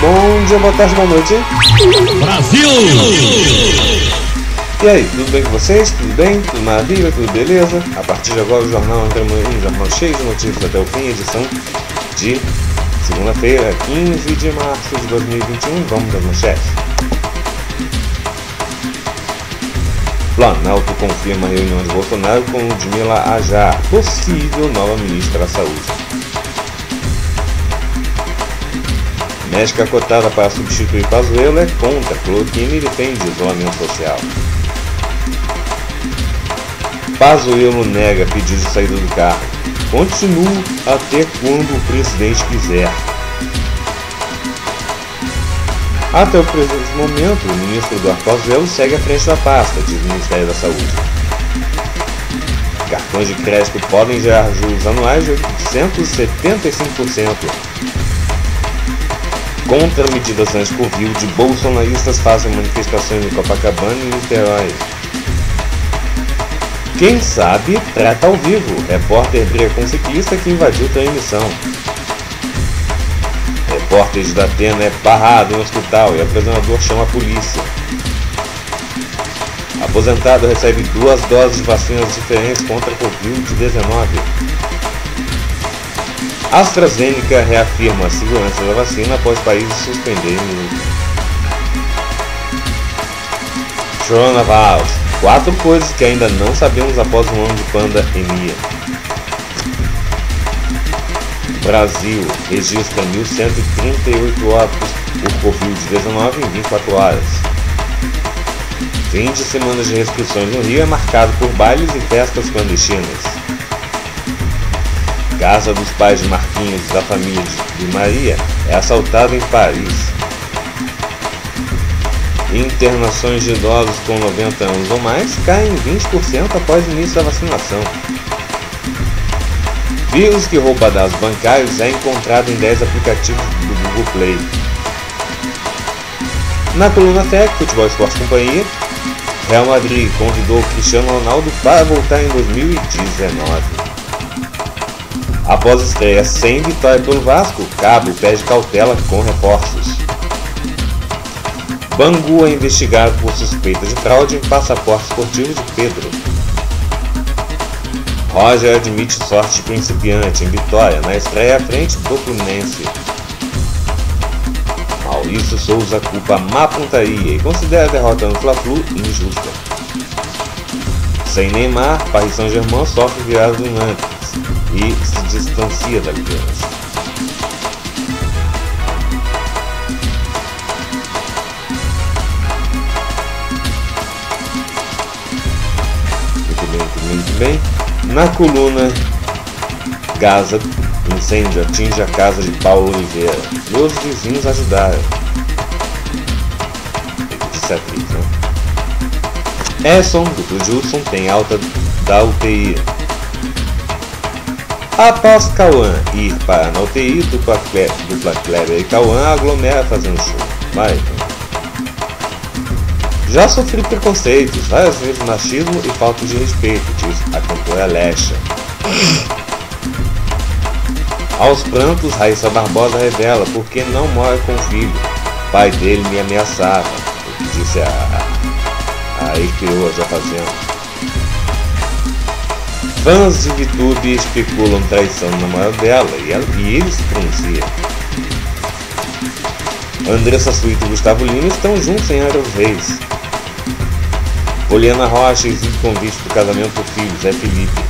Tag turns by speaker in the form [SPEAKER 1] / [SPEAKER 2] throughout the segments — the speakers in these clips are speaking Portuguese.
[SPEAKER 1] Bom dia, boa tarde, boa noite.
[SPEAKER 2] Brasil!
[SPEAKER 1] E aí, tudo bem com vocês? Tudo bem? Tudo maravilha? Tudo beleza? A partir de agora o jornal entra um jornal cheio de notícias até o fim, edição de segunda-feira, 15 de março de 2021. Vamos às manchetes. Planalto confirma a reunião de Bolsonaro com Ludmila Ajar, possível nova ministra da Saúde. Médica cotada para substituir Pazuello é contra cloroquina e defende isolamento social. Pazuello nega pedido de saída do cargo. Continuo até quando o presidente quiser. Até o presente momento, o ministro Eduardo Pazuello segue à frente da pasta, diz o Ministério da Saúde. Cartões de crédito podem gerar juros anuais de 875%. Contra medidas anti-Covid, bolsonaristas fazem manifestações em Copacabana e Niterói. Quem sabe, trata ao vivo. Repórter briga com ciclista que invadiu transmissão. Repórter de Datena é barrado em hospital e apresentador chama a polícia. Aposentado recebe 2 doses de vacinas diferentes contra a Covid-19. AstraZeneca reafirma a segurança da vacina após países suspenderem o uso. Coronavírus. 4 coisas que ainda não sabemos após um ano de pandemia. Brasil registra 1.138 óbitos por Covid-19 em 24 horas. Fim de semana de restrições no Rio é marcado por bailes e festas clandestinas. Casa dos pais de Marquinhos da família de Maria é assaltada em Paris. Internações de idosos com 90 anos ou mais caem 20% após o início da vacinação. Vírus que rouba dados bancários é encontrado em 10 aplicativos do Google Play. Na coluna Tech, Futebol Esporte Companhia, Real Madrid convidou Cristiano Ronaldo para voltar em 2019. Após estreia sem vitória pelo Vasco, Cabo pede cautela com reforços. Bangu é investigado por suspeita de fraude em passaporte esportivo de Pedro. Roger admite sorte de principiante em Vitória na estreia à frente do Fluminense. Maurício Souza culpa a má pontaria e considera a derrota no Fla-Flu injusta. Sem Neymar, Paris Saint-Germain sofre virada do Nantes e se distancia da liderança. Muito bem. Na coluna Gaza, incêndio atinge a casa de Paulo Oliveira. Meus vizinhos ajudaram. Disse a atriz, né? Edson, duplo Gilson, tem alta da UTI. Após Cauã ir para na UTI, dupla Kleber e Cauã aglomera fazendo show. Vai. Já sofri preconceitos, várias vezes machismo e falta de respeito, diz a cantora Alexa. Aos prantos, Raíssa Barbosa revela porque não mora com o filho. O pai dele me ameaçava, o que disse a ex-peoa da Fazenda. Fãs de VTube especulam traição do namorado dela e ele se pronuncia. Andressa Suíta e Gustavo Lima estão juntos em Era dos Reis. Poliana Rocha exibe convite do casamento do filho, Zé Felipe.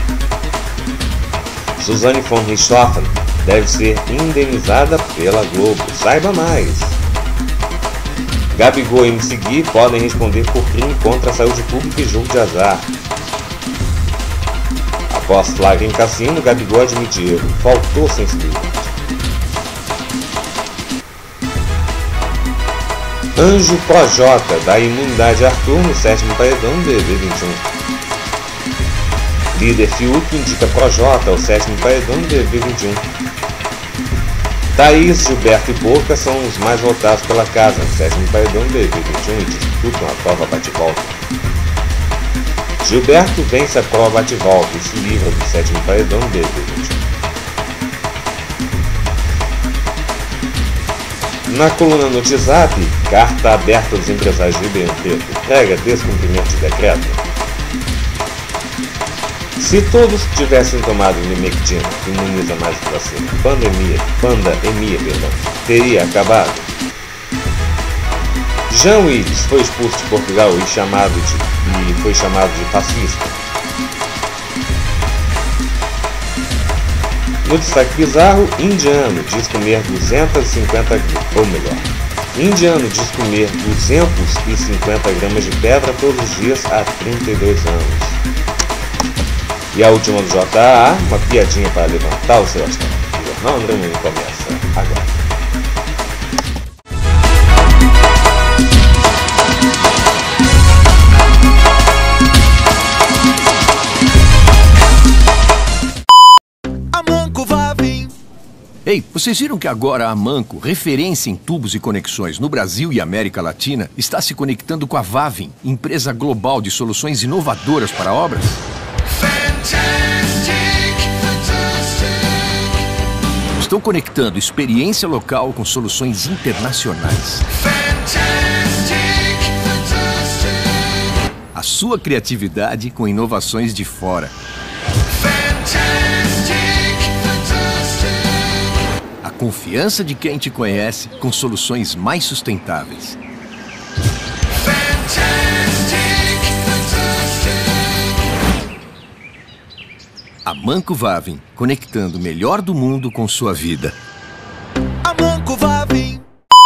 [SPEAKER 1] Suzane von Richthofen deve ser indenizada pela Globo. Saiba mais. Gabigol e MC Gui podem responder por crime contra a saúde pública e jogo de azar. Após flagra em cassino, Gabigol admite erro. Faltou sensibilidade. Anjo Projota dá imunidade a Arthur no 7º paredão do BBB 21. Líder Fiuk indica Projota ao 7º paredão do BBB 21. Thaís, Gilberto e Boca são os mais votados pela casa no 7º paredão do BBB 21 e disputam a prova bate-volta. Gilberto vence a prova bate-volta e se livra do 7º paredão do BBB 21. Na coluna no WhatsApp, carta aberta aos empresários de Ribeirão Preto. Prega descumprimento de decreto. Se todos tivessem tomado ivermectina, que imuniza mais que vacina, pandemia, teria acabado. João Willis foi expulso de Portugal e foi chamado de fascista. No destaque bizarro, indiano diz comer 250 gramas de pedra todos os dias há 32 anos. E a última do JA, uma piadinha para levantar o seu astral. O Jornal André Moinho começa agora.
[SPEAKER 2] Ei, vocês viram que agora a Amanco, referência em tubos e conexões no Brasil e América Latina, está se conectando com a Vavin, empresa global de soluções inovadoras para obras? Estão conectando experiência local com soluções internacionais. A sua criatividade com inovações de fora. A confiança de quem te conhece com soluções mais sustentáveis. Amanco Vavin, conectando o melhor do mundo com sua vida.
[SPEAKER 3] Amanco Vavin.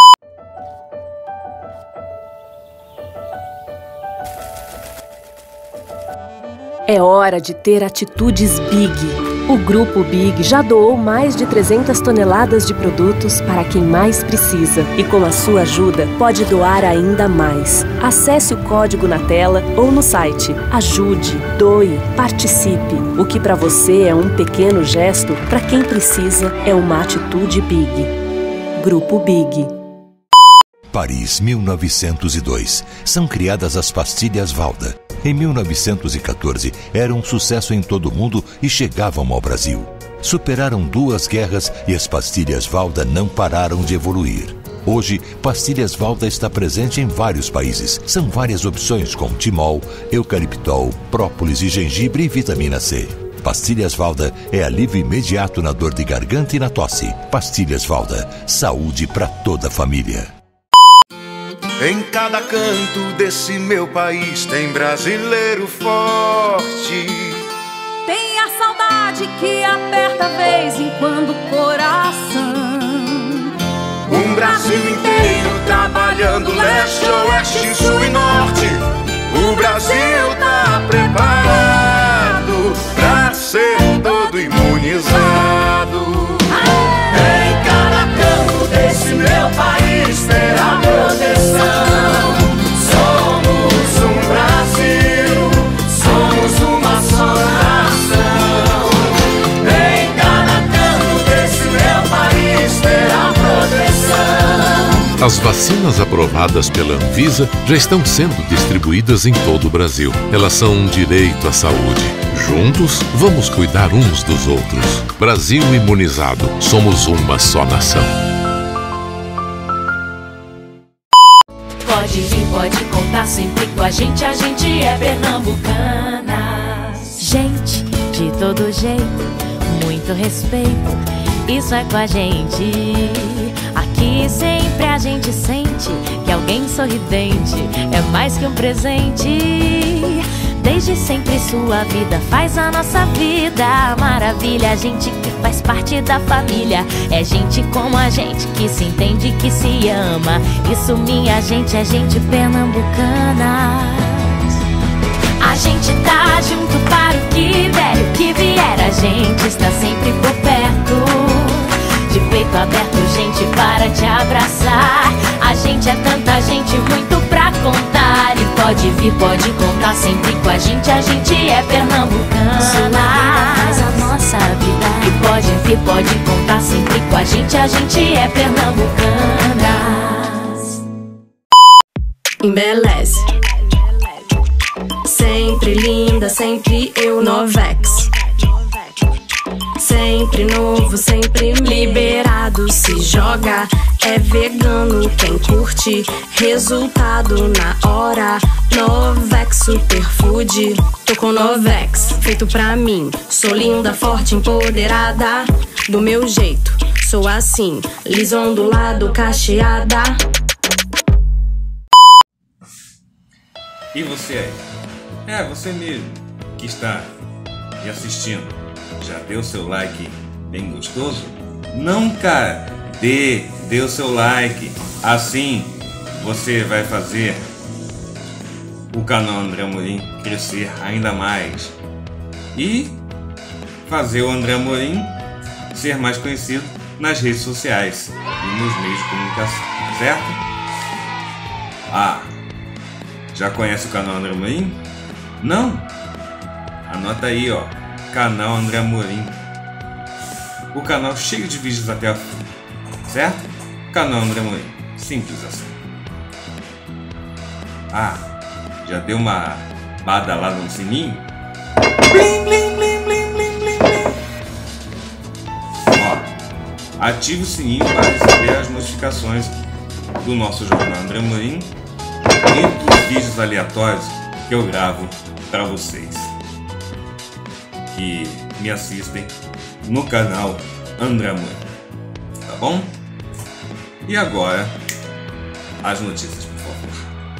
[SPEAKER 4] É hora de ter atitudes Big. O Grupo Big já doou mais de 300 toneladas de produtos para quem mais precisa. E com a sua ajuda, pode doar ainda mais. Acesse o código na tela ou no site. Ajude, doe, participe. O que para você é um pequeno gesto, para quem precisa é uma atitude Big. Grupo Big.
[SPEAKER 5] Paris, 1902. São criadas as pastilhas Valda. Em 1914, era um sucesso em todo o mundo e chegavam ao Brasil. Superaram 2 guerras e as pastilhas Valda não pararam de evoluir. Hoje, pastilhas Valda está presente em vários países. São várias opções com timol, eucaliptol, própolis e gengibre e vitamina C. Pastilhas Valda é alívio imediato na dor de garganta e na tosse. Pastilhas Valda, saúde para toda a família.
[SPEAKER 3] Em cada canto desse meu país tem brasileiro forte.
[SPEAKER 6] Tem a saudade que aperta vez em quando o coração.
[SPEAKER 3] Um Brasil inteiro trabalhando leste, oeste, sul e norte. O Brasil tá preparado pra ser todo imunizado. Em cada canto desse meu país terá proteção. Somos um Brasil, somos uma só nação. Em cada canto desse meu país terá proteção.
[SPEAKER 7] As vacinas aprovadas pela Anvisa já estão sendo distribuídas em todo o Brasil. Elas são um direito à saúde. Juntos, vamos cuidar uns dos outros. Brasil imunizado. Somos uma só nação.
[SPEAKER 8] Pode vir, pode contar sempre com a gente é pernambucana. Gente de todo jeito, muito respeito, isso é com a gente. Aqui sempre a gente sente que alguém sorridente é mais que um presente. Desde sempre sua vida faz a nossa vida maravilha. Gente que faz parte da família, é gente como a gente que se entende, que se ama. Isso minha gente é gente pernambucana. A gente tá junto para o que der e o que vier. A gente está sempre por perto, de peito aberto, gente para te abraçar. A gente é tanta gente, muito pra contar. E pode vir, pode contar sempre com a gente é pernambucana. Sua vida faz a nossa vida. E pode vir, pode contar sempre com a gente é pernambucana.
[SPEAKER 9] Embeleze, sempre linda, sempre eu Novex. sempre novo, sempre liberado. Se joga, é vegano, quem curte, resultado na hora. Novex Superfood, tô com Novex, feito pra mim. Sou linda, forte, empoderada, do meu jeito, sou assim, lisa, ondulado, cacheada.
[SPEAKER 1] E você aí? Você mesmo que está me assistindo, já deu seu like bem gostoso? Não, cara, dê o seu like, assim você vai fazer o canal André Amorim crescer ainda mais e fazer o André Amorim ser mais conhecido nas redes sociais e nos meios de comunicação, certo? Já conhece o canal André Amorim? Não? Anota aí, ó, canal André Amorim. O canal cheio de vídeos até a fim, certo? Canal André Amorim, simples assim. Já deu uma badalada no sininho? Blim, blim, blim, blim, blim, blim, blim. Ative o sininho para receber as notificações do nosso jornal André Amorim e dos vídeos aleatórios que eu gravo para vocês que me assistem no canal André Amorim, tá bom? E agora, as notícias, por favor.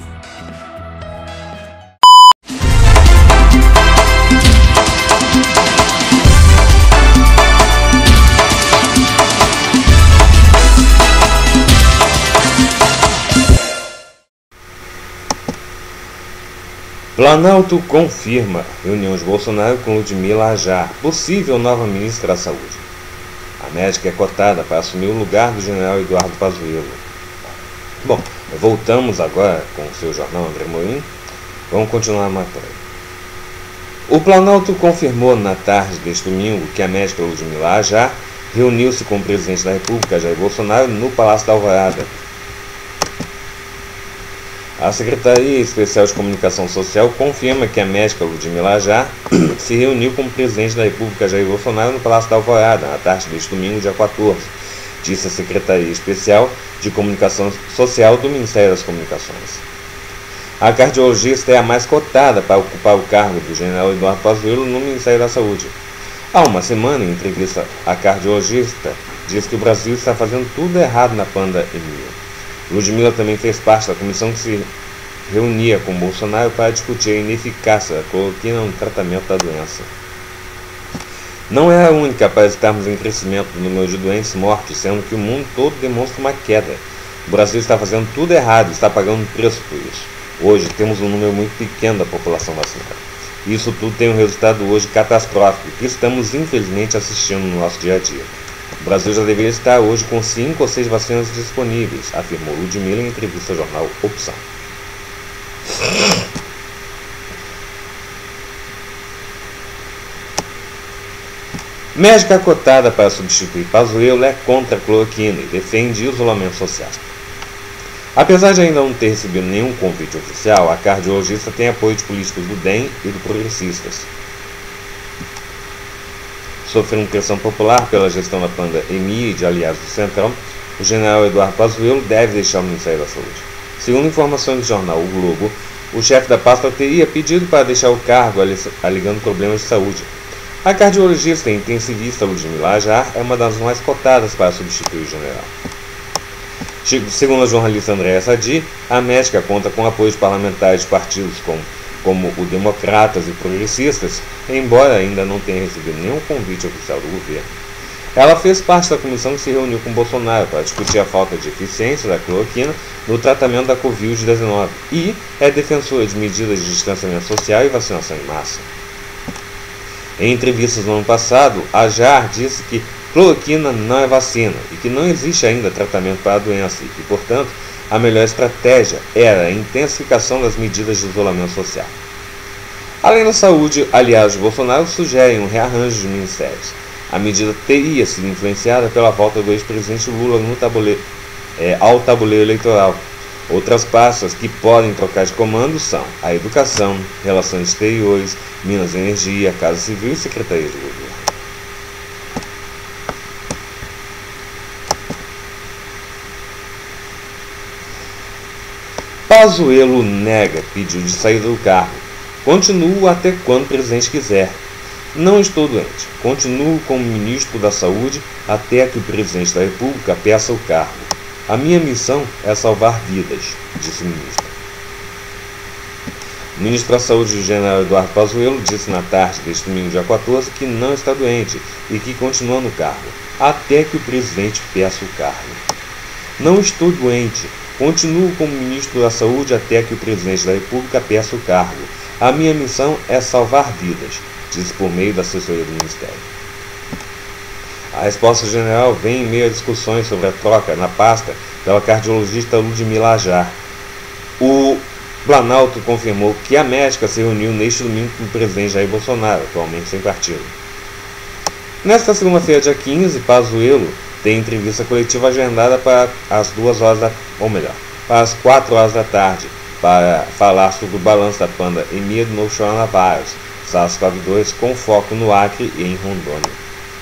[SPEAKER 1] Planalto confirma reunião de Bolsonaro com Ludmila Ajar, possível nova ministra da Saúde. A médica é cotada para assumir o lugar do general Eduardo Pazuello. Bom, voltamos agora com o seu jornal André Amorim. Vamos continuar a matéria. O Planalto confirmou na tarde deste domingo que a médica Ludmila Ajar reuniu-se com o presidente da República, Jair Bolsonaro, no Palácio da Alvorada. A Secretaria Especial de Comunicação Social confirma que a médica Ludmila Ajar se reuniu com o presidente da República, Jair Bolsonaro, no Palácio da Alvorada, na tarde deste domingo, dia 14, disse a Secretaria Especial de Comunicação Social do Ministério das Comunicações. A cardiologista é a mais cotada para ocupar o cargo do general Eduardo Pazuello no Ministério da Saúde. Há uma semana, em entrevista, a cardiologista diz que o Brasil está fazendo tudo errado na pandemia. Ludmila também fez parte da comissão que se reunia com Bolsonaro para discutir a ineficácia da cloroquina no tratamento da doença. Não é a única para estarmos em crescimento do número de doentes mortos, sendo que o mundo todo demonstra uma queda. O Brasil está fazendo tudo errado e está pagando preço por isso. Hoje temos um número muito pequeno da população vacinada. Isso tudo tem um resultado hoje catastrófico, que estamos infelizmente assistindo no nosso dia a dia. O Brasil já deveria estar hoje com 5 ou 6 vacinas disponíveis, afirmou Ludmila em entrevista ao jornal Opção. Médica cotada para substituir Pazuello é contra a cloroquina e defende isolamento social. Apesar de ainda não ter recebido nenhum convite oficial, a cardiologista tem apoio de políticos do DEM e do Progressistas. Sofrendo pressão popular pela gestão da pandemia e de aliados do Centrão, o general Eduardo Pazuello deve deixar o Ministério da Saúde. Segundo informações do jornal O Globo, o chefe da pasta teria pedido para deixar o cargo, alegando problemas de saúde. A cardiologista e intensivista Ludmila Ajar é uma das mais cotadas para substituir o general. Segundo a jornalista Andréa Sadi, a médica conta com apoio de parlamentares de partidos como o Democratas e Progressistas, embora ainda não tenha recebido nenhum convite oficial do governo. Ela fez parte da comissão que se reuniu com Bolsonaro para discutir a falta de eficiência da cloroquina no tratamento da Covid-19 e é defensora de medidas de distanciamento social e vacinação em massa. Em entrevistas no ano passado, Ajar disse que cloroquina não é vacina e que não existe ainda tratamento para a doença e que, portanto, a melhor estratégia era a intensificação das medidas de isolamento social. Além da saúde, aliados de Bolsonaro sugerem um rearranjo de ministérios. A medida teria sido influenciada pela volta do ex-presidente Lula ao tabuleiro eleitoral. Outras pastas que podem trocar de comando são a Educação, Relações Exteriores, Minas e Energia, Casa Civil e Secretaria de Governo. Pazuello nega pedido de saída do cargo. Continuo até quando o presidente quiser. Não estou doente. Continuo como ministro da Saúde até que o presidente da República peça o cargo. A minha missão é salvar vidas, disse o ministro. O ministro da Saúde, o general Eduardo Pazuello, disse na tarde deste domingo, dia 14, que não está doente e que continua no cargo, até que o presidente peça o cargo. Não estou doente. Continuo como ministro da Saúde até que o presidente da República peça o cargo. A minha missão é salvar vidas, disse por meio da assessoria do Ministério. A resposta general vem em meio a discussões sobre a troca na pasta pela cardiologista Ludmila Ajar. O Planalto confirmou que a médica se reuniu neste domingo com o presidente Jair Bolsonaro, atualmente sem partido. Nesta segunda-feira, dia 15, Pazuello tem entrevista coletiva agendada para as 4 horas da tarde, para falar sobre o balanço da pandemia do novo coronavírus, SARS-CoV-2, com foco no Acre e em Rondônia.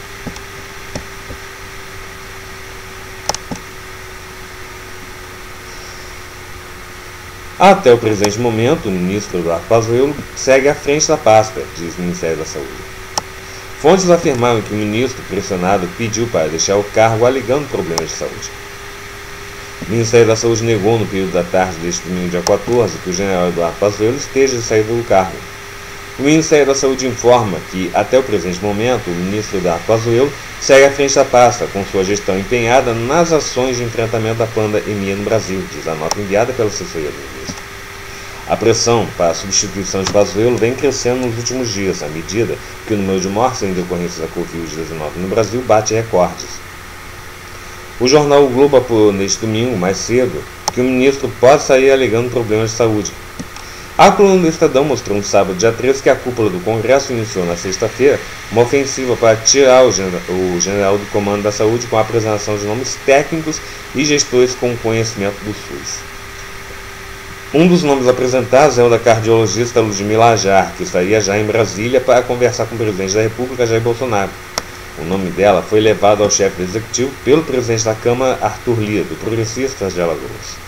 [SPEAKER 1] Até o presente momento, o ministro Eduardo Pazuello segue à frente da pasta, diz o Ministério da Saúde. Fontes afirmaram que o ministro, pressionado, pediu para deixar o cargo alegando problemas de saúde. O Ministério da Saúde negou no período da tarde deste domingo, dia 14, que o general Eduardo Pazuello esteja de saída do cargo. O Ministério da Saúde informa que, até o presente momento, o ministro Eduardo Pazuello segue à frente da pasta, com sua gestão empenhada nas ações de enfrentamento da pandemia no Brasil, diz a nota enviada pela assessoria do ministro. A pressão para a substituição de Pazuello vem crescendo nos últimos dias, à medida que o número de mortes em decorrência da Covid-19 no Brasil bate recordes. O jornal O Globo apurou neste domingo, mais cedo, que o ministro pode sair alegando problemas de saúde. A coluna do Estadão mostrou no sábado, dia 13, que a cúpula do Congresso iniciou na sexta-feira uma ofensiva para tirar o general do Comando da Saúde com a apresentação de nomes técnicos e gestores com conhecimento do SUS. Um dos nomes apresentados é o da cardiologista Ludmila Ajar, que estaria já em Brasília para conversar com o presidente da República, Jair Bolsonaro. O nome dela foi levado ao chefe do executivo pelo presidente da Câmara, Arthur Lira, do Progressistas de Alagoas.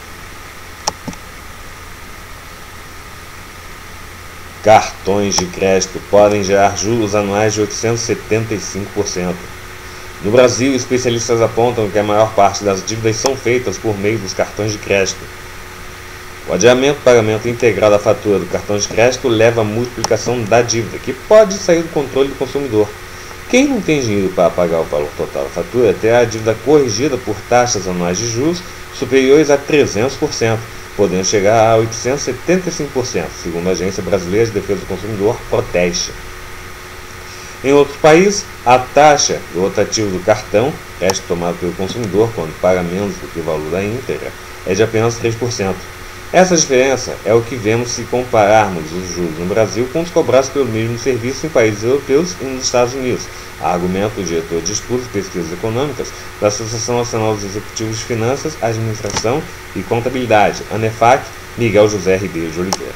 [SPEAKER 1] Cartões de crédito podem gerar juros anuais de 875%. No Brasil, especialistas apontam que a maior parte das dívidas são feitas por meio dos cartões de crédito. O adiamento do pagamento integral da fatura do cartão de crédito leva à multiplicação da dívida, que pode sair do controle do consumidor. Quem não tem dinheiro para pagar o valor total da fatura terá a dívida corrigida por taxas anuais de juros superiores a 300%, podendo chegar a 875%, segundo a Agência Brasileira de Defesa do Consumidor, Proteste. Em outros países, a taxa do rotativo do cartão, crédito tomado pelo consumidor quando paga menos do que o valor da íntegra, é de apenas 3%. Essa diferença é o que vemos se compararmos os juros no Brasil com os cobrados pelo mesmo serviço em países europeus e nos Estados Unidos, argumenta o diretor de Estudos e Pesquisas Econômicas da Associação Nacional dos Executivos de Finanças, Administração e Contabilidade, ANEFAC, Miguel José Ribeiro de Oliveira.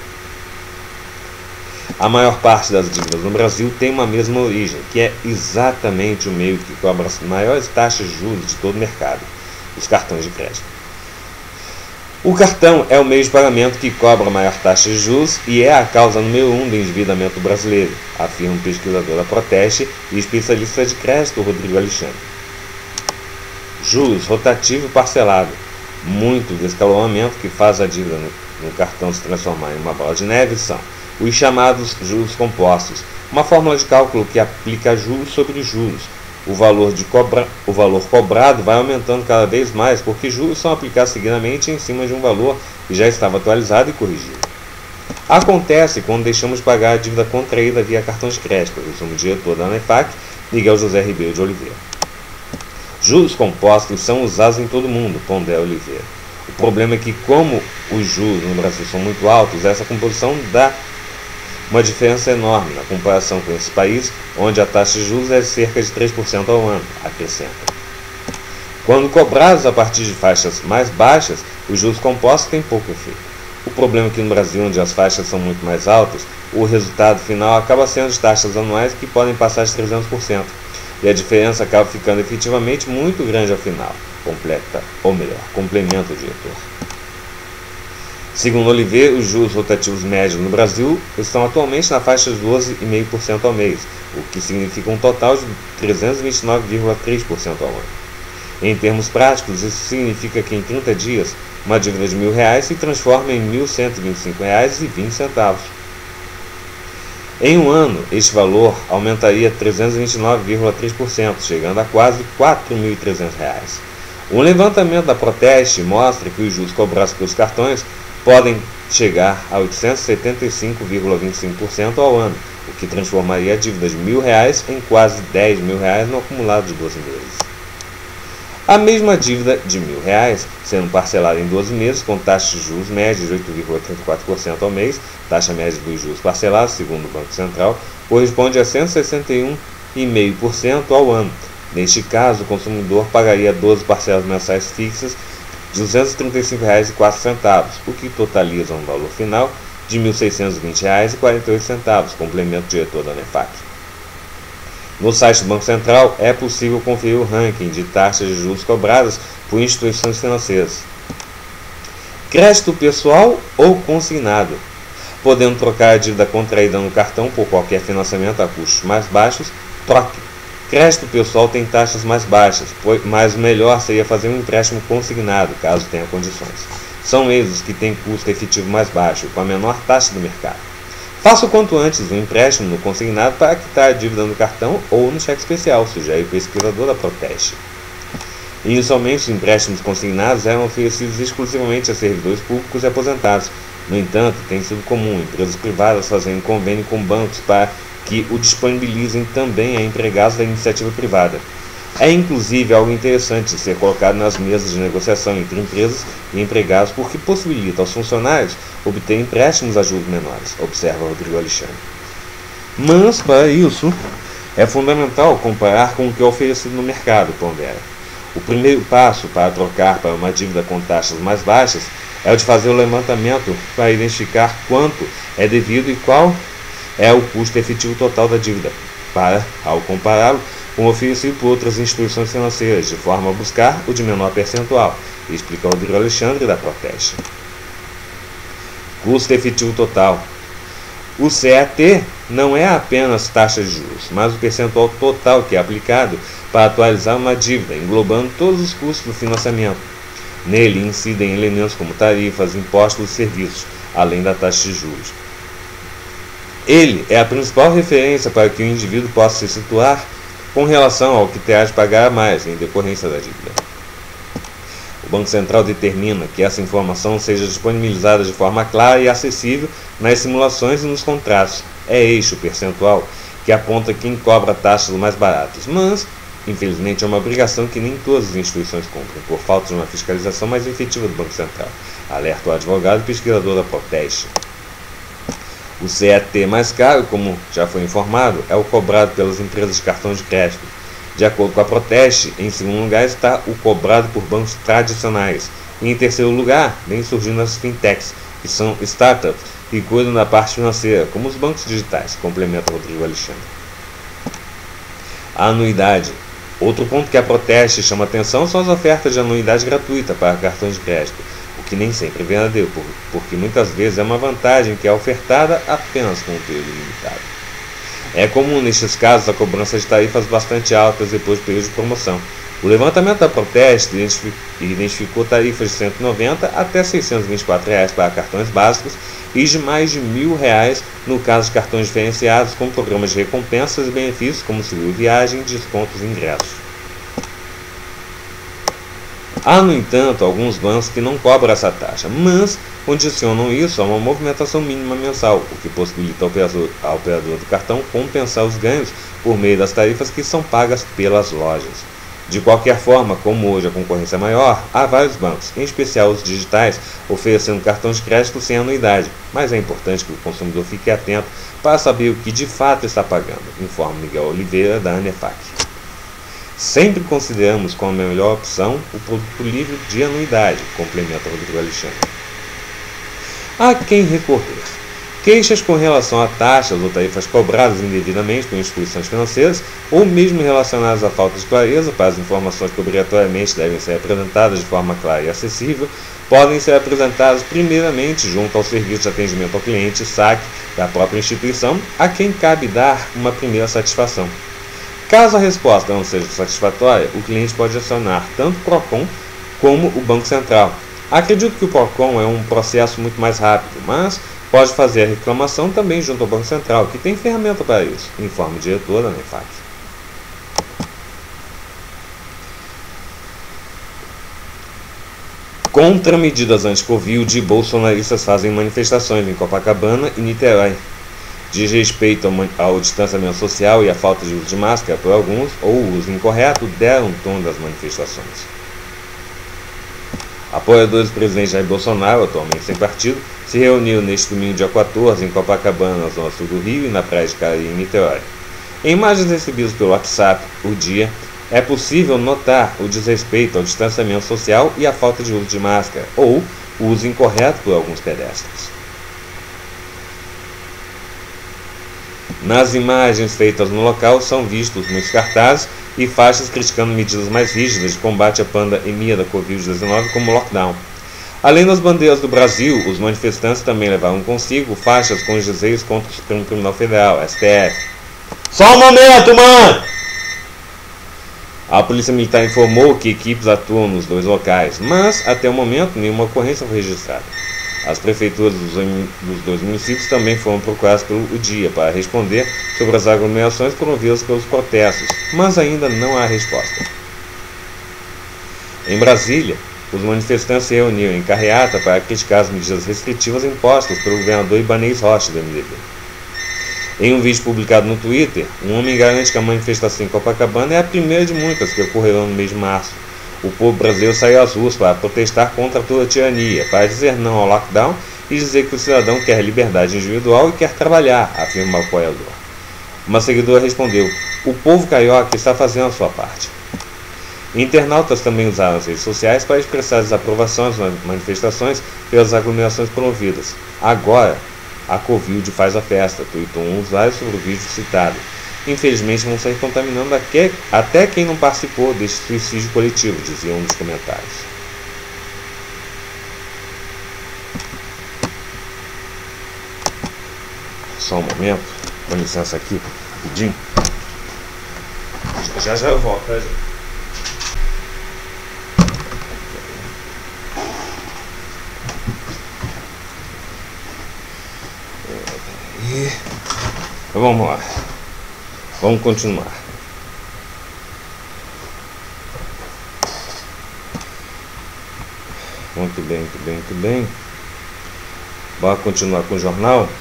[SPEAKER 1] A maior parte das dívidas no Brasil tem uma mesma origem, que é exatamente o meio que cobra as maiores taxas de juros de todo o mercado, os cartões de crédito. O cartão é o meio de pagamento que cobra a maior taxa de juros e é a causa número 1 do endividamento brasileiro, afirma o pesquisador da Proteste e especialista de crédito Rodrigo Alexandre. Juros rotativo e parcelado. Muito do escalonamento que faz a dívida no cartão se transformar em uma bola de neve são os chamados juros compostos, uma fórmula de cálculo que aplica juros sobre juros. O valor cobrado vai aumentando cada vez mais porque juros são aplicados seguidamente em cima de um valor que já estava atualizado e corrigido. Acontece quando deixamos de pagar a dívida contraída via cartão de crédito, resume o diretor da ANEFAC, Miguel José Ribeiro de Oliveira. Juros compostos são usados em todo o mundo, pondera Oliveira. O problema é que, como os juros no Brasil são muito altos, essa composição dá uma diferença enorme na comparação com esse país, onde a taxa de juros é cerca de 3% ao ano, acrescenta. Quando cobrados a partir de faixas mais baixas, os juros compostos têm pouco efeito. O problema é que no Brasil, onde as faixas são muito mais altas, o resultado final acaba sendo de taxas anuais que podem passar de 300%, e a diferença acaba ficando efetivamente muito grande ao final, complementa o diretor. Segundo Oliveira, os juros rotativos médios no Brasil estão atualmente na faixa de 12,5% ao mês, o que significa um total de 329,3% ao ano. Em termos práticos, isso significa que em 30 dias, uma dívida de R$1.000 se transforma em R$ 1.125,20. Em um ano, este valor aumentaria 329,3%, chegando a quase R$ 4.300. Um levantamento da Proteste mostra que os juros cobrados pelos cartões podem chegar a 875,25% ao ano, o que transformaria a dívida de R$1.000 em quase R$10.000 no acumulado de 12 meses. A mesma dívida de R$1.000, sendo parcelada em 12 meses, com taxas de juros médias de 8,34% ao mês, taxa média dos juros parcelados, segundo o Banco Central, corresponde a 161,5% ao ano. Neste caso, o consumidor pagaria 12 parcelas mensais fixas de R$ 235,04, o que totaliza um valor final de R$ 1.620,48, complementa o diretor da ANEFAC. No site do Banco Central é possível conferir o ranking de taxas de juros cobradas por instituições financeiras. Crédito pessoal ou consignado. Podendo trocar a dívida contraída no cartão por qualquer financiamento a custos mais baixos, troque. Crédito pessoal tem taxas mais baixas, mas o melhor seria fazer um empréstimo consignado, caso tenha condições. São eles os que têm custo efetivo mais baixo, com a menor taxa do mercado. Faça o quanto antes um empréstimo no consignado para quitar a dívida no cartão ou no cheque especial, sugere o pesquisador da Proteste. Inicialmente, os empréstimos consignados eram oferecidos exclusivamente a servidores públicos e aposentados. No entanto, tem sido comum empresas privadas fazerem convênio com bancos para que o disponibilizem também a empregados da iniciativa privada. É inclusive algo interessante ser colocado nas mesas de negociação entre empresas e empregados, porque possibilita aos funcionários obter empréstimos a juros menores, observa Rodrigo Alexandre. Mas, para isso, é fundamental comparar com o que é oferecido no mercado, pondera. O primeiro passo para trocar para uma dívida com taxas mais baixas é o de fazer o levantamento para identificar quanto é devido e qual é o custo efetivo total da dívida, para, ao compará-lo com o oferecido por outras instituições financeiras, de forma a buscar o de menor percentual, explica Rodrigo Alexandre da Proteste. Custo efetivo total. O CET não é apenas taxa de juros, mas o percentual total que é aplicado para atualizar uma dívida, englobando todos os custos do financiamento. Nele incidem elementos como tarifas, impostos e serviços, além da taxa de juros. Ele é a principal referência para que o indivíduo possa se situar com relação ao que terá de pagar a mais em decorrência da dívida. O Banco Central determina que essa informação seja disponibilizada de forma clara e acessível nas simulações e nos contratos. É este o percentual que aponta quem cobra taxas mais baratas, mas, infelizmente, é uma obrigação que nem todas as instituições cumprem, por falta de uma fiscalização mais efetiva do Banco Central, alerta o advogado e pesquisador da Proteste. O CET mais caro, como já foi informado, é o cobrado pelas empresas de cartão de crédito. De acordo com a Proteste, em segundo lugar está o cobrado por bancos tradicionais. E em terceiro lugar, vem surgindo as fintechs, que são startups que cuidam da parte financeira, como os bancos digitais, complementa Rodrigo Alexandre. A anuidade. Outro ponto que a Proteste chama atenção são as ofertas de anuidade gratuita para cartões de crédito, o que nem sempre é verdadeiro, porque muitas vezes é uma vantagem que é ofertada apenas com um período limitado. É comum nestes casos a cobrança de tarifas bastante altas depois do período de promoção. O levantamento da Proteste identificou tarifas de R$ 190 até R$ 624 para cartões básicos e de mais de R$ 1.000 no caso de cartões diferenciados com programas de recompensas e benefícios como seguro viagem e descontos em ingressos. Há, no entanto, alguns bancos que não cobram essa taxa, mas condicionam isso a uma movimentação mínima mensal, o que possibilita ao operador do cartão compensar os ganhos por meio das tarifas que são pagas pelas lojas. De qualquer forma, como hoje a concorrência é maior, há vários bancos, em especial os digitais, oferecendo cartões de crédito sem anuidade, mas é importante que o consumidor fique atento para saber o que de fato está pagando, informa Miguel Oliveira, da ANEFAC. Sempre consideramos como a melhor opção o produto livre de anuidade, complementa Rodrigo Alexandre. A quem recorrer? Queixas com relação a taxas ou tarifas cobradas indevidamente por instituições financeiras ou mesmo relacionadas à falta de clareza para as informações que obrigatoriamente devem ser apresentadas de forma clara e acessível, podem ser apresentadas primeiramente junto ao serviço de atendimento ao cliente SAC da própria instituição, a quem cabe dar uma primeira satisfação. Caso a resposta não seja satisfatória, o cliente pode acionar tanto o PROCON como o Banco Central. Acredito que o PROCON é um processo muito mais rápido, mas pode fazer a reclamação também junto ao Banco Central, que tem ferramenta para isso, informa o diretor da NEFAC. Contra medidas anti-Covid, bolsonaristas fazem manifestações em Copacabana e Niterói. Diz respeito ao distanciamento social e à falta de uso de máscara por alguns, ou o uso incorreto, deram tom das manifestações. Apoiadores do presidente Jair Bolsonaro, atualmente sem partido, se reuniram neste domingo, dia 14, em Copacabana, na zona sul do Rio, e na praia de Caraí, em Niterói. Em imagens recebidas pelo WhatsApp, o dia, é possível notar o desrespeito ao distanciamento social e a falta de uso de máscara, ou o uso incorreto por alguns pedestres. Nas imagens feitas no local são vistos muitos cartazes e faixas criticando medidas mais rígidas de combate à pandemia da Covid-19 como lockdown. Além das bandeiras do Brasil, os manifestantes também levaram consigo faixas com dizeres contra o Supremo Tribunal Federal, STF. Só um momento, mano! A Polícia Militar informou que equipes atuam nos dois locais, mas até o momento nenhuma ocorrência foi registrada. As prefeituras dos dois municípios também foram procuradas pelo dia para responder sobre as aglomerações promovidas pelos protestos, mas ainda não há resposta. Em Brasília, os manifestantes se reuniram em carreata para criticar as medidas restritivas impostas pelo governador Ibanez Rocha, do MDB. Em um vídeo publicado no Twitter, um homem garante que a manifestação em Copacabana é a primeira de muitas que ocorrerão no mês de março. O povo brasileiro saiu às ruas para protestar contra toda a tirania, para dizer não ao lockdown e dizer que o cidadão quer liberdade individual e quer trabalhar, afirma o apoiador. Uma seguidora respondeu: o povo carioca está fazendo a sua parte. Internautas também usaram as redes sociais para expressar desaprovação às manifestações pelas aglomerações promovidas. Agora, a Covid faz a festa, tweetou um usuário sobre o vídeo citado. Infelizmente vão sair contaminando até quem não participou deste suicídio coletivo, dizia um dos comentários. Só um momento, com licença aqui, rapidinho. Já eu volto, tá, gente? Vamos lá. Vamos continuar. Muito bem, muito bem, muito bem. Bora continuar com o jornal.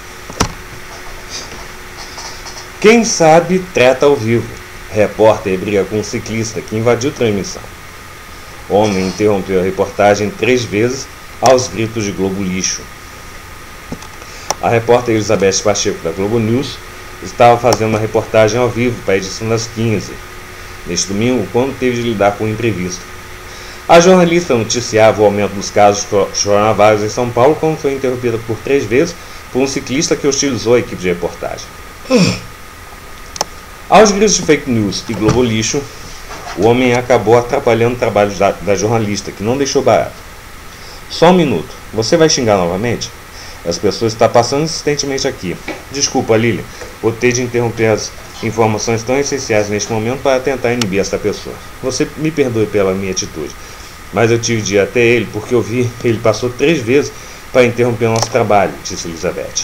[SPEAKER 1] Quem sabe treta ao vivo. Repórter briga com um ciclista que invadiu transmissão. Homem interrompeu a reportagem 3 vezes aos gritos de Globo Lixo. A repórter Elizabeth Pacheco da Globo News estava fazendo uma reportagem ao vivo para a edição das 15, neste domingo, quando teve de lidar com um imprevisto. A jornalista noticiava o aumento dos casos de coronavírus em São Paulo, quando foi interrompida por 3 vezes por um ciclista que hostilizou a equipe de reportagem. Aos gritos de fake news e Globo Lixo, o homem acabou atrapalhando o trabalho da jornalista, que não deixou barato. Só um minuto, você vai xingar novamente? As pessoas estão passando insistentemente aqui. Desculpa, Lili, vou ter de interromper as informações tão essenciais neste momento para tentar inibir essa pessoa. Você me perdoe pela minha atitude, mas eu tive de ir até ele porque eu vi que ele passou 3 vezes para interromper o nosso trabalho, disse Elizabeth.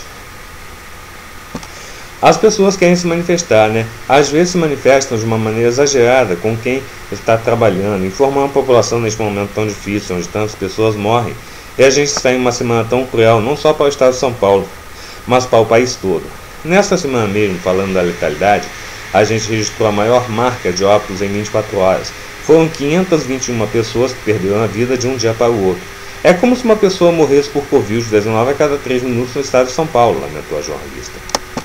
[SPEAKER 1] As pessoas querem se manifestar, né? Às vezes se manifestam de uma maneira exagerada com quem está trabalhando, informando a população neste momento tão difícil, onde tantas pessoas morrem. E a gente está em uma semana tão cruel, não só para o estado de São Paulo, mas para o país todo. Nesta semana mesmo, falando da letalidade, a gente registrou a maior marca de óbitos em 24 horas. Foram 521 pessoas que perderam a vida de um dia para o outro. É como se uma pessoa morresse por Covid-19 a cada 3 minutos no estado de São Paulo, lamentou a jornalista.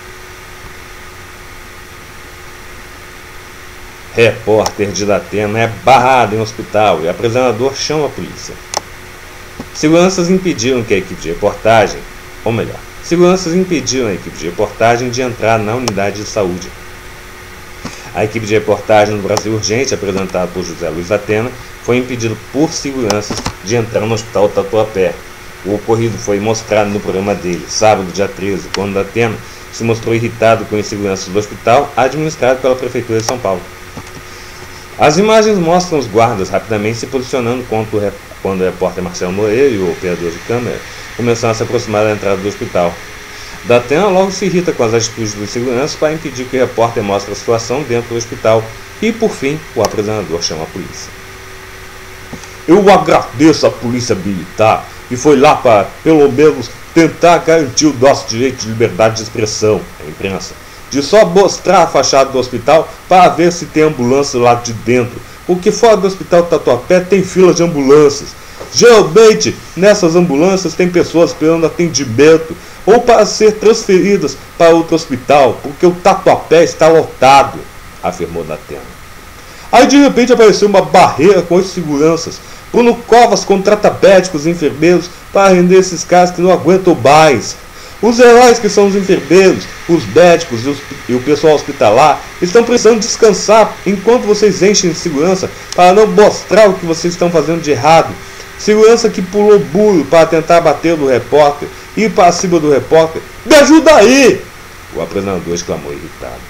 [SPEAKER 1] Repórter de Datena é barrado em hospital e apresentador chama a polícia. Seguranças impediram que a equipe de reportagem, ou melhor, seguranças impediram a equipe de reportagem de entrar na unidade de saúde. A equipe de reportagem do Brasil Urgente, apresentada por José Luiz Atena, foi impedida por seguranças de entrar no Hospital Tatuapé. O ocorrido foi mostrado no programa dele, sábado, dia 13, quando Atena se mostrou irritado com a insegurança do hospital, administrado pela Prefeitura de São Paulo. As imagens mostram os guardas rapidamente se posicionando quando o repórter Marcelo Moreira e o operador de câmera começaram a se aproximar da entrada do hospital. Datena logo se irrita com as atitudes dos seguranças para impedir que o repórter mostre a situação dentro do hospital e, por fim, o apresentador chama a polícia. Eu agradeço à polícia militar que foi lá para, pelo menos, tentar garantir o nosso direito de liberdade de expressão, a imprensa, de só mostrar a fachada do hospital para ver se tem ambulância lá de dentro, porque fora do hospital Tatuapé tem fila de ambulâncias. Geralmente, nessas ambulâncias tem pessoas esperando atendimento ou para ser transferidas para outro hospital, porque o Tatuapé está lotado, afirmou Datena. Aí de repente apareceu uma barreira com os seguranças, pondo covas contra médicos e enfermeiros para render esses caras que não aguentam mais. Os heróis que são os enfermeiros, os médicos e o pessoal hospitalar estão precisando descansar enquanto vocês enchem de segurança para não mostrar o que vocês estão fazendo de errado. Segurança que pulou burro para tentar bater no repórter e ir para cima do repórter. Me ajuda aí! O apresentador exclamou irritado.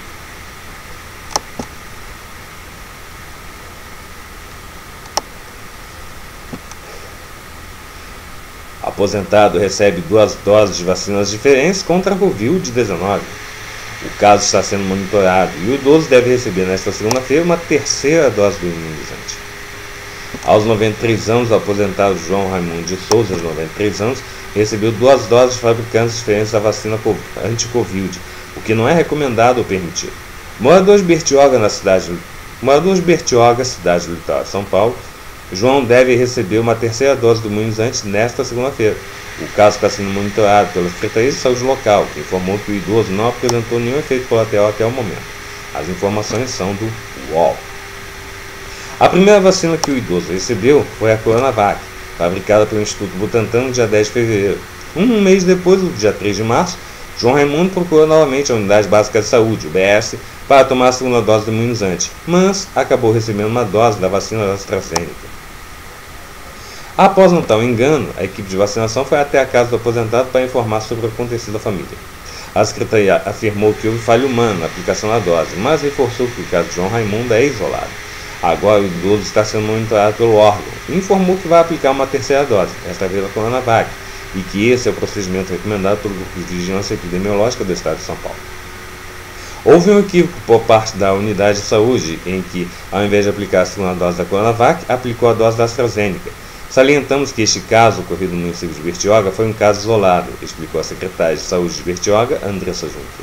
[SPEAKER 1] Aposentado recebe 2 doses de vacinas diferentes contra a Covid-19. O caso está sendo monitorado e o idoso deve receber nesta segunda-feira uma 3ª dose do imunizante. Aos 93 anos, o aposentado João Raimundo de Souza, de 93 anos, recebeu 2 doses de fabricantes diferentes da vacina anti-Covid, o que não é recomendado ou permitido. Morador de Bertioga, cidade do litoral de São Paulo, João deve receber uma 3ª dose do imunizante nesta segunda-feira. O caso está sendo monitorado pela Secretaria de Saúde local, que informou que o idoso não apresentou nenhum efeito colateral até o momento. As informações são do UOL. A primeira vacina que o idoso recebeu foi a Coronavac, fabricada pelo Instituto Butantan no dia 10 de fevereiro. Um mês depois, no dia 3 de março, João Raimundo procurou novamente a Unidade Básica de Saúde, UBS, para tomar a segunda dose do imunizante, mas acabou recebendo uma dose da vacina da AstraZeneca. Após um tal engano, a equipe de vacinação foi até a casa do aposentado para informar sobre o acontecido à família. A Secretaria afirmou que houve falha humana na aplicação da dose, mas reforçou que o caso de João Raimundo é isolado. Agora o idoso está sendo monitorado pelo órgão e informou que vai aplicar uma 3ª dose, desta vez a Coronavac, e que esse é o procedimento recomendado pelo Grupo de Vigilância Epidemiológica do Estado de São Paulo. Houve um equívoco por parte da unidade de saúde, em que, ao invés de aplicar a segunda dose da Coronavac, aplicou a dose da AstraZeneca. Salientamos que este caso ocorrido no município de Bertioga foi um caso isolado, explicou a secretária de Saúde de Bertioga, Andressa Juncker.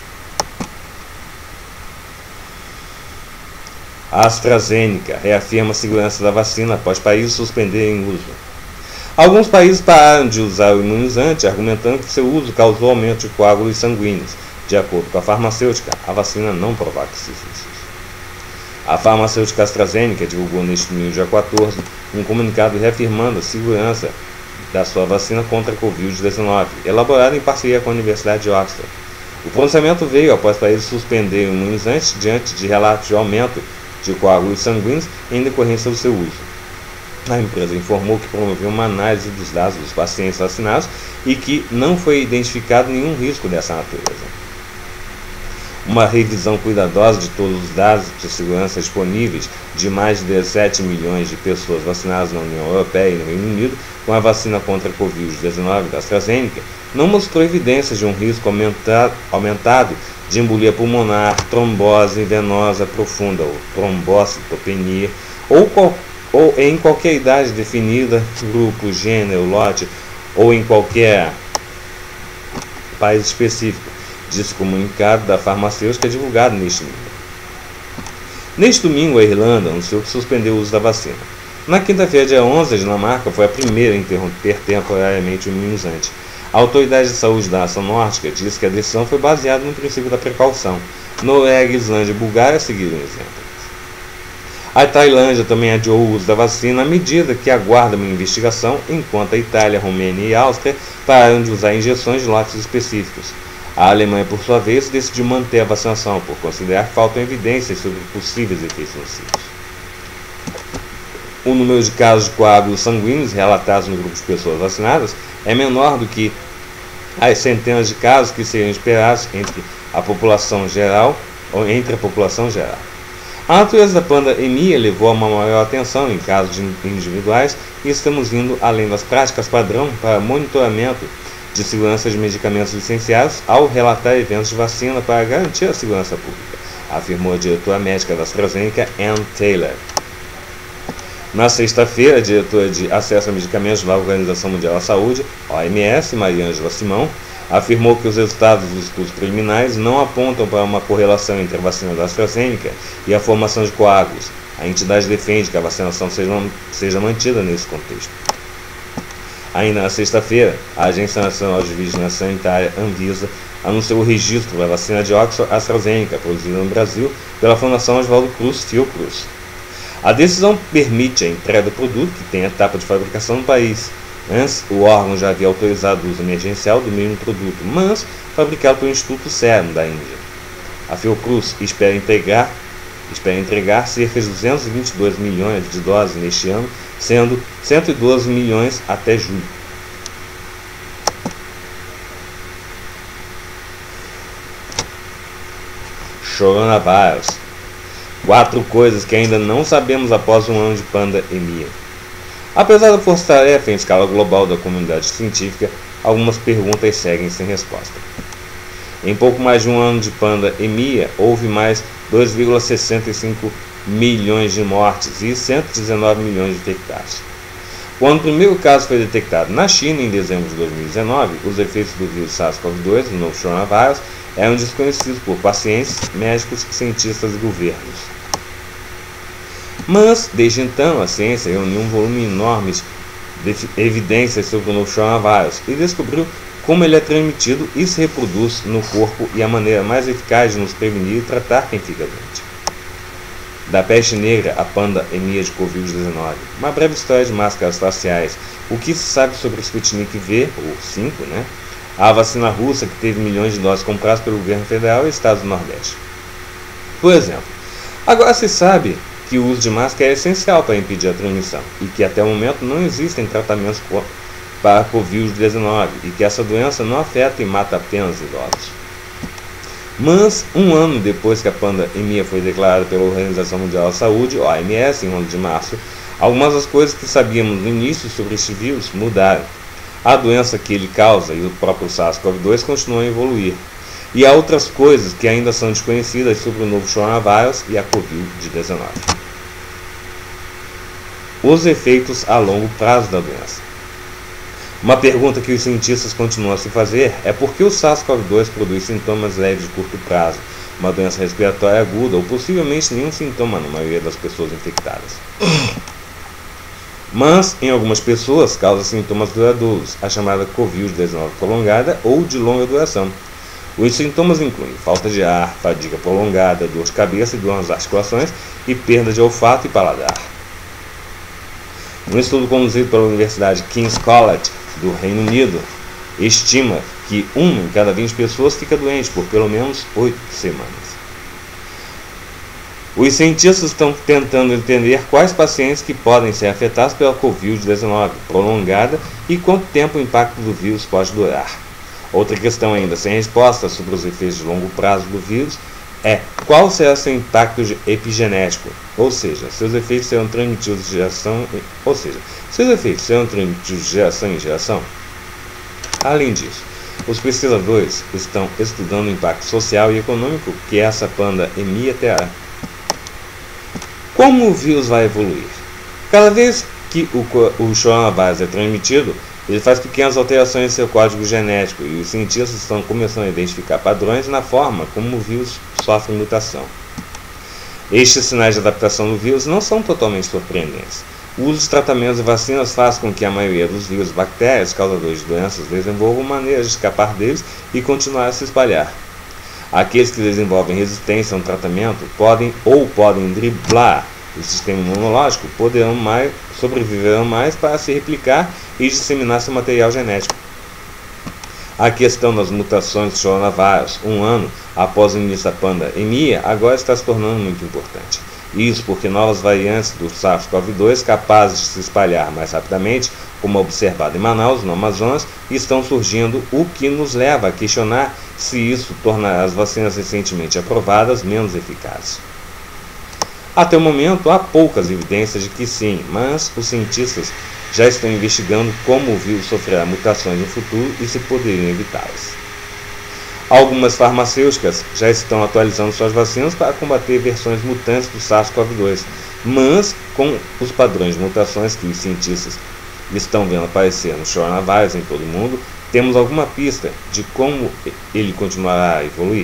[SPEAKER 1] A AstraZeneca reafirma a segurança da vacina após países suspenderem o uso. Alguns países pararam de usar o imunizante, argumentando que seu uso causou aumento de coágulos sanguíneos. De acordo com a farmacêutica, a vacina não provoca esses riscos. A farmacêutica AstraZeneca divulgou neste domingo, dia 14, um comunicado reafirmando a segurança da sua vacina contra a Covid-19, elaborada em parceria com a Universidade de Oxford. O pronunciamento veio após países suspenderem o imunizante diante de relatos de aumento de coágulos sanguíneos em decorrência do seu uso. A empresa informou que promoveu uma análise dos dados dos pacientes vacinados e que não foi identificado nenhum risco dessa natureza. Uma revisão cuidadosa de todos os dados de segurança disponíveis de mais de 17 milhões de pessoas vacinadas na União Europeia e no Reino Unido com a vacina contra a Covid-19 da AstraZeneca não mostrou evidências de um risco aumentado de embolia pulmonar, trombose venosa profunda ou trombocitopenia ou em qualquer idade definida, grupo, gênero, lote ou em qualquer país específico, disse o comunicado da farmacêutica divulgado neste domingo. Neste domingo, a Irlanda anunciou que suspendeu o uso da vacina. Na quinta-feira, dia 11, a Dinamarca foi a primeira a interromper temporariamente o imunizante. A autoridade de saúde da nação nórdica disse que a decisão foi baseada no princípio da precaução. Noruega, Islândia e Bulgária seguiram o exemplo. A Tailândia também adiou o uso da vacina à medida que aguarda uma investigação, enquanto a Itália, Romênia e Áustria pararam de usar injeções de lotes específicos. A Alemanha, por sua vez, decidiu manter a vacinação, por considerar que faltam evidências sobre possíveis efeitos nocivos. O número de casos de coágulos sanguíneos relatados no grupo de pessoas vacinadas é menor do que as centenas de casos que seriam esperados entre a população geral. A natureza da pandemia levou a uma maior atenção em casos individuais e estamos indo além das práticas padrão para monitoramento de segurança de medicamentos licenciados ao relatar eventos de vacina para garantir a segurança pública, afirmou a diretora médica da AstraZeneca, Ann Taylor. Na sexta-feira, a diretora de acesso a medicamentos da Organização Mundial da Saúde, OMS, Mariângela Simão, afirmou que os resultados dos estudos preliminares não apontam para uma correlação entre a vacina da AstraZeneca e a formação de coágulos. A entidade defende que a vacinação seja mantida nesse contexto. Ainda na sexta-feira, a Agência Nacional de Vigilância Sanitária, Anvisa, anunciou o registro da vacina de Oxford AstraZeneca, produzida no Brasil pela Fundação Oswaldo Cruz Fiocruz. A decisão permite a entrega do produto, que tem etapa de fabricação no país. Antes, o órgão já havia autorizado o uso emergencial do mesmo produto, mas fabricado pelo Instituto Serum da Índia. A Fiocruz espera entregar cerca de 222 milhões de doses neste ano, sendo 112 milhões até julho. Coronavírus. 4 coisas que ainda não sabemos após um ano de pandemia. Apesar da força-tarefa em escala global da comunidade científica, algumas perguntas seguem sem resposta. Em pouco mais de um ano de pandemia, houve mais 2,65 milhões de mortes e 119 milhões de infectados. Quando o primeiro caso foi detectado na China em dezembro de 2019, os efeitos do vírus SARS-CoV-2, do novo coronavírus, eram desconhecidos por pacientes, médicos, cientistas e governos. Mas, desde então, a ciência reuniu um volume enorme de evidências sobre o novo coronavírus e descobriu como ele é transmitido e se reproduz no corpo e a maneira mais eficaz de nos prevenir e tratar quem fica doente. Da peste negra à pandemia de Covid-19, uma breve história de máscaras faciais, o que se sabe sobre o Sputnik V, ou 5, a vacina russa que teve milhões de doses compradas pelo governo federal e estados do Nordeste. Por exemplo, agora se sabe que o uso de máscara é essencial para impedir a transmissão e que até o momento não existem tratamentos para a Covid-19 e que essa doença não afeta e mata apenas idosos. Mas, um ano depois que a pandemia foi declarada pela Organização Mundial da Saúde, OMS, em 11 de março, algumas das coisas que sabíamos no início sobre este vírus mudaram. A doença que ele causa e o próprio SARS-CoV-2 continuam a evoluir. E há outras coisas que ainda são desconhecidas sobre o novo coronavírus e a Covid-19. Os efeitos a longo prazo da doença. Uma pergunta que os cientistas continuam a se fazer é por que o SARS-CoV-2 produz sintomas leves de curto prazo, uma doença respiratória aguda ou possivelmente nenhum sintoma na maioria das pessoas infectadas. Mas, em algumas pessoas, causa sintomas duradouros, a chamada Covid-19 prolongada ou de longa duração. Os sintomas incluem falta de ar, fadiga prolongada, dor de cabeça e dor nas articulações e perda de olfato e paladar. Um estudo conduzido pela Universidade King's College do Reino Unido estima que 1 em cada 20 pessoas fica doente por pelo menos 8 semanas. Os cientistas estão tentando entender quais pacientes que podem ser afetados pela Covid-19 prolongada e quanto tempo o impacto do vírus pode durar. Outra questão ainda sem resposta sobre os efeitos de longo prazo do vírus é qual será seu impacto epigenético, ou seja, seus efeitos serão transmitidos de geração em geração. Além disso, os pesquisadores estão estudando o impacto social e econômico que essa pandemia terá. Como o vírus vai evoluir? Cada vez que o coronavírus é transmitido, ele faz pequenas alterações em seu código genético e os cientistas estão começando a identificar padrões na forma como o vírus sofre mutação. Estes sinais de adaptação do vírus não são totalmente surpreendentes. O uso de tratamentos e vacinas faz com que a maioria dos vírus e bactérias causadores de doenças desenvolvam maneiras de escapar deles e continuar a se espalhar. Aqueles que desenvolvem resistência a um tratamento podem driblar o sistema imunológico sobreviverão mais para se replicar e disseminar seu material genético. A questão das mutações do coronavírus, um ano após o início da pandemia, agora está se tornando muito importante. Isso porque novas variantes do SARS-CoV-2 capazes de se espalhar mais rapidamente, como observado em Manaus, no Amazonas, estão surgindo, o que nos leva a questionar se isso torna as vacinas recentemente aprovadas menos eficazes. Até o momento, há poucas evidências de que sim, mas os cientistas já estão investigando como o vírus sofrerá mutações no futuro e se poderiam evitá-las. Algumas farmacêuticas já estão atualizando suas vacinas para combater versões mutantes do SARS-CoV-2, mas com os padrões de mutações que os cientistas estão vendo aparecer no coronavírus em todo o mundo, temos alguma pista de como ele continuará a evoluir?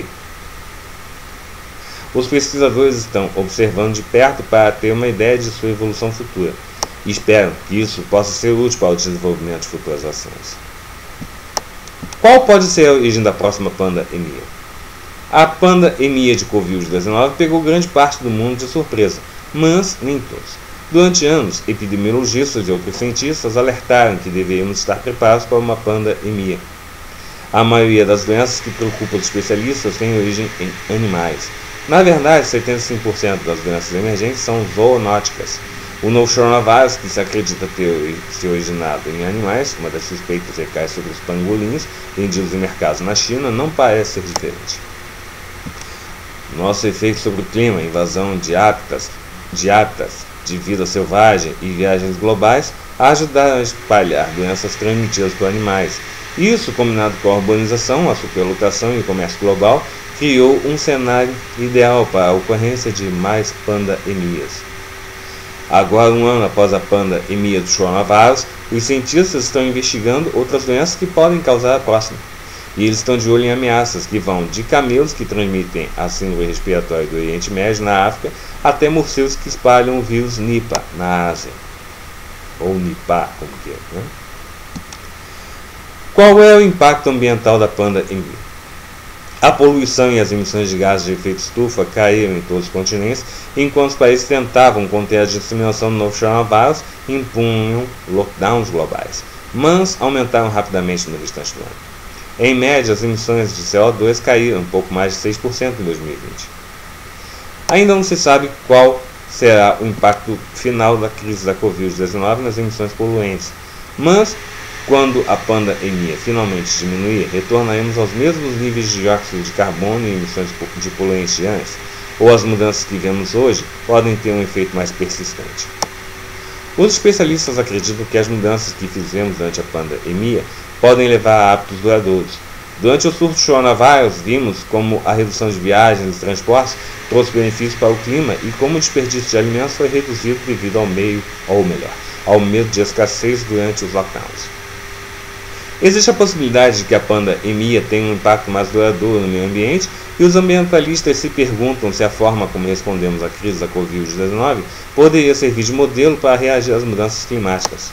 [SPEAKER 1] Os pesquisadores estão observando de perto para ter uma ideia de sua evolução futura e esperam que isso possa ser útil para o desenvolvimento de futuras vacinas. Qual pode ser a origem da próxima pandemia? A pandemia de Covid-19 pegou grande parte do mundo de surpresa, mas nem todos. Durante anos, epidemiologistas e outros cientistas alertaram que deveríamos estar preparados para uma pandemia. A maioria das doenças que preocupam os especialistas tem origem em animais. Na verdade, 75% das doenças emergentes são zoonóticas. O novo coronavírus, que se acredita ter se originado em animais, uma das suspeitas recai sobre os pangolins vendidos em mercados na China, não parece ser diferente. Nosso efeito sobre o clima, invasão de hábitats de vida selvagem e viagens globais ajudaram a espalhar doenças transmitidas por animais. Isso, combinado com a urbanização, a superlotação e o comércio global, criou um cenário ideal para a ocorrência de mais pandemias. Agora, um ano após a pandemia do coronavírus, os cientistas estão investigando outras doenças que podem causar a próxima. E eles estão de olho em ameaças que vão de camelos que transmitem a síndrome respiratória do Oriente Médio na África, até morcegos que espalham o vírus Nipah na Ásia. Ou Nipah, como queira, né? Qual é o impacto ambiental da pandemia? A poluição e as emissões de gases de efeito estufa caíram em todos os continentes, enquanto os países tentavam conter a disseminação do novo coronavírus e impunham lockdowns globais, mas aumentaram rapidamente no restante do ano. Em média, as emissões de CO2 caíram um pouco mais de 6% em 2020. Ainda não se sabe qual será o impacto final da crise da Covid-19 nas emissões poluentes, mas quando a pandemia finalmente diminuir, retornaremos aos mesmos níveis de dióxido de carbono e emissões de poluentes de antes, ou as mudanças que vemos hoje podem ter um efeito mais persistente. Os especialistas acreditam que as mudanças que fizemos durante a pandemia podem levar a hábitos duradouros. Durante o surto do coronavírus, vimos como a redução de viagens e transportes trouxe benefícios para o clima e como o desperdício de alimentos foi reduzido devido ao medo de escassez durante os lockdowns. Existe a possibilidade de que a pandemia tenha um impacto mais duradouro no meio ambiente e os ambientalistas se perguntam se a forma como respondemos à crise da Covid-19 poderia servir de modelo para reagir às mudanças climáticas.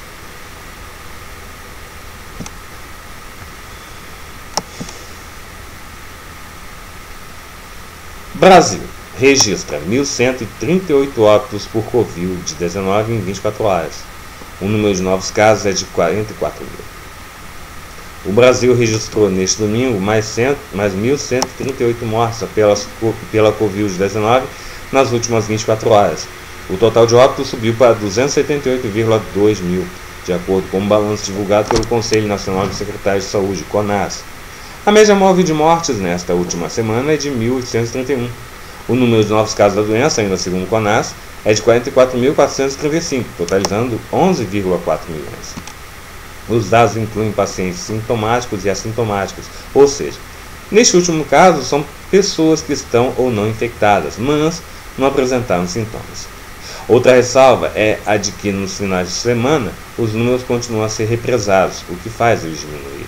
[SPEAKER 1] Brasil registra 1.138 óbitos por Covid-19 em 24 horas. O número de novos casos é de 44 mil. O Brasil registrou neste domingo mais 1.138 mortes pela Covid-19 nas últimas 24 horas. O total de óbitos subiu para 278,2 mil, de acordo com um balanço divulgado pelo Conselho Nacional de Secretários de Saúde, CONAS. A média móvel de mortes nesta última semana é de 1.831. O número de novos casos da doença, ainda segundo o CONAS, é de 44.435, totalizando 11,4 milhões. Os dados incluem pacientes sintomáticos e assintomáticos, ou seja, neste último caso são pessoas que estão ou não infectadas, mas não apresentaram sintomas. Outra ressalva é a de que nos finais de semana os números continuam a ser represados, o que faz eles diminuírem.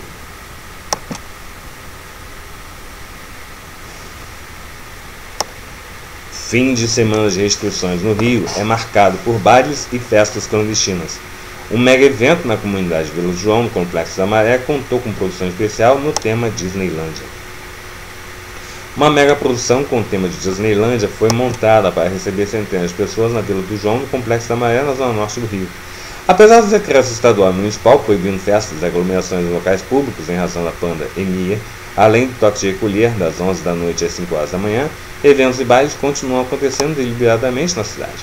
[SPEAKER 1] Fim de semana de restrições no Rio é marcado por bailes e festas clandestinas. Um mega evento na comunidade Vila João, no Complexo da Maré, contou com produção especial no tema Disneylândia. Uma mega produção com o tema de Disneylândia foi montada para receber centenas de pessoas na Vila do João, no Complexo da Maré, na zona norte do Rio. Apesar dos decretos estadual e municipal proibindo festas e aglomerações em locais públicos em razão da pandemia, além do toque de recolher das 11 da noite às 5 horas da manhã, eventos e bailes continuam acontecendo deliberadamente na cidade.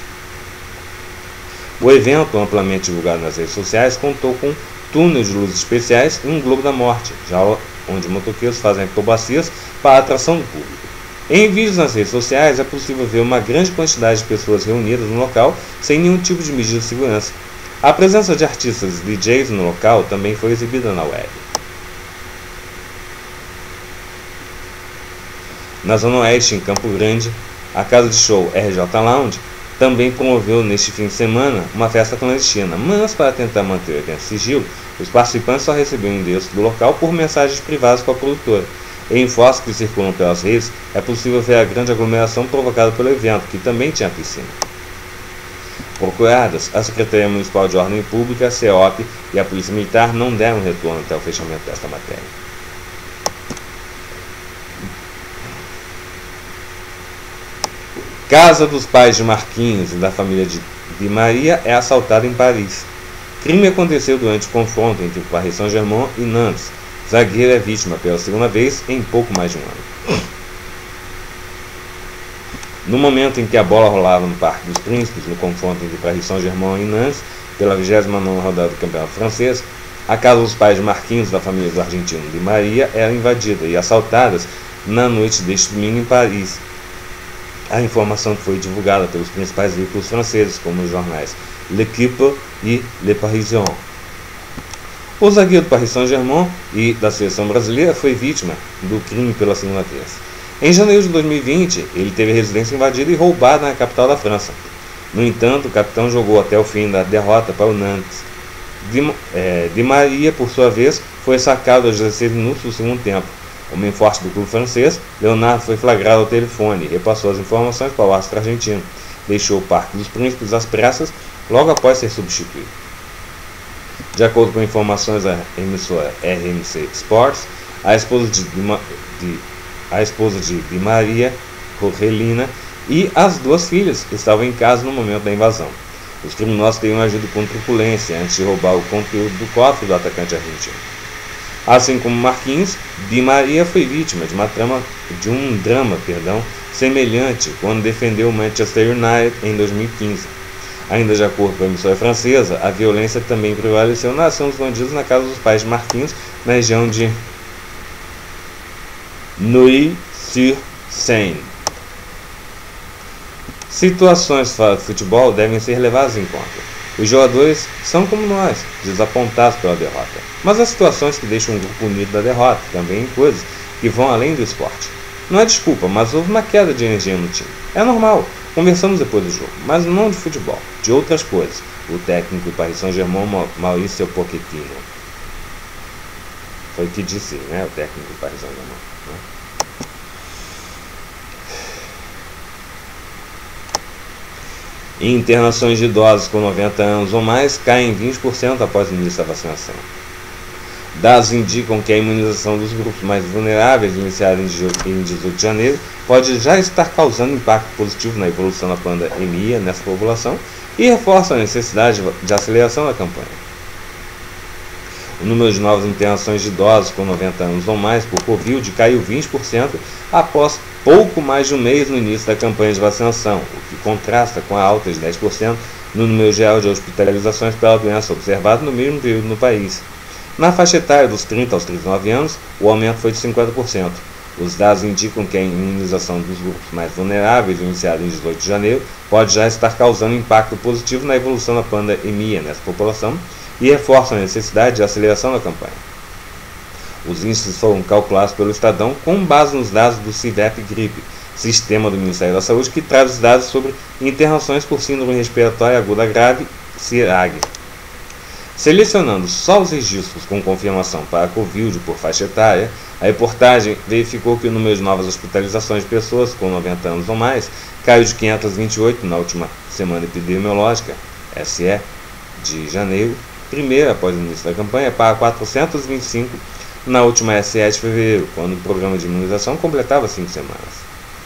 [SPEAKER 1] O evento, amplamente divulgado nas redes sociais, contou com túnel de luzes especiais e um globo da morte, já onde motoqueiros fazem acrobacias para a atração do público. Em vídeos nas redes sociais é possível ver uma grande quantidade de pessoas reunidas no local sem nenhum tipo de medida de segurança. A presença de artistas e DJs no local também foi exibida na web. Na Zona Oeste, em Campo Grande, a casa de show RJ Lounge também promoveu neste fim de semana uma festa clandestina, mas para tentar manter o evento sigilo, os participantes só receberam o endereço do local por mensagens privadas com a produtora. Em fotos que circulam pelas redes, é possível ver a grande aglomeração provocada pelo evento, que também tinha piscina. Procuradas, a Secretaria Municipal de Ordem Pública, a CEOP e a Polícia Militar não deram retorno até o fechamento desta matéria. Casa dos pais de Marquinhos e da família de Maria é assaltada em Paris. Crime aconteceu durante o confronto entre o Paris Saint-Germain e Nantes. Zagueiro é vítima pela segunda vez em pouco mais de um ano. No momento em que a bola rolava no Parque dos Príncipes, no confronto entre Paris Saint-Germain e Nantes, pela 29ª rodada do Campeonato Francês, a casa dos pais de Marquinhos da família do argentino de Maria era invadida e assaltada na noite deste domingo em Paris. A informação foi divulgada pelos principais veículos franceses, como os jornais L'Équipe e Le Parisien. O zagueiro do Paris Saint-Germain e da seleção brasileira foi vítima do crime pela segunda vez. Em janeiro de 2020, ele teve a residência invadida e roubada na capital da França. No entanto, o capitão jogou até o fim da derrota para o Nantes. Di Maria, por sua vez, foi sacado aos 16 minutos do segundo tempo. Homem forte do clube francês, Leonardo foi flagrado ao telefone e repassou as informações para o árbitro argentino. Deixou o Parque dos Príncipes às pressas logo após ser substituído. De acordo com informações da emissora RMC Sports, a esposa de Di Maria, Jorgelina, e as duas filhas estavam em casa no momento da invasão. Os criminosos teriam agido com truculência antes de roubar o conteúdo do cofre do atacante argentino. Assim como Marquinhos, Di Maria foi vítima de um drama semelhante quando defendeu o Manchester United em 2015. Ainda de acordo com a emissora francesa, a violência também prevaleceu na ação dos bandidos na casa dos pais de Marquinhos, na região de Neuilly-sur-Seine. Situações fora do futebol devem ser levadas em conta. Os jogadores são como nós, desapontados pela derrota. Mas há situações que deixam um grupo unido da derrota, também coisas que vão além do esporte. Não é desculpa, mas houve uma queda de energia no time. É normal, conversamos depois do jogo, mas não de futebol, de outras coisas. O técnico do Paris Saint-Germain, Mauricio Pochettino. Foi o que disse, né, o técnico do Paris Saint-Germain. Né? Internações de idosos com 90 anos ou mais caem 20% após o início da vacinação. Dados indicam que a imunização dos grupos mais vulneráveis, iniciada em 18 de janeiro, pode já estar causando impacto positivo na evolução da pandemia nessa população e reforça a necessidade de aceleração da campanha. O número de novas internações de idosos com 90 anos ou mais por Covid caiu 20% após pouco mais de um mês no início da campanha de vacinação, o que contrasta com a alta de 10% no número geral de hospitalizações pela doença observado no mesmo período no país. Na faixa etária dos 30 aos 39 anos, o aumento foi de 50%. Os dados indicam que a imunização dos grupos mais vulneráveis, iniciada em 18 de janeiro, pode já estar causando impacto positivo na evolução da pandemia nessa população e reforçam a necessidade de aceleração da campanha. Os índices foram calculados pelo Estadão com base nos dados do CIVEP-Gripe, sistema do Ministério da Saúde que traz os dados sobre internações por síndrome respiratória aguda grave, CIRAG. Selecionando só os registros com confirmação para a Covid por faixa etária, a reportagem verificou que o número de novas hospitalizações de pessoas com 90 anos ou mais caiu de 528 na última semana epidemiológica, SE, de janeiro, primeira após o início da campanha, para 425 na última SE de fevereiro, quando o programa de imunização completava 5 semanas.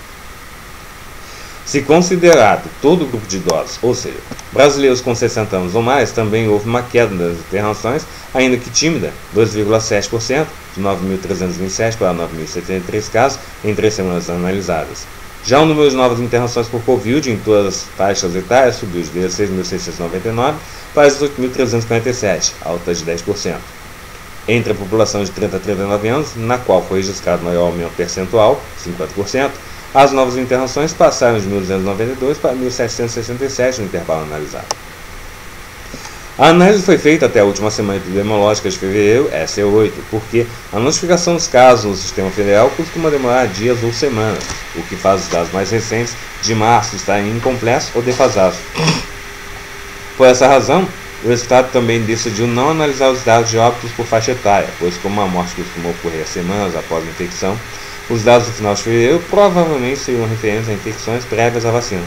[SPEAKER 1] Se considerado todo o grupo de idosos, ou seja, brasileiros com 60 anos ou mais, também houve uma queda das internações, ainda que tímida, 2,7%, de 9.327 para 9.073 casos em 3 semanas analisadas. Já o número de novas internações por Covid em todas as faixas etárias subiu de 16.699 para 18.347, alta de 10%. Entre a população de 30 a 39 anos, na qual foi registrado maior aumento percentual, 50%, as novas internações passaram de 1.292 para 1.767 no intervalo analisado. A análise foi feita até a última semana epidemiológica de fevereiro, SE8, porque a notificação dos casos no sistema federal costuma demorar dias ou semanas, o que faz os dados mais recentes de março estarem incompletos ou defasados. Por essa razão, o Estado também decidiu não analisar os dados de óbitos por faixa etária, pois como a morte costuma ocorrer semanas após a infecção, os dados do final de fevereiro provavelmente seriam referentes a infecções prévias à vacina.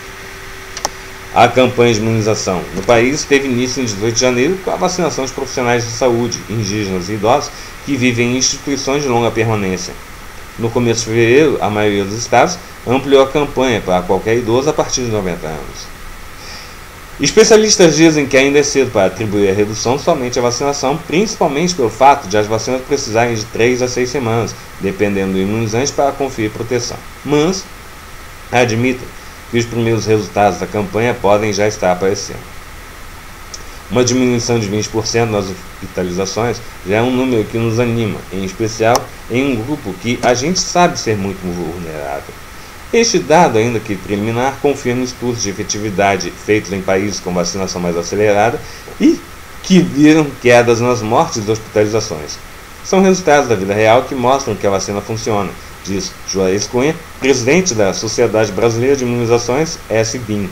[SPEAKER 1] A campanha de imunização no país teve início em 18 de janeiro com a vacinação de profissionais de saúde, indígenas e idosos que vivem em instituições de longa permanência. No começo de fevereiro, a maioria dos estados ampliou a campanha para qualquer idoso a partir de 90 anos. Especialistas dizem que ainda é cedo para atribuir a redução somente à vacinação, principalmente pelo fato de as vacinas precisarem de 3 a 6 semanas, dependendo do imunizante, para conferir proteção. Mas admitem que os primeiros resultados da campanha podem já estar aparecendo. Uma diminuição de 20% nas hospitalizações já é um número que nos anima, em especial em um grupo que a gente sabe ser muito vulnerável. Este dado, ainda que preliminar, confirma estudos de efetividade feitos em países com vacinação mais acelerada e que viram quedas nas mortes e hospitalizações. São resultados da vida real que mostram que a vacina funciona, diz Juarez Cunha, presidente da Sociedade Brasileira de Imunizações, SBIM.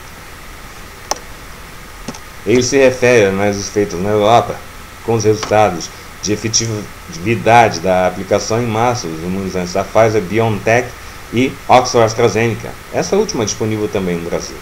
[SPEAKER 1] Ele se refere a análises feitas na Europa com os resultados de efetividade da aplicação em massa dos imunizantes da Pfizer, BioNTech e Oxford AstraZeneca, essa última disponível também no Brasil.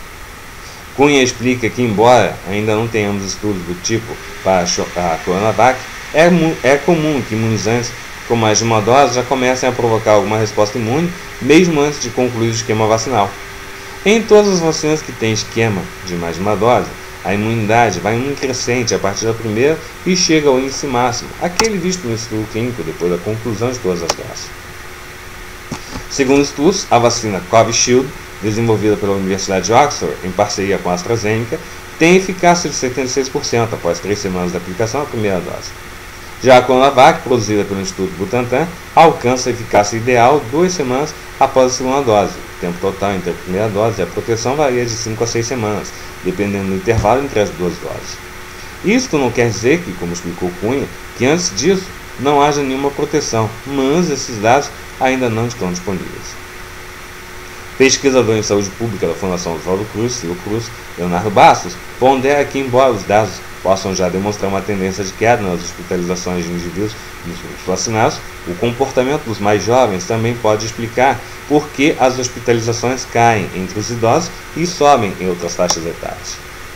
[SPEAKER 1] Cunha explica que, embora ainda não tenhamos estudos do tipo para a Coronavac, é comum que imunizantes com mais de uma dose já comecem a provocar alguma resposta imune, mesmo antes de concluir o esquema vacinal. Em todas as vacinas que têm esquema de mais de uma dose, a imunidade vai em um crescente a partir da primeira e chega ao índice máximo, aquele visto no estudo clínico depois da conclusão de todas as doses. Segundo estudos, a vacina Covishield, desenvolvida pela Universidade de Oxford em parceria com a AstraZeneca, tem eficácia de 76% após 3 semanas da aplicação da primeira dose. Já a Coronavac, produzida pelo Instituto Butantan, alcança a eficácia ideal 2 semanas após a segunda dose. O tempo total entre a primeira dose e a proteção varia de 5 a 6 semanas, dependendo do intervalo entre as duas doses. Isto não quer dizer que, como explicou Cunha, que antes disso não haja nenhuma proteção, mas esses dados ainda não estão disponíveis. Pesquisador em saúde pública da Fundação Oswaldo Cruz, Fiocruz, Leonardo Bastos, pondera que, embora os dados possam já demonstrar uma tendência de queda nas hospitalizações de indivíduos dos grupos vacinados, o comportamento dos mais jovens também pode explicar por que as hospitalizações caem entre os idosos e sobem em outras faixas etárias.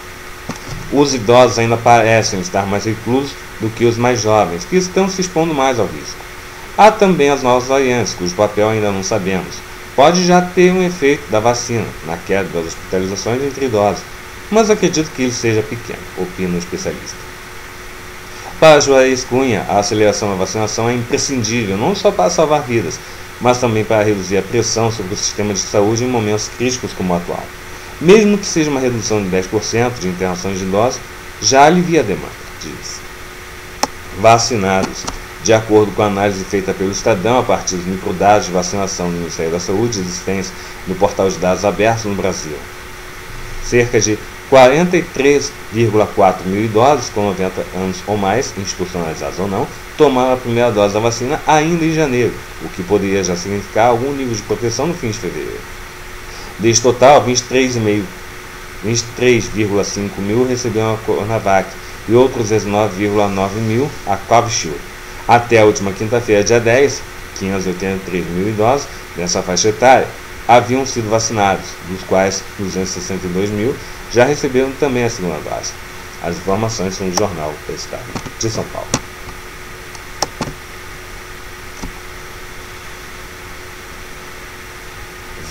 [SPEAKER 1] Os idosos ainda parecem estar mais reclusos do que os mais jovens, que estão se expondo mais ao risco. Há também as novas variantes, cujo papel ainda não sabemos. Pode já ter um efeito da vacina na queda das hospitalizações entre idosos, mas acredito que ele seja pequeno, opina o especialista. Para Juarez Cunha, a aceleração da vacinação é imprescindível não só para salvar vidas, mas também para reduzir a pressão sobre o sistema de saúde em momentos críticos como o atual. Mesmo que seja uma redução de 10% de internações de idosos, já alivia a demanda, diz. Vacinados. De acordo com a análise feita pelo Estadão a partir dos microdados de vacinação do Ministério da Saúde existentes no portal de dados abertos no Brasil, cerca de 43,4 mil idosos com 90 anos ou mais, institucionalizados ou não, tomaram a primeira dose da vacina ainda em janeiro, o que poderia já significar algum nível de proteção no fim de fevereiro. Deste total, 23,5 mil receberam a Coronavac e outros 19,9 mil a Covishield. Até a última quinta-feira, dia 10, 583 mil idosos nessa faixa etária haviam sido vacinados, dos quais 262 mil já receberam também a segunda dose. As informações são do jornal O Estado de São Paulo.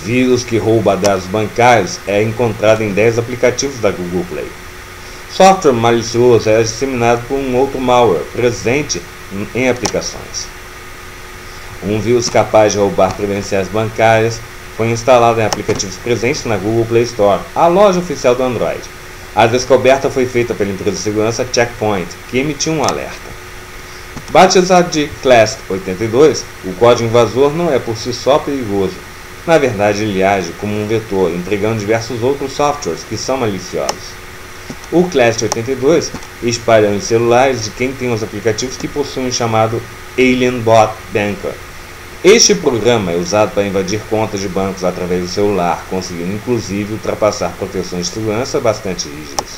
[SPEAKER 1] vírus que rouba dados bancários é encontrado em 10 aplicativos da Google Play. Software malicioso é disseminado por um outro malware presente em aplicações. Um vírus capaz de roubar credenciais bancárias foi instalado em aplicativos presentes na Google Play Store, a loja oficial do Android. A descoberta foi feita pela empresa de segurança Check Point, que emitiu um alerta. Batizado de Class 82, o código invasor não é por si só perigoso. Na verdade, ele age como um vetor, entregando diversos outros softwares que são maliciosos. O Class 82 espalha nos celulares de quem tem os aplicativos que possuem o chamado Alien Bot Banker. Este programa é usado para invadir contas de bancos através do celular, conseguindo inclusive ultrapassar proteções de segurança bastante rígidas.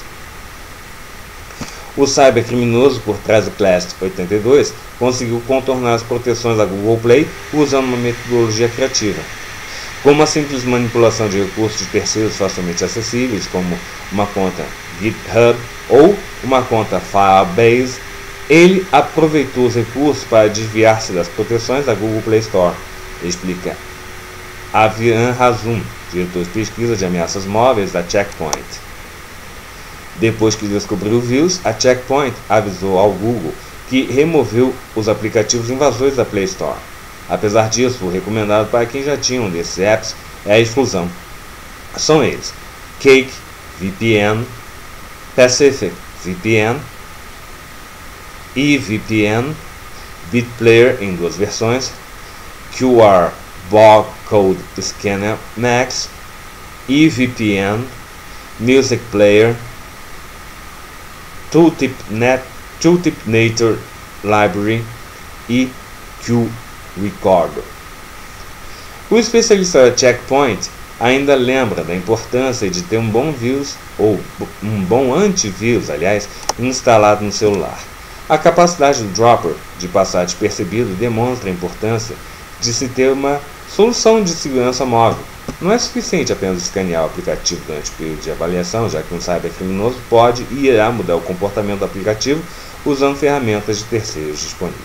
[SPEAKER 1] O cybercriminoso por trás do Class 82 conseguiu contornar as proteções da Google Play usando uma metodologia criativa. Com uma simples manipulação de recursos de terceiros facilmente acessíveis, como uma conta GitHub ou uma conta Firebase, ele aproveitou os recursos para desviar-se das proteções da Google Play Store, explica Avian Razum, diretor de pesquisa de ameaças móveis da Check Point. Depois que descobriu o vírus, a Check Point avisou ao Google que removeu os aplicativos invasores da Play Store. Apesar disso, o recomendado para quem já tinha um desses apps é a exclusão. São eles: Cake VPN, Pacific VPN, eVPN, BitPlayer em 2 versões, QR Barcode Scanner Max, eVPN, Music Player, Tooltip Nature Library e QRecorder. O especialista da Check Point ainda lembra da importância de ter um bom vírus, ou um bom antivírus, aliás, instalado no celular. A capacidade do Dropper de passar despercebido demonstra a importância de se ter uma solução de segurança móvel. Não é suficiente apenas escanear o aplicativo durante o período de avaliação, já que um cybercriminoso pode e irá mudar o comportamento do aplicativo usando ferramentas de terceiros disponíveis.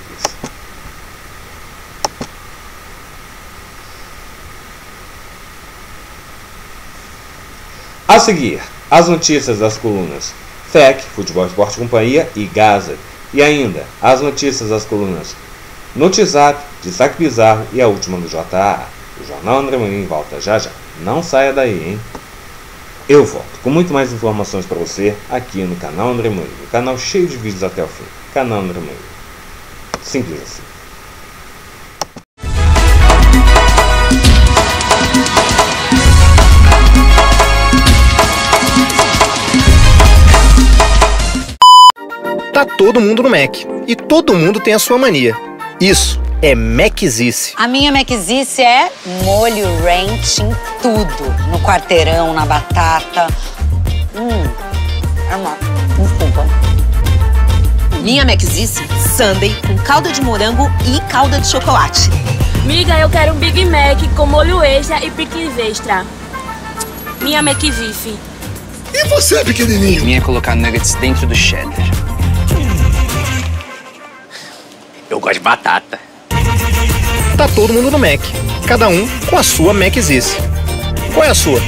[SPEAKER 1] A seguir, as notícias das colunas FEC, Futebol Esporte Companhia e Gaza. E ainda, as notícias das colunas Notizap, Destaque Bizarro e a última do JA. O Jornal André Morim volta já já. Não saia daí, hein? Eu volto com muito mais informações para você aqui no canal André Morim. Um canal cheio de vídeos até o fim. Canal André Morim. Simples assim.
[SPEAKER 10] Tá todo mundo no Mac e todo mundo tem a sua mania. Isso é Macizice.
[SPEAKER 11] A minha Macizice é molho ranch em tudo. No quarteirão, na batata. É uma... Desculpa.
[SPEAKER 12] Minha Macizice, sundae com calda de morango e calda de chocolate.
[SPEAKER 13] Miga, eu quero um Big Mac com molho extra e picles extra. Minha Macizice.
[SPEAKER 14] E você, pequenininho?
[SPEAKER 15] Minha é colocar nuggets dentro do cheddar. Eu gosto de batata.
[SPEAKER 10] Tá todo mundo no Mac, cada um com a sua Macizice. Qual é a sua?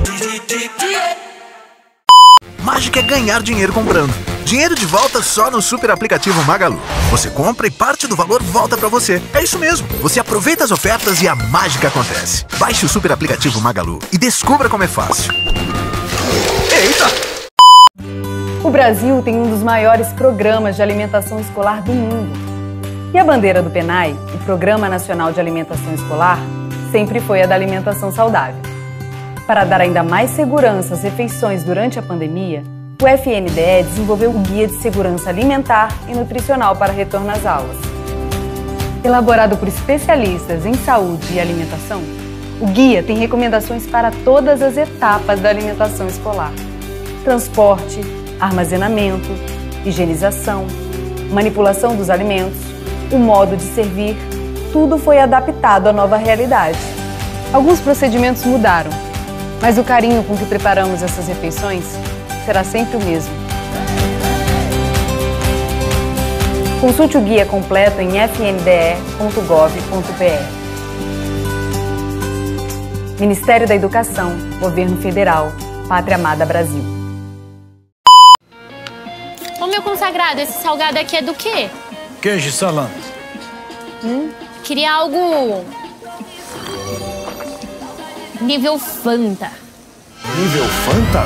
[SPEAKER 16] Mágica é ganhar dinheiro comprando. Dinheiro de volta só no super aplicativo Magalu. Você compra e parte do valor volta pra você. É isso mesmo. Você aproveita as ofertas e a mágica acontece. Baixe o super aplicativo Magalu e descubra como é fácil. Eita!
[SPEAKER 17] O Brasil tem um dos maiores programas de alimentação escolar do mundo. E a bandeira do PNAE, o Programa Nacional de Alimentação Escolar, sempre foi a da alimentação saudável. Para dar ainda mais segurança às refeições durante a pandemia, o FNDE desenvolveu o Guia de Segurança Alimentar e Nutricional para Retorno às Aulas. Elaborado por especialistas em saúde e alimentação, o guia tem recomendações para todas as etapas da alimentação escolar: transporte, armazenamento, higienização, manipulação dos alimentos, o modo de servir, tudo foi adaptado à nova realidade. Alguns procedimentos mudaram, mas o carinho com que preparamos essas refeições será sempre o mesmo. Consulte o guia completo em fnde.gov.br. Ministério da Educação, Governo Federal, Pátria Amada Brasil.
[SPEAKER 18] Ô meu consagrado, esse salgado aqui é do quê?
[SPEAKER 19] Queijo e salame.
[SPEAKER 18] Queria algo... nível Fanta.
[SPEAKER 19] Nível Fanta?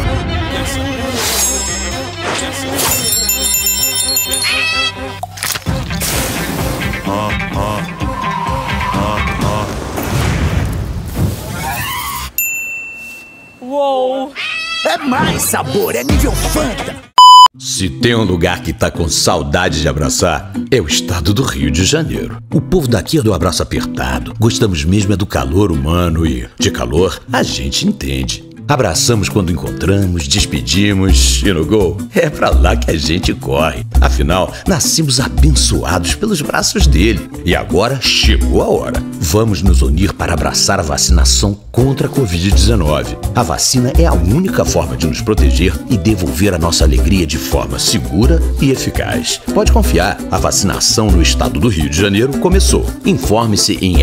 [SPEAKER 18] Uou!
[SPEAKER 20] É mais sabor, é nível Fanta. Se tem um lugar que tá com saudade de abraçar, é o estado do Rio de Janeiro. O povo daqui é do abraço apertado. Gostamos mesmo é do calor humano e, de calor, a gente entende. Abraçamos quando encontramos, despedimos e no gol é pra lá que a gente corre. Afinal, nascemos abençoados pelos braços dele. E agora chegou a hora. Vamos nos unir para abraçar a vacinação contra a Covid-19. A vacina é a única forma de nos proteger e devolver a nossa alegria de forma segura e eficaz. Pode confiar, a vacinação no estado do Rio de Janeiro começou. Informe-se em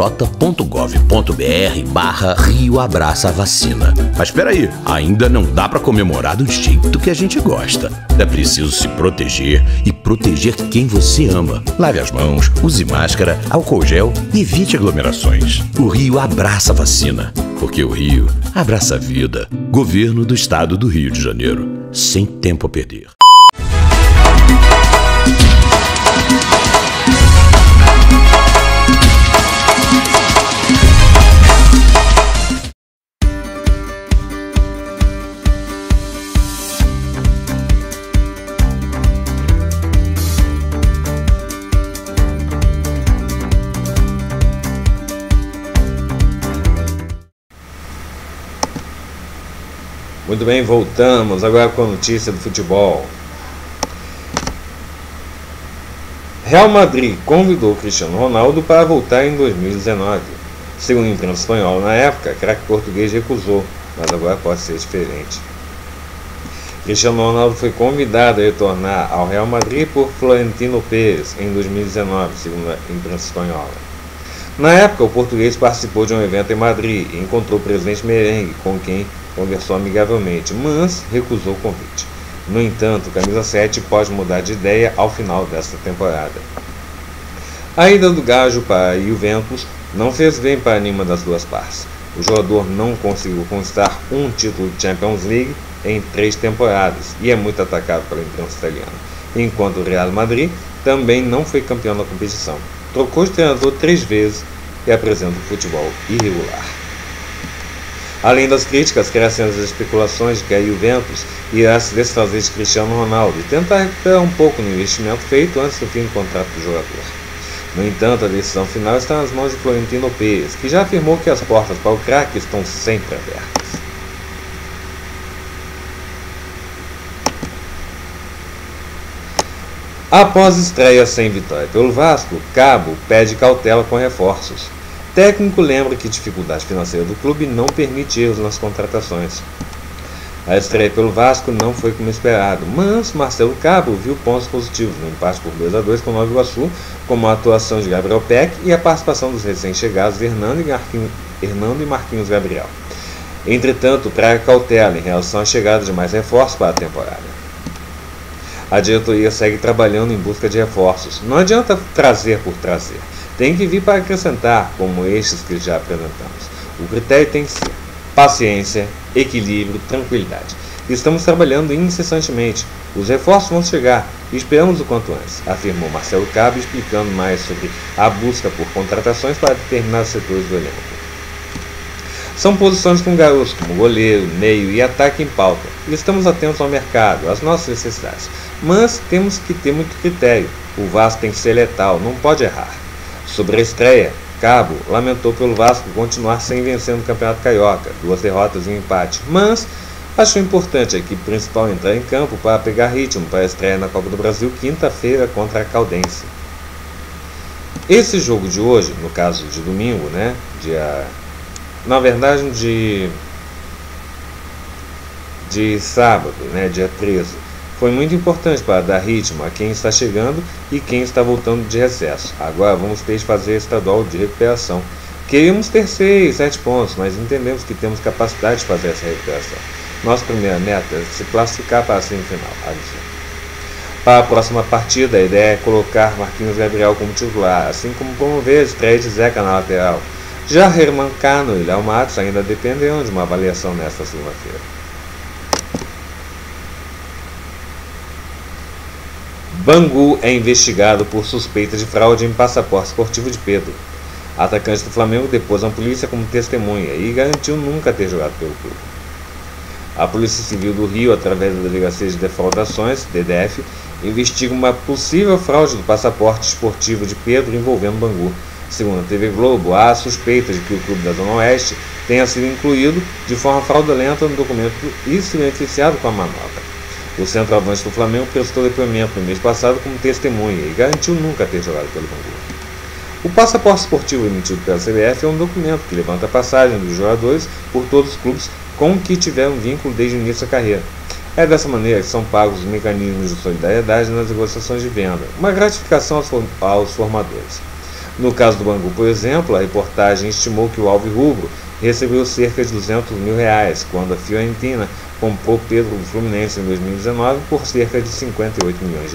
[SPEAKER 20] rj.gov.br/Rio Abraça a Vacina. Mas espera aí, ainda não dá para comemorar do jeito que a gente gosta. É preciso se proteger e proteger quem você ama. Lave as mãos, use máscara, álcool gel e evite aglomerações. O Rio abraça a vacina, porque o Rio abraça a vida. Governo do Estado do Rio de Janeiro. Sem tempo a perder.
[SPEAKER 1] Muito bem, voltamos agora com a notícia do futebol. Real Madrid convidou Cristiano Ronaldo para voltar em 2019. Segundo a imprensa espanhola na época, o craque português recusou, mas agora pode ser diferente. Cristiano Ronaldo foi convidado a retornar ao Real Madrid por Florentino Pérez em 2019, segundo a imprensa espanhola. Na época, o português participou de um evento em Madrid e encontrou o presidente Merengue, com quem conversou amigavelmente, mas recusou o convite. No entanto, o camisa 7 pode mudar de ideia ao final desta temporada. A ida do Gajo para a Juventus não fez bem para nenhuma das duas partes. O jogador não conseguiu conquistar um título de Champions League em 3 temporadas e é muito atacado pela imprensa italiana, enquanto o Real Madrid também não foi campeão da competição. Trocou de treinador 3 vezes e apresenta um futebol irregular. Além das críticas, crescem as especulações de que a Juventus irá se desfazer de Cristiano Ronaldo e tentar recuperar um pouco no investimento feito antes do fim do contrato do jogador. No entanto, a decisão final está nas mãos de Florentino Pérez, que já afirmou que as portas para o craque estão sempre abertas. Após estreia sem vitória pelo Vasco, Cabo pede cautela com reforços. Técnico lembra que dificuldade financeira do clube não permite erros nas contratações. A estreia pelo Vasco não foi como esperado, mas Marcelo Cabo viu pontos positivos no empate por 2-2 com o Nova Iguaçu, como a atuação de Gabriel Peck e a participação dos recém-chegados Hernando e Marquinhos Gabriel. Entretanto, traga cautela em relação à chegada de mais reforços para a temporada. A diretoria segue trabalhando em busca de reforços. Não adianta trazer por trazer. Tem que vir para acrescentar, como estes que já apresentamos. O critério tem que ser paciência, equilíbrio, tranquilidade. Estamos trabalhando incessantemente. Os reforços vão chegar e esperamos o quanto antes, afirmou Marcelo Cabo, explicando mais sobre a busca por contratações para determinados setores do elenco. São posições com garotos como goleiro, meio e ataque em pauta. E estamos atentos ao mercado, às nossas necessidades. Mas temos que ter muito critério. O Vasco tem que ser letal, não pode errar. Sobre a estreia, Cabo lamentou pelo Vasco continuar sem vencer no Campeonato Carioca, 2 derrotas e um empate, mas achou importante a equipe principal entrar em campo para pegar ritmo para a estreia na Copa do Brasil quinta-feira contra a Caldense. Esse jogo de hoje, no caso de domingo, de sábado, dia 13, foi muito importante para dar ritmo a quem está chegando e quem está voltando de recesso. Agora vamos ter de fazer estadual de recuperação. Queríamos ter 6, 7 pontos, mas entendemos que temos capacidade de fazer essa recuperação. Nossa primeira meta é se classificar para a semifinal. Para a próxima partida, a ideia é colocar Marquinhos Gabriel como titular, assim como promover a estreia de Zeca na lateral. Já Herman Cano e Léo Matos ainda dependerão de uma avaliação nesta segunda-feira. Bangu é investigado por suspeita de fraude em passaporte esportivo de Pedro. Atacante do Flamengo depôs a polícia como testemunha e garantiu nunca ter jogado pelo clube. A Polícia Civil do Rio, através da Delegacia de Defraudações, DDF, investiga uma possível fraude do passaporte esportivo de Pedro envolvendo Bangu. Segundo a TV Globo, há suspeita de que o clube da Zona Oeste tenha sido incluído de forma fraudulenta no documento e se beneficiado com a manobra. O centroavante do Flamengo prestou depoimento no mês passado como testemunha e garantiu nunca ter jogado pelo Bangu. O passaporte esportivo emitido pela CBF é um documento que levanta a passagem dos jogadores por todos os clubes com que tiveram vínculo desde o início da carreira. É dessa maneira que são pagos os mecanismos de solidariedade nas negociações de venda, uma gratificação aos formadores. No caso do Bangu, por exemplo, a reportagem estimou que o alvirrubro recebeu cerca de R$200 mil quando a Fiorentina comprou Pedro do Fluminense em 2019 por cerca de R$58 milhões.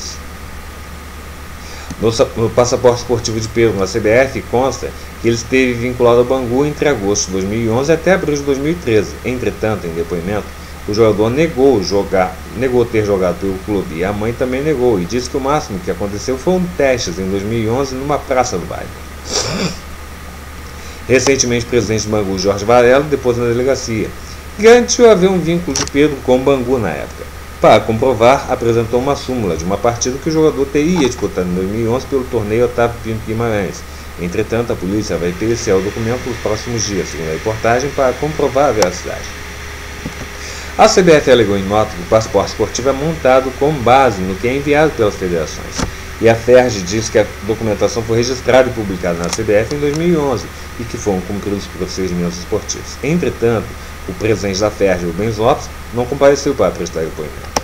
[SPEAKER 1] No passaporte esportivo de Pedro na CBF consta que ele esteve vinculado ao Bangu entre agosto de 2011 até abril de 2013. Entretanto, em depoimento, o jogador negou ter jogado pelo clube e a mãe também negou e disse que o máximo que aconteceu foram testes em 2011 numa praça do bairro. Recentemente, o presidente do Bangu, Jorge Varela, depôs na delegacia e garantiu haver um vínculo de Pedro com o Bangu na época. Para comprovar, apresentou uma súmula de uma partida que o jogador teria disputado em 2011 pelo torneio Otávio Pinto Guimarães. Entretanto, a polícia vai periciar o documento nos próximos dias, segundo a reportagem, para comprovar a veracidade. A CBF alegou em nota que o passaporte esportivo é montado com base no que é enviado pelas federações. E a FERJ diz que a documentação foi registrada e publicada na CBF em 2011 e que foram cumpridos os procedimentos esportivos. Entretanto, o presidente da FERJ, Rubens Lopes, não compareceu para prestar depoimento.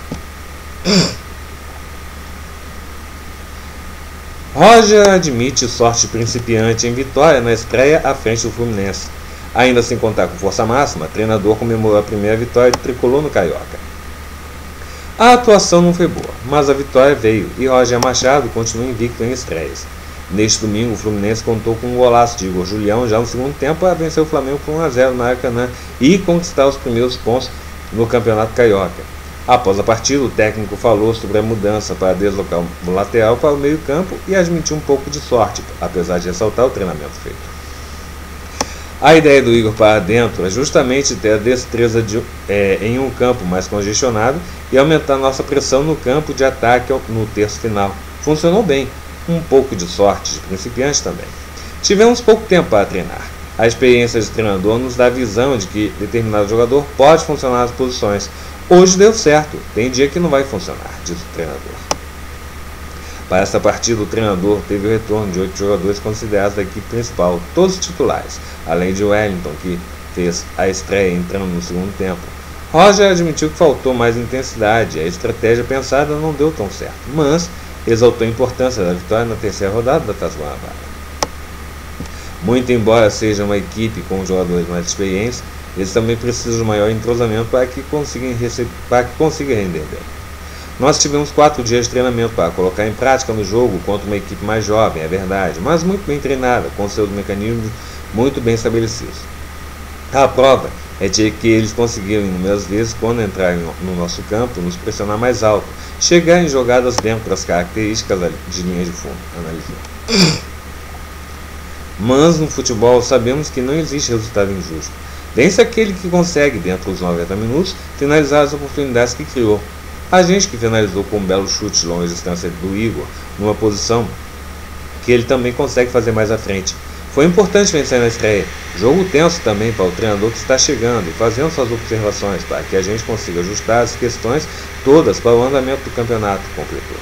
[SPEAKER 1] Roger admite sorte principiante em vitória na estreia à frente do Fluminense. Ainda sem contar com força máxima, o treinador comemorou a primeira vitória do tricolor no Carioca. A atuação não foi boa, mas a vitória veio e Roger Machado continua invicto em estreias. Neste domingo, o Fluminense contou com um golaço de Igor Julião já no segundo tempo para vencer o Flamengo por 1-0 no Maracanã e conquistar os primeiros pontos no Campeonato Carioca. Após a partida, o técnico falou sobre a mudança para deslocar o lateral para o meio-campo e admitiu um pouco de sorte, apesar de ressaltar o treinamento feito. A ideia do Igor para dentro é justamente ter a destreza em um campo mais congestionado e aumentar nossa pressão no campo de ataque no terço final. Funcionou bem, um pouco de sorte de principiante também. Tivemos pouco tempo para treinar. A experiência de treinador nos dá a visão de que determinado jogador pode funcionar nas posições. Hoje deu certo, tem dia que não vai funcionar, disse o treinador. Para esta partida, o treinador teve o retorno de 8 jogadores considerados da equipe principal, todos titulares, além de Wellington, que fez a estreia entrando no segundo tempo. Roger admitiu que faltou mais intensidade e a estratégia pensada não deu tão certo, mas exaltou a importância da vitória na terceira rodada da Taça Guanabara. Muito embora seja uma equipe com jogadores mais experientes, eles também precisam de maior entrosamento para que consiga render bem. Nós tivemos 4 dias de treinamento para colocar em prática no jogo contra uma equipe mais jovem, é verdade, mas muito bem treinada, com seus mecanismos muito bem estabelecidos. A prova é de que eles conseguiram inúmeras vezes, quando entrarem no nosso campo, nos pressionar mais alto, chegar em jogadas dentro das características de linha de fundo, analisou. Mas no futebol sabemos que não existe resultado injusto. Vence aquele que consegue, dentro dos 90 minutos, finalizar as oportunidades que criou. A gente que finalizou com um belo chute de longa distância do Igor, numa posição que ele também consegue fazer mais à frente. Foi importante vencer na estreia. Jogo tenso também para o treinador que está chegando e fazendo suas observações para que a gente consiga ajustar as questões todas para o andamento do campeonato, completou.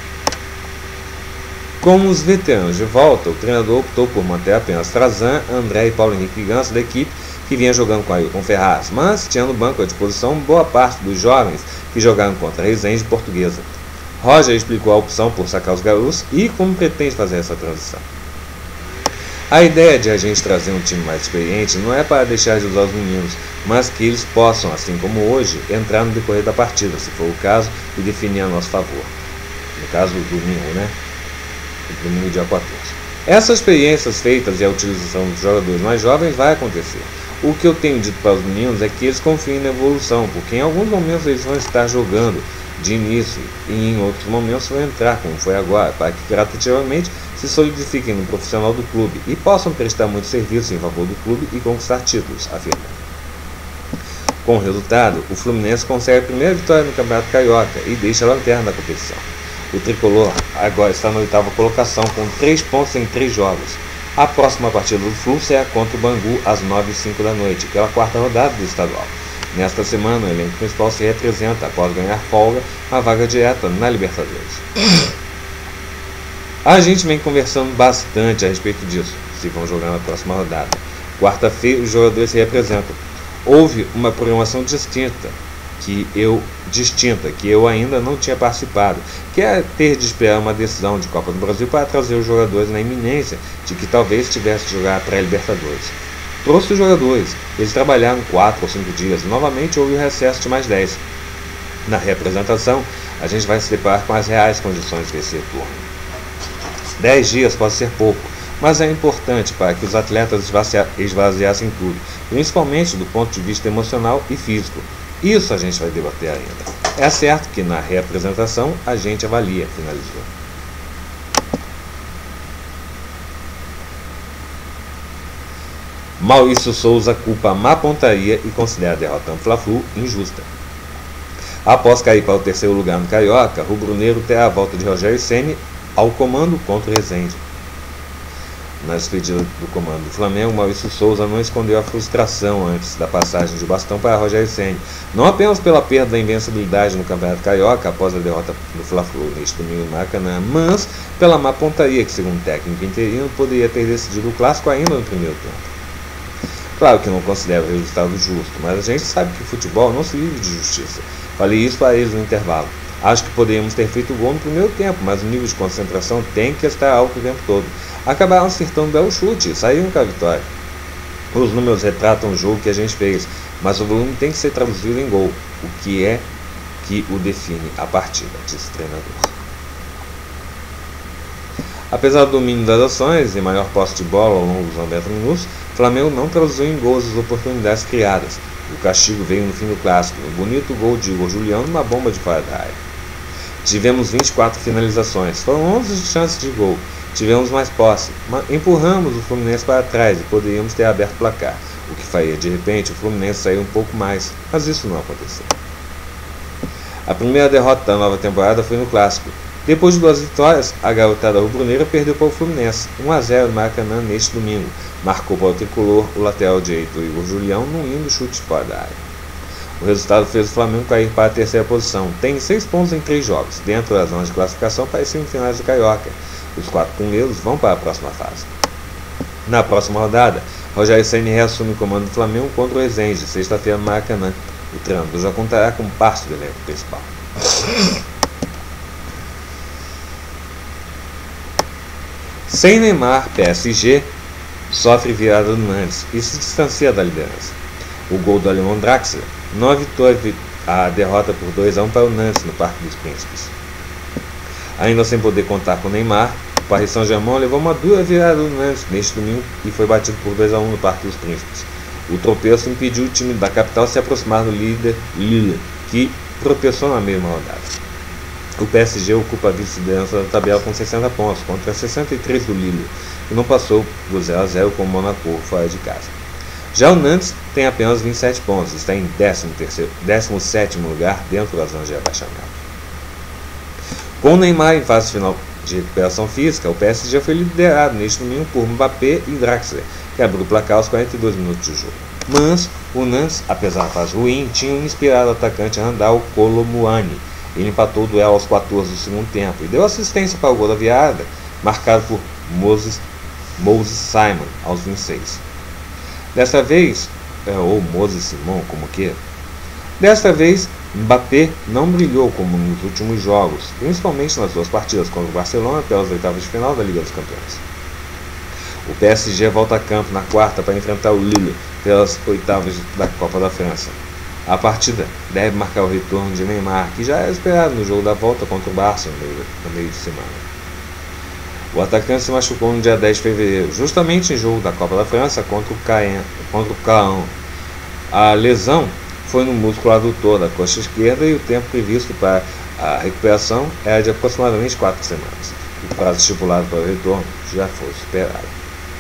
[SPEAKER 1] Com os veteranos de volta, o treinador optou por manter apenas Trazan, André e Paulo Henrique Ganso da equipe que vinha jogando com Ailton Ferraz, mas tinha no banco à disposição boa parte dos jovens que jogaram contra a Resende e Portuguesa. Roger explicou a opção por sacar os garotos e como pretende fazer essa transição. A ideia de a gente trazer um time mais experiente não é para deixar de usar os meninos, mas que eles possam, assim como hoje, entrar no decorrer da partida, se for o caso, e definir a nosso favor. No caso, domingo, né? Domingo, dia 14. Essas experiências feitas e a utilização dos jogadores mais jovens vai acontecer. O que eu tenho dito para os meninos é que eles confiem na evolução, porque em alguns momentos eles vão estar jogando de início e em outros momentos vão entrar, como foi agora, para que gradativamente se solidifiquem no profissional do clube e possam prestar muito serviço em favor do clube e conquistar títulos, afirma. Com o resultado, o Fluminense consegue a primeira vitória no Campeonato Carioca e deixa a lanterna da competição. O tricolor agora está na 8ª colocação com 3 pontos em 3 jogos. A próxima partida do Flu será contra o Bangu às 9h05 da noite, pela 4ª rodada do estadual. Nesta semana, o elenco principal se representa após ganhar folga a vaga direta na Libertadores. A gente vem conversando bastante a respeito disso, se vão jogar na próxima rodada. Quarta-feira, os jogadores se representam. Houve uma programação distinta que eu ainda não tinha participado, que é ter de esperar uma decisão de Copa do Brasil para trazer os jogadores na iminência de que talvez tivesse de jogar a pré-Libertadores. Trouxe os jogadores, eles trabalharam 4 ou 5 dias, novamente houve o recesso de mais 10. Na representação, a gente vai se deparar com as reais condições desse retorno. 10 dias pode ser pouco, mas é importante para que os atletas esvaziassem tudo, principalmente do ponto de vista emocional e físico. Isso a gente vai debater ainda. É certo que na reapresentação a gente avalia, finalizou. Maurício Souza culpa a má pontaria e considera a derrota no Fla-Flu injusta. Após cair para o 3º lugar no Carioca, rubro-negro terá a volta de Rogério Ceni ao comando contra o Resende. Na despedida do comando do Flamengo, Maurício Souza não escondeu a frustração antes da passagem de bastão para Rogério Ceni, não apenas pela perda da invencibilidade no Campeonato Carioca após a derrota do Fla-Flu neste domingo no Maracanã, mas pela má pontaria que, segundo o técnico interino, poderia ter decidido o clássico ainda no primeiro tempo. Claro que não considero o resultado justo, mas a gente sabe que o futebol não se vive de justiça. Falei isso para eles no intervalo. Acho que poderíamos ter feito o gol no primeiro tempo, mas o nível de concentração tem que estar alto o tempo todo. Acabaram acertando um belo chute e saíram com a vitória. Os números retratam o jogo que a gente fez, mas o volume tem que ser traduzido em gol, o que é que o define a partida, disse o treinador. Apesar do domínio das ações e maior posse de bola ao longo dos 90 minutos, o Flamengo não traduziu em gols as oportunidades criadas. O castigo veio no fim do clássico, um bonito gol de Igor Julião numa bomba de fora da área. Tivemos 24 finalizações, foram 11 chances de gol. Tivemos mais posse, mas empurramos o Fluminense para trás e poderíamos ter aberto o placar, o que faria de repente o Fluminense sair um pouco mais, mas isso não aconteceu. A primeira derrota da nova temporada foi no clássico. Depois de 2 vitórias, a garotada rubro-negra perdeu para o Fluminense, 1-0 no Maracanã neste domingo. Marcou para o tricolor o lateral direito Igor Julião num lindo chute fora da área. O resultado fez o Flamengo cair para a 3ª posição. Tem 6 pontos em 3 jogos, dentro das zonas de classificação para as semifinais do Carioca. Os 4 primeiros vão para a próxima fase. Na próxima rodada, Rogério Ceni reassume o comando do Flamengo contra o Resende, sexta-feira no Maracanã. O treinador já contará com parte do elenco principal. Sem Neymar, PSG sofre virada do Nantes e se distancia da liderança. O gol do alemão Draxler não evitou a derrota por 2-1 para o Nantes no Parque dos Príncipes. Ainda sem poder contar com Neymar, o Paris Saint-Germain levou uma dura virada do Nantes neste domingo e foi batido por 2-1 no Parque dos Príncipes. O tropeço impediu o time da capital se aproximar do líder Lille, que tropeçou na mesma rodada. O PSG ocupa a vice-liderança da tabela com 60 pontos, contra 63 do Lille, que não passou do 0-0 com o Monaco fora de casa. Já o Nantes tem apenas 27 pontos, está em 17º lugar dentro da zona de rebaixamento. Com o Neymar em fase final de recuperação física, o PSG foi liderado neste domingo por Mbappé e Draxler, que abriu o placar aos 42 minutos de jogo. Mas o Nantes, apesar da fase ruim, tinha um inspirado atacante Randal Kolo Muani. Ele empatou o duelo aos 14 do segundo tempo e deu assistência para o gol da virada, marcado por Moses Simon aos 26. Desta vez, ou Moses Simon, como queira. Desta vez, Mbappé não brilhou como nos últimos jogos, principalmente nas 2 partidas contra o Barcelona pelas 8ª de final da Liga dos Campeões. O PSG volta a campo na quarta para enfrentar o Lille pelas oitavas da Copa da França. A partida deve marcar o retorno de Neymar, que já era esperado no jogo da volta contra o Barça no meio de semana. O atacante se machucou no dia 10 de fevereiro, justamente em jogo da Copa da França contra o Caen. A lesão foi no músculo adutor da coxa esquerda e o tempo previsto para a recuperação era de aproximadamente 4 semanas. O prazo estipulado para o retorno já foi superado.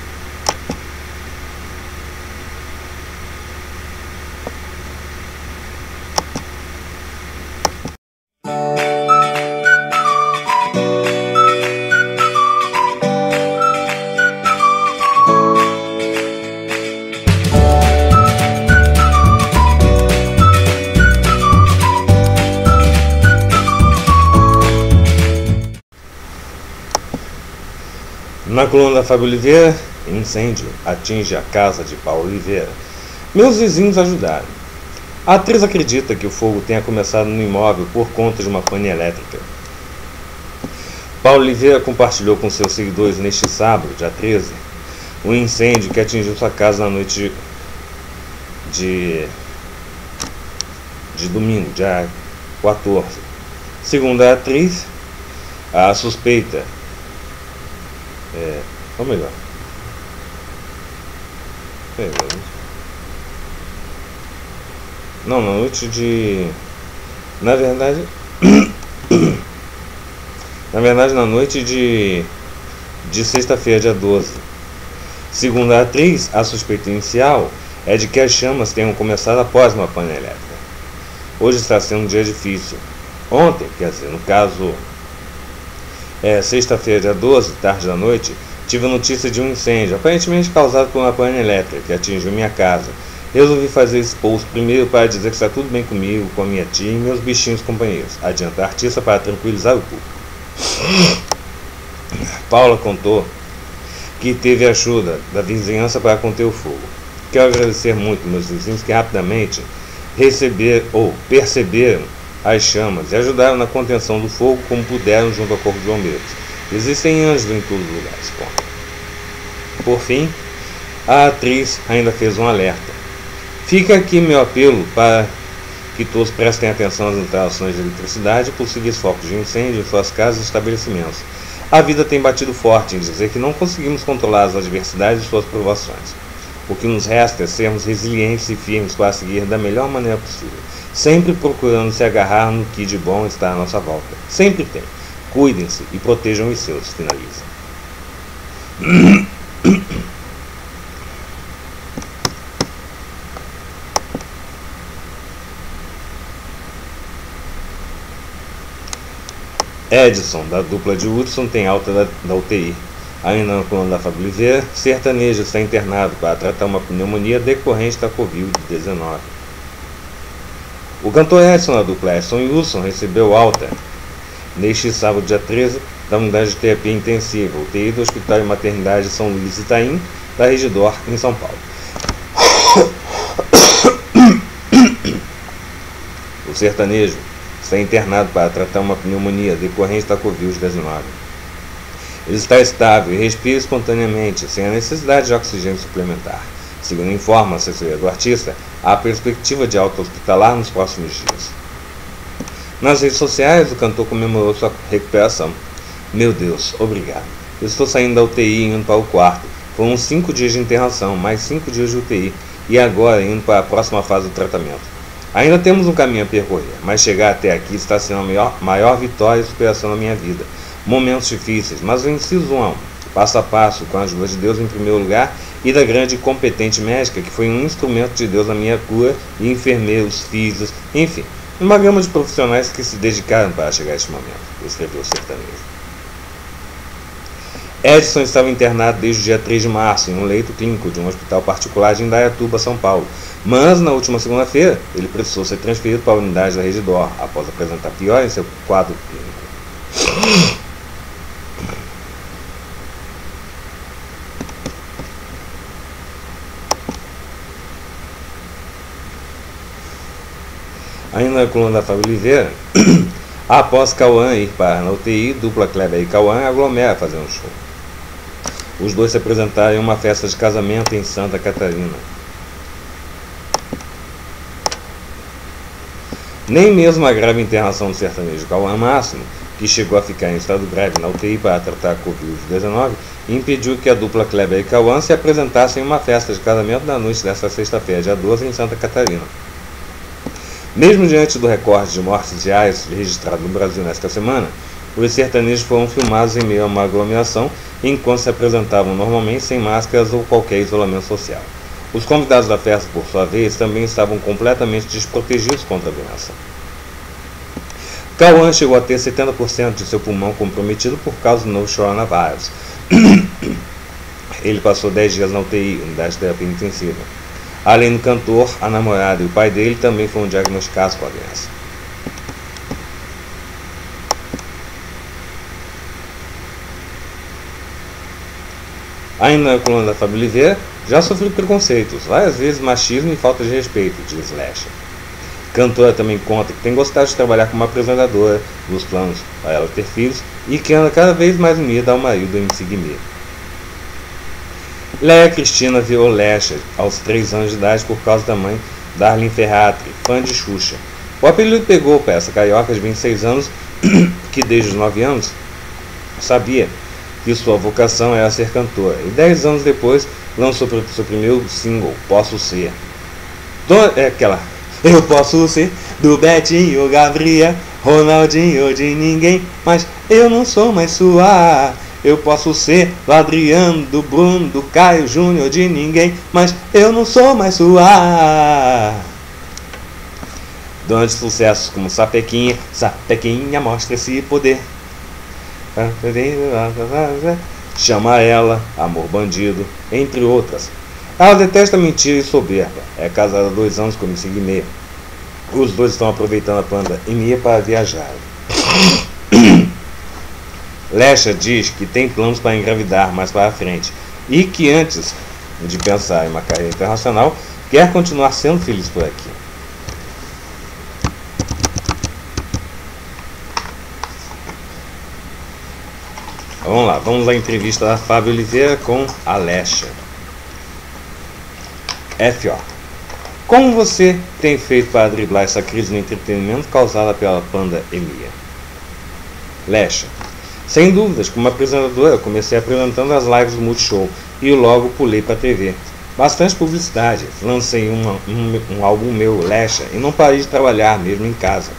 [SPEAKER 1] Na coluna da Fábio Oliveira, incêndio atinge a casa de Paulo Oliveira. Meus vizinhos ajudaram. A atriz acredita que o fogo tenha começado no imóvel por conta de uma pane elétrica. Paulo Oliveira compartilhou com seus seguidores neste sábado, dia 13, um incêndio que atingiu sua casa na noite de domingo, dia 14. Segundo a atriz, a suspeita ou melhor, não, na noite de, na verdade, na noite de sexta-feira, dia 12. Segundo a atriz, a suspeita inicial é de que as chamas tenham começado após uma pane elétrica. Hoje está sendo um dia difícil. Ontem, quer dizer, no caso, sexta-feira, dia 12, tarde da noite, tive a notícia de um incêndio, aparentemente causado por uma pane elétrica que atingiu minha casa. Resolvi fazer esse post primeiro para dizer que está tudo bem comigo, com a minha tia e meus bichinhos companheiros. Adianta a artista para tranquilizar o público. Paula contou que teve a ajuda da vizinhança para conter o fogo. Quero agradecer muito meus vizinhos que rapidamente perceberam as chamas e ajudaram na contenção do fogo como puderam junto ao corpo de bombeiros. Existem anjos em todos os lugares. Por fim, a atriz ainda fez um alerta. Fica aqui meu apelo para que todos prestem atenção às instalações de eletricidade e possíveis focos de incêndio em suas casas e estabelecimentos. A vida tem batido forte em dizer que não conseguimos controlar as adversidades e suas provações. O que nos resta é sermos resilientes e firmes para seguir da melhor maneira possível, sempre procurando se agarrar no que de bom está à nossa volta. Sempre tem. Cuidem-se e protejam os seus, finaliza. Edson, da dupla de Hudson, tem alta da UTI. Ainda na coluna da Fábio Oliveira, sertanejo está internado para tratar uma pneumonia decorrente da Covid-19. O cantor Edson, da dupla Edson e Hudson, recebeu alta neste sábado, dia 13, da unidade de terapia intensiva, UTI do Hospital de Maternidade São Luís Itaim, da Regidor, em São Paulo. O sertanejo está internado para tratar uma pneumonia decorrente da Covid-19. Ele está estável e respira espontaneamente, sem a necessidade de oxigênio suplementar. Segundo informa a assessoria do artista, há perspectiva de alta hospitalar nos próximos dias. Nas redes sociais, o cantor comemorou sua recuperação. Meu Deus, obrigado. Eu estou saindo da UTI e indo para o quarto. Foram 5 dias de internação, mais 5 dias de UTI, e agora indo para a próxima fase do tratamento. Ainda temos um caminho a percorrer, mas chegar até aqui está sendo a maior vitória e superação da minha vida. Momentos difíceis, mas vencidos um a um, passo a passo, com a ajuda de Deus em primeiro lugar e da grande e competente médica que foi um instrumento de Deus na minha cura, e enfermeiros, físicos, enfim, uma gama de profissionais que se dedicaram para chegar a este momento, escreveu o sertanejo. Edson estava internado desde o dia 3 de março em um leito clínico de um hospital particular de Indaiatuba, São Paulo, mas na última segunda-feira ele precisou ser transferido para a unidade da Regidor após apresentar pior em seu quadro clínico. Ainda na coluna da Fábio Oliveira, após Cauã ir para a UTI, dupla Kleber e Cauã aglomera fazer um show. os dois se apresentaram em uma festa de casamento em Santa Catarina. Nem mesmo a grave internação do sertanejo Cauã Máximo, que chegou a ficar em estado grave na UTI para tratar a Covid-19, impediu que a dupla Kleber e Cauã se apresentassem em uma festa de casamento na noite desta sexta-feira, dia 12, em Santa Catarina. Mesmo diante do recorde de mortes diárias registrado no Brasil nesta semana, os sertanejos foram filmados em meio a uma aglomeração, enquanto se apresentavam normalmente sem máscaras ou qualquer isolamento social. Os convidados da festa, por sua vez, também estavam completamente desprotegidos contra a doença. Cauã chegou a ter 70% de seu pulmão comprometido por causa do novo coronavírus. Ele passou 10 dias na UTI, unidade de terapia intensiva. Além do cantor, a namorada e o pai dele também foram diagnosticados com a doença. Ainda na coluna da Fábio Oliveira, já sofreu preconceitos, várias vezes machismo e falta de respeito, diz Lesha. Cantora também conta que tem gostado de trabalhar como apresentadora, nos planos para ela ter filhos, e que anda cada vez mais unida ao marido MC Guimê. Léa Cristina virou Lesha aos 3 anos de idade por causa da mãe, Darlene Ferratri, fã de Xuxa. O apelido pegou para essa carioca de 26 anos, que desde os 9 anos sabia que sua vocação era ser cantora, e 10 anos depois lançou seu primeiro single, Posso Ser. É aquela... Eu posso ser do Betinho, Gabriel, Ronaldinho, de ninguém, mas eu não sou mais sua. Eu posso ser do Adriano, do Bruno, do Caio Júnior, de ninguém, mas eu não sou mais sua. Dona de sucessos como Sapequinha, Sapequinha mostra esse poder. Chama Ela, Amor Bandido, entre outras. Ela detesta mentira e soberba. É casada há 2 anos com o MC Guimê. Os dois estão aproveitando a banda Emia para viajar. Lesha diz que tem planos para engravidar mais para frente e que antes de pensar em uma carreira internacional, quer continuar sendo feliz por aqui. Vamos lá, vamos à entrevista da Fábio Oliveira com a Lesha. F.O. Como você tem feito para driblar essa crise no entretenimento causada pela banda Emia? Lesha. Sem dúvidas, como apresentadora, eu comecei apresentando as lives do Multishow e logo pulei para a TV. Bastante publicidade, lancei um álbum meu, Lesha, e não parei de trabalhar mesmo em casa.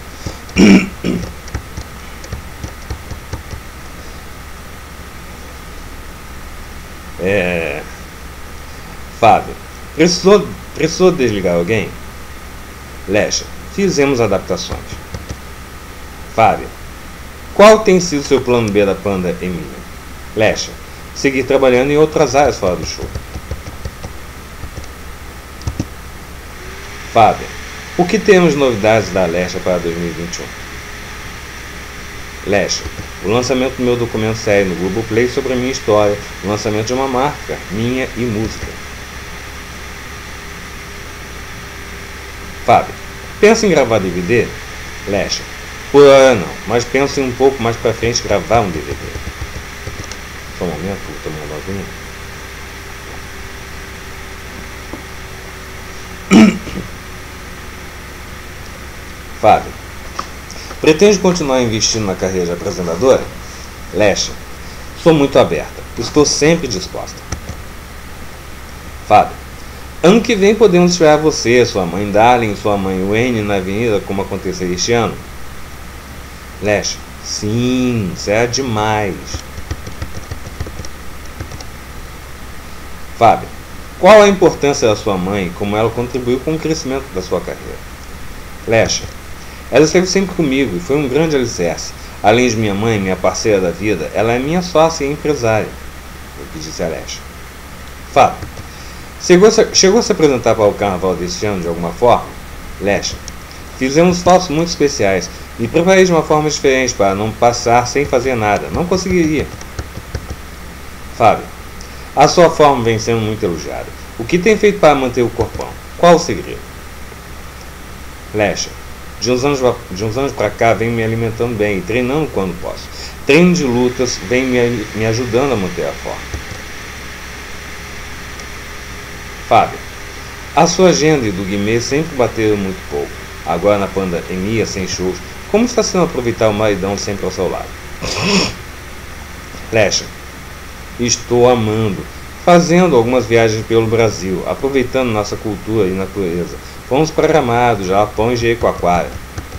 [SPEAKER 1] Fábio. Precisou desligar alguém? Lesha. Fizemos adaptações. Fábio. Qual tem sido seu plano B da banda Emia? Lesha. Seguir trabalhando em outras áreas fora do show. Fábio. O que temos de novidades da Lesha para 2021? Lesha. O lançamento do meu documento série no Globoplay sobre a minha história, o lançamento de uma marca, minha e música. Fábio. Pensa em gravar DVD? Lesha. Por hora não, mas penso em um pouco mais pra frente gravar um DVD. Só um momento, vou tomar uma aguinha. Fábio. Pretende continuar investindo na carreira de apresentadora? Lesha. Sou muito aberta. Estou sempre disposta. Fábio. Ano que vem podemos esperar você, sua mãe Darlene e sua mãe Wayne na avenida, como aconteceu este ano? Lesha. Sim, será demais. Fábio. Qual a importância da sua mãe e como ela contribuiu com o crescimento da sua carreira? Lesha. Ela esteve sempre comigo e foi um grande alicerce. Além de minha mãe, minha parceira da vida, ela é minha sócia e empresária. O que disse a Lesha. Fábio. Chegou a se apresentar para o carnaval deste ano de alguma forma? Lesha. Fizemos fotos muito especiais. Me preparei de uma forma diferente para não passar sem fazer nada. Não conseguiria. Fábio. A sua forma vem sendo muito elogiada. O que tem feito para manter o corpão? Qual o segredo? Lesha. De uns anos para cá venho me alimentando bem e treinando quando posso. Treino de lutas vem me ajudando a manter a forma. Fábio. A sua agenda e do Guimê sempre bateram muito pouco. Agora na pandemia, sem shows, como está sendo aproveitar o maridão sempre ao seu lado? Lecha. Estou amando. Fazendo algumas viagens pelo Brasil, aproveitando nossa cultura e natureza. Fomos para Gramado, Japão e Jericoacoara.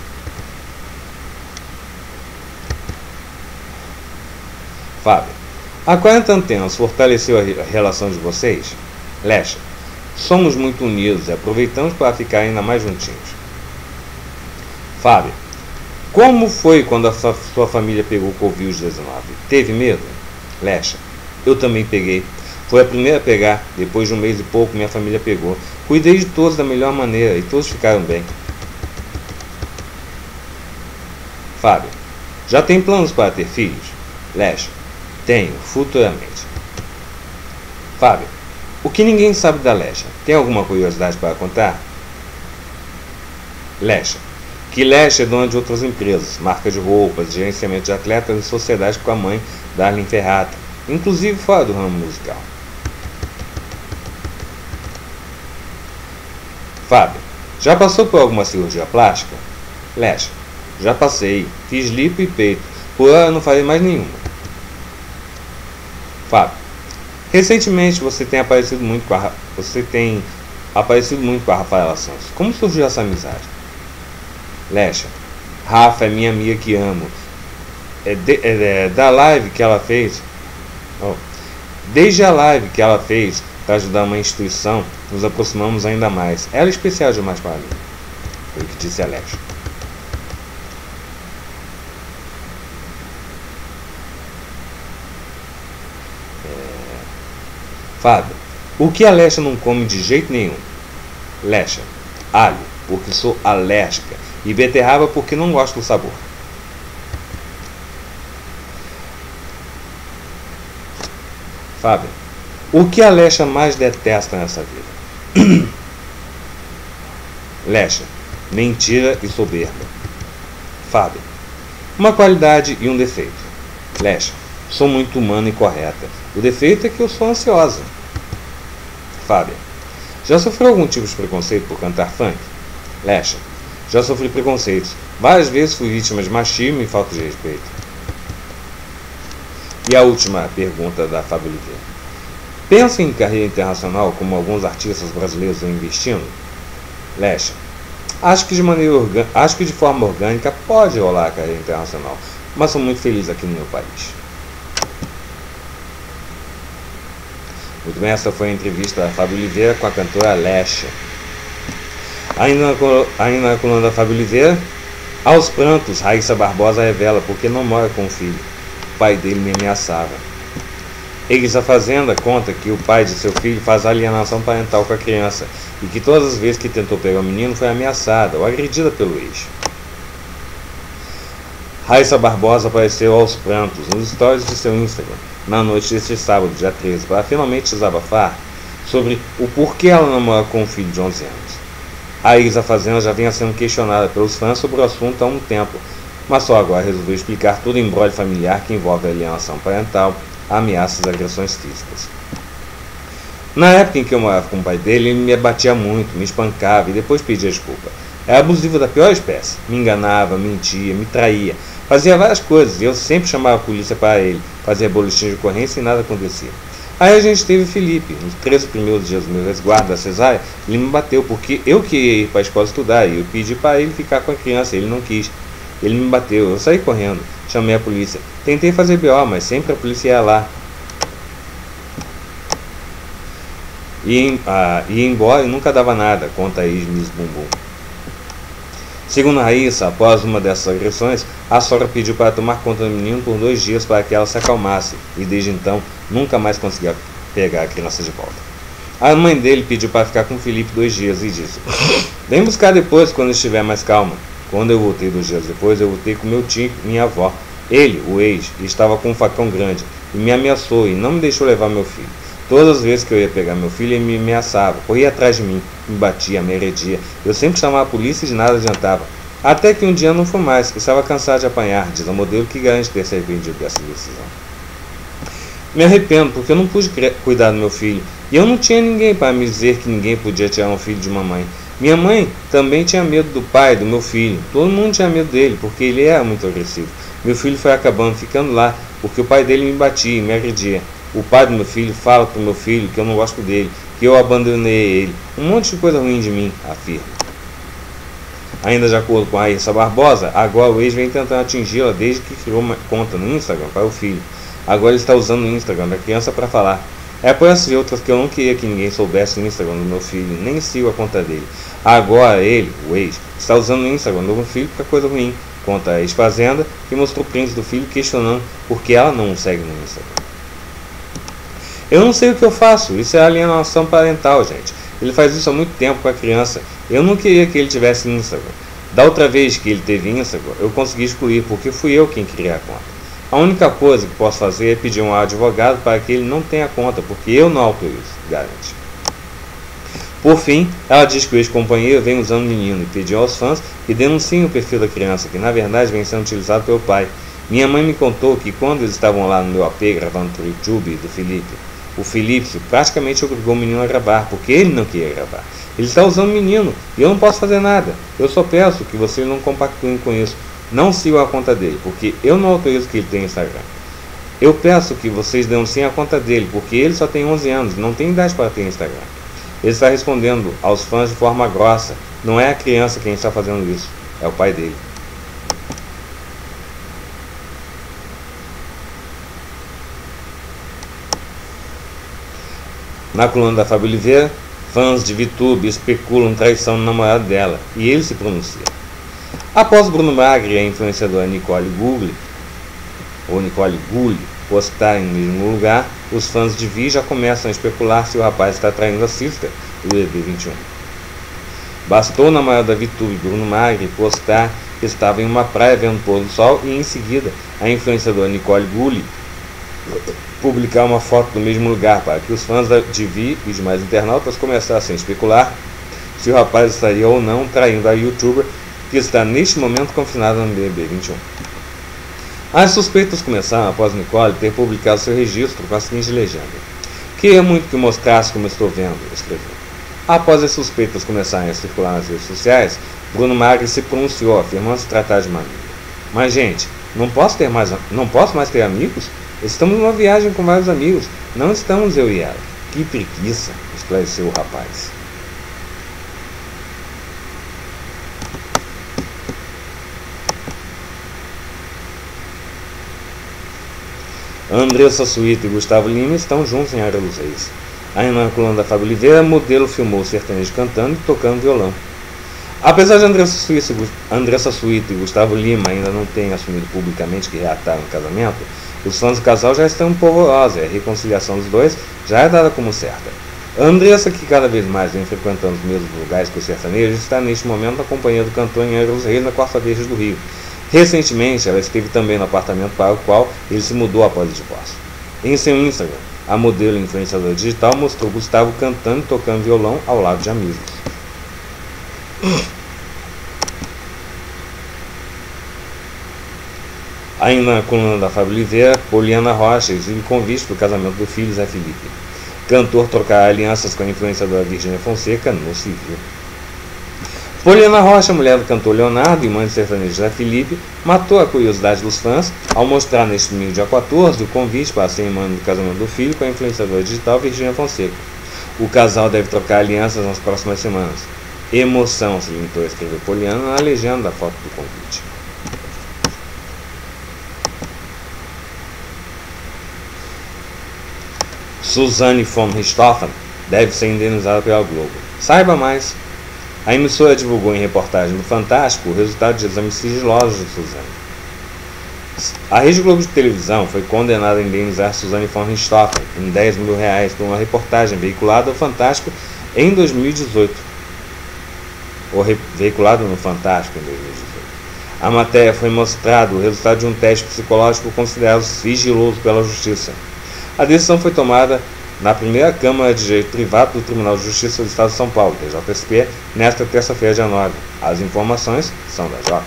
[SPEAKER 1] Fábio. A quarentenas fortaleceu a relação de vocês? Lecha. Somos muito unidos e aproveitamos para ficar ainda mais juntinhos. Fábio. Como foi quando a sua família pegou Covid-19? Teve medo? Lecha. Eu também peguei. Foi a primeira a pegar. Depois de um mês e pouco, minha família pegou. Cuidei de todos da melhor maneira e todos ficaram bem. Fábio. Já tem planos para ter filhos? Lecha. Tenho, futuramente. Fábio. O que ninguém sabe da Lecha? Tem alguma curiosidade para contar? Lecha. Que Lecha é dona de outras empresas, marca de roupas, gerenciamento de atletas e sociedade com a mãe, Darlene Ferrata, inclusive fora do ramo musical. Fábio. Já passou por alguma cirurgia plástica? Lecha. Já passei. Fiz lipo e peito. Por hora não farei mais nenhuma. Fábio. Recentemente você tem aparecido muito com a Rafaela Santos. Como surgiu essa amizade? Lecha. Rafa é minha amiga que amo. Da live que ela fez. Desde a live que ela fez para ajudar uma instituição, nos aproximamos ainda mais. Ela é especial demais para mim. Foi o que disse a Lecha. Fábio. O que a Lecha não come de jeito nenhum? Lecha. Alho, porque sou alérgica. E beterraba porque não gosto do sabor. Fábio. O que a Lecha mais detesta nessa vida? Lecha. Mentira e soberba. Fábio. Uma qualidade e um defeito. Lecha. Sou muito humana e correta. O defeito é que eu sou ansiosa. Fábio. Já sofreu algum tipo de preconceito por cantar funk? Lecha. Já sofri preconceitos. Várias vezes fui vítima de machismo e falta de respeito. E a última pergunta da Fábio Oliveira. Pensa em carreira internacional como alguns artistas brasileiros estão investindo? Lecha. Acho que de forma orgânica pode rolar a carreira internacional, mas sou muito feliz aqui no meu país. Muito bem, essa foi a entrevista da Fábio Oliveira com a cantora Lecha. Ainda na coluna da Fábio Oliveira, aos prantos, Raíssa Barbosa revela porque não mora com o filho. O pai dele me ameaçava. Ex a Fazenda conta que o pai de seu filho faz alienação parental com a criança e que todas as vezes que tentou pegar o menino foi ameaçada ou agredida pelo ex. Raíssa Barbosa apareceu aos prantos nos stories de seu Instagram na noite deste sábado, dia 13, para finalmente desabafar sobre o porquê ela namora com um filho de 11 anos. A ex a Fazenda já vinha sendo questionada pelos fãs sobre o assunto há um tempo, mas só agora resolveu explicar todo o embrolho familiar que envolve a alienação parental, ameaças e agressões físicas. Na época em que eu morava com o pai dele, ele me batia muito, me espancava e depois pedia desculpa. Era abusivo da pior espécie. Me enganava, mentia, me traía, fazia várias coisas e eu sempre chamava a polícia para ele, fazia boletim de ocorrência e nada acontecia. Aí a gente teve Felipe. Nos 13 primeiros dias do meu resguardo da cesárea, ele me bateu porque eu queria ir para a escola estudar e eu pedi para ele ficar com a criança, ele não quis. Ele me bateu, eu saí correndo, chamei a polícia. Tentei fazer BO, mas sempre a polícia ia lá. Ia embora e nunca dava nada, conta a ex-Miss Bumbum. Segundo a Raíssa, após uma dessas agressões, a sogra pediu para tomar conta do menino por 2 dias para que ela se acalmasse e desde então nunca mais conseguia pegar a criança de volta. A mãe dele pediu para ficar com o Felipe 2 dias e disse: vem buscar depois quando estiver mais calma. Quando eu voltei 2 dias depois, eu voltei com meu tio e minha avó. Ele, o ex, estava com um facão grande e me ameaçou e não me deixou levar meu filho. Todas as vezes que eu ia pegar meu filho, ele me ameaçava, corria atrás de mim, me batia, me agredia. Eu sempre chamava a polícia e de nada adiantava. Até que um dia não foi mais, estava cansado de apanhar, diz a modelo que garante ter se arrependido dessa decisão. Me arrependo porque eu não pude cuidar do meu filho E eu não tinha ninguém para me dizer que ninguém podia tirar um filho de mamãe. Minha mãe também tinha medo do pai do meu filho. Todo mundo tinha medo dele, porque ele era muito agressivo. Meu filho foi acabando ficando lá, porque o pai dele me batia e me agredia. O pai do meu filho fala pro meu filho que eu não gosto dele, que eu abandonei ele. Um monte de coisa ruim de mim, afirma. Ainda de acordo com a Raíssa Barbosa, agora o ex vem tentando atingi-la desde que criou uma conta no Instagram para o filho. Agora ele está usando o Instagram da criança para falar. É por essas e outras que eu não queria que ninguém soubesse o Instagram do meu filho, nem sigo a conta dele. Agora ele, o ex, está usando o Instagram do meu filho para coisa ruim, conta a ex-fazenda, que mostrou prints do filho questionando por que ela não o segue no Instagram. Eu não sei o que eu faço, isso é alienação parental, gente. Ele faz isso há muito tempo com a criança. Eu não queria que ele tivesse Instagram. Da outra vez que ele teve Instagram, eu consegui excluir, porque fui eu quem criei a conta. A única coisa que posso fazer é pedir um advogado para que ele não tenha conta, porque eu não autorizo, garante. Por fim, ela diz que o ex-companheiro vem usando o menino e pediu aos fãs que denunciem o perfil da criança, que na verdade vem sendo utilizado pelo pai. Minha mãe me contou que quando eles estavam lá no meu AP gravando para o YouTube do Felipe, o Felipe praticamente obrigou o menino a gravar, porque ele não queria gravar. Ele está usando o menino e eu não posso fazer nada. Eu só peço que vocês não compactuem com isso. Não sigam a conta dele, porque eu não autorizo que ele tenha Instagram. Eu peço que vocês denunciem a conta dele, porque ele só tem 11 anos, não tem idade para ter Instagram. Ele está respondendo aos fãs de forma grossa. Não é a criança quem está fazendo isso, é o pai dele. Na coluna da Fábio Oliveira, fãs de VTube especulam traição no namorado dela, e ele se pronuncia. Após Bruno Magri e a influenciadora Nicole Gulli postarem no mesmo lugar, os fãs de Vi já começam a especular se o rapaz está traindo a Sister do BB21. Bastou o namorado da VTube, Bruno Magri, postar que estava em uma praia vendo o pôr do sol e em seguida a influenciadora Nicole Gulli publicar uma foto do mesmo lugar para que os fãs de Vi e os demais internautas começassem a especular se o rapaz estaria ou não traindo a youtuber que está neste momento confinada no BB21. As suspeitas começaram após Nicole ter publicado seu registro com a seguinte legenda: "Queria muito que mostrasse como estou vendo", escreveu. Após as suspeitas começarem a circular nas redes sociais, Bruno Magri se pronunciou, afirmando se tratar de uma amiga. "Mas gente, não posso mais ter amigos? Estamos numa viagem com vários amigos, não estamos eu e ela." "Que preguiça", esclareceu o rapaz. Andressa Suíta e Gustavo Lima estão juntos em Angra dos Reis. Aí na coluna da Fábio Oliveira, modelo filmou o sertanejo cantando e tocando violão. Apesar de Andressa Suíta e Gustavo Lima ainda não terem assumido publicamente que reataram o casamento, os fãs do casal já estão polvorosos e a reconciliação dos dois já é dada como certa. Andressa, que cada vez mais vem frequentando os mesmos lugares que o sertanejo, está neste momento acompanhando o cantor em Angra dos Reis na Costa Verde do Rio. Recentemente, ela esteve também no apartamento para o qual ele se mudou após o divórcio. Em seu Instagram, a modelo e influenciadora digital mostrou Gustavo cantando e tocando violão ao lado de amigos. Ainda na coluna da Fábio Oliveira, Poliana Rocha exibe convite para o casamento do filho Zé Felipe. Cantor trocará alianças com a influenciadora Virgínia Fonseca no civil. Poliana Rocha, mulher do cantor Leonardo e mãe do sertanejo Zé Felipe, matou a curiosidade dos fãs ao mostrar neste domingo, dia 14, o convite para a cerimônia do casamento do filho com a influenciadora digital Virgínia Fonseca. O casal deve trocar alianças nas próximas semanas. Emoção, se limitou a escrever Poliana na legenda da foto do convite. Suzane von Richthofen deve ser indenizada pela Globo. Saiba mais. A emissora divulgou em reportagem do Fantástico o resultado de exames sigilosos de Suzane. A Rede Globo de televisão foi condenada a indenizar Suzane von Richthofen em R$10 mil por uma reportagem veiculada ao Fantástico em 2018. Veiculado no Fantástico em 2018. A matéria foi mostrado o resultado de um teste psicológico considerado sigiloso pela Justiça. A decisão foi tomada na primeira Câmara de Direito Privado do Tribunal de Justiça do Estado de São Paulo, TJSP, nesta terça-feira, dia 9. As informações são da Jota.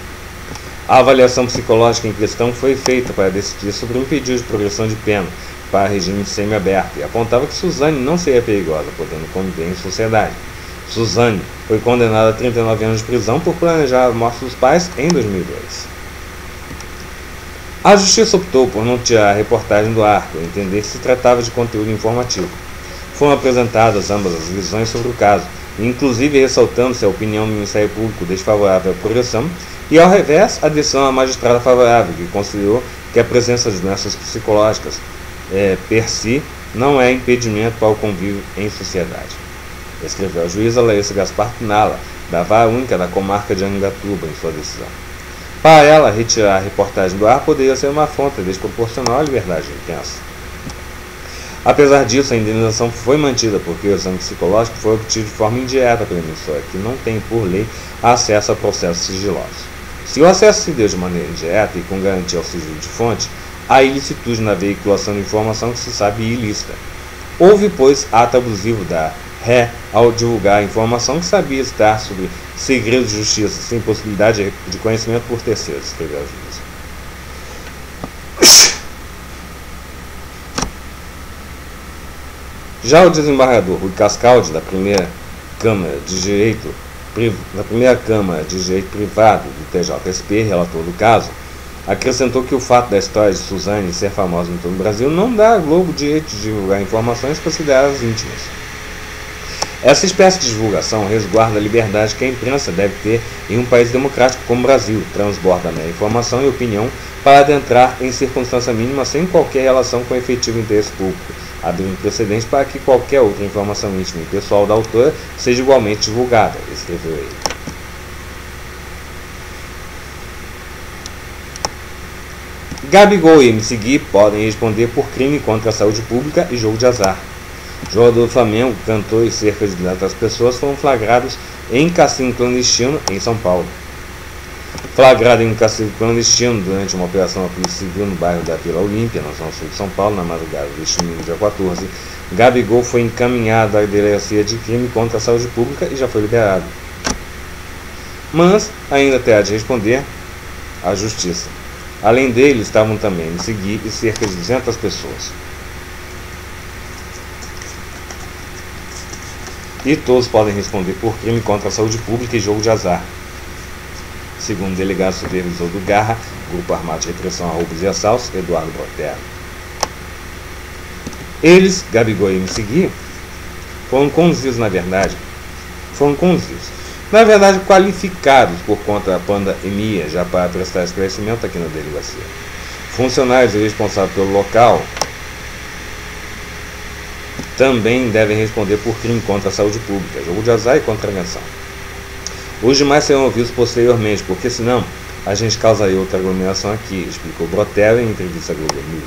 [SPEAKER 1] A avaliação psicológica em questão foi feita para decidir sobre um pedido de progressão de pena, para regime semiaberto e apontava que Suzane não seria perigosa, podendo conviver em sociedade. Suzane foi condenada a 39 anos de prisão por planejar a morte dos pais em 2002. A Justiça optou por não tirar a reportagem do ar, por entender que se tratava de conteúdo informativo. Foram apresentadas ambas as visões sobre o caso, inclusive ressaltando-se a opinião do Ministério Público desfavorável à progressão e, ao revés, a decisão da magistrada favorável, que considerou que a presença de doenças psicológicas per si não é impedimento para o convívio em sociedade. Escreveu a juíza Larissa Gaspar Pinala, da Vara Única da Comarca de Angatuba, em sua decisão. Para ela, retirar a reportagem do ar poderia ser uma afronta desproporcional à liberdade de imprensa. Apesar disso, a indenização foi mantida porque o exame psicológico foi obtido de forma indireta pela emissora, que não tem, por lei, acesso a processos sigilosos. Se o acesso se deu de maneira indireta e com garantia ao sigilo de fonte, há ilicitude na veiculação de informação que se sabe ilícita. Houve, pois, ato abusivo da ré ao divulgar a informação que sabia estar sobre segredo de justiça, sem possibilidade de conhecimento por terceiros, escreveu a juíza. Já o desembargador Rui Cascaldi, da primeira Câmara de Direito Privado do TJSP, relator do caso, acrescentou que o fato da história de Suzane ser famosa em todo o Brasil não dá à Globo o direito de divulgar informações consideradas íntimas. Essa espécie de divulgação resguarda a liberdade que a imprensa deve ter em um país democrático como o Brasil, transborda a informação e opinião para adentrar em circunstância mínima sem qualquer relação com o efetivo interesse público, abrindo precedentes para que qualquer outra informação íntima e pessoal da autora seja igualmente divulgada, escreveu ele. Gabigol e MC Gui podem responder por crime contra a saúde pública e jogo de azar. Jogador do Flamengo, cantor e cerca de 200 pessoas foram flagrados em cassino clandestino em São Paulo. Flagrado em um cassino clandestino durante uma operação da Polícia Civil no bairro da Vila Olímpia, na zona sul de São Paulo, na madrugada deste domingo, dia 14, Gabigol foi encaminhado à delegacia de crime contra a saúde pública e já foi liberado. Mas ainda terá de responder à justiça. Além dele, estavam também MC Gui e cerca de 200 pessoas. E todos podem responder por crime contra a saúde pública e jogo de azar. Segundo o delegado supervisor do Garra, Grupo Armado de Repressão a Roubos e Assaltos, Eduardo Brotero. Eles, Gabigol e MC Gui, foram conduzidos, na verdade, qualificados por conta da pandemia, já para prestar esclarecimento aqui na delegacia. Funcionários e responsáveis pelo local também devem responder por crime contra a saúde pública, jogo de azar e contravenção. Os demais serão ouvidos posteriormente, porque senão a gente causaria outra aglomeração aqui, explicou Brotero em entrevista à Globo News.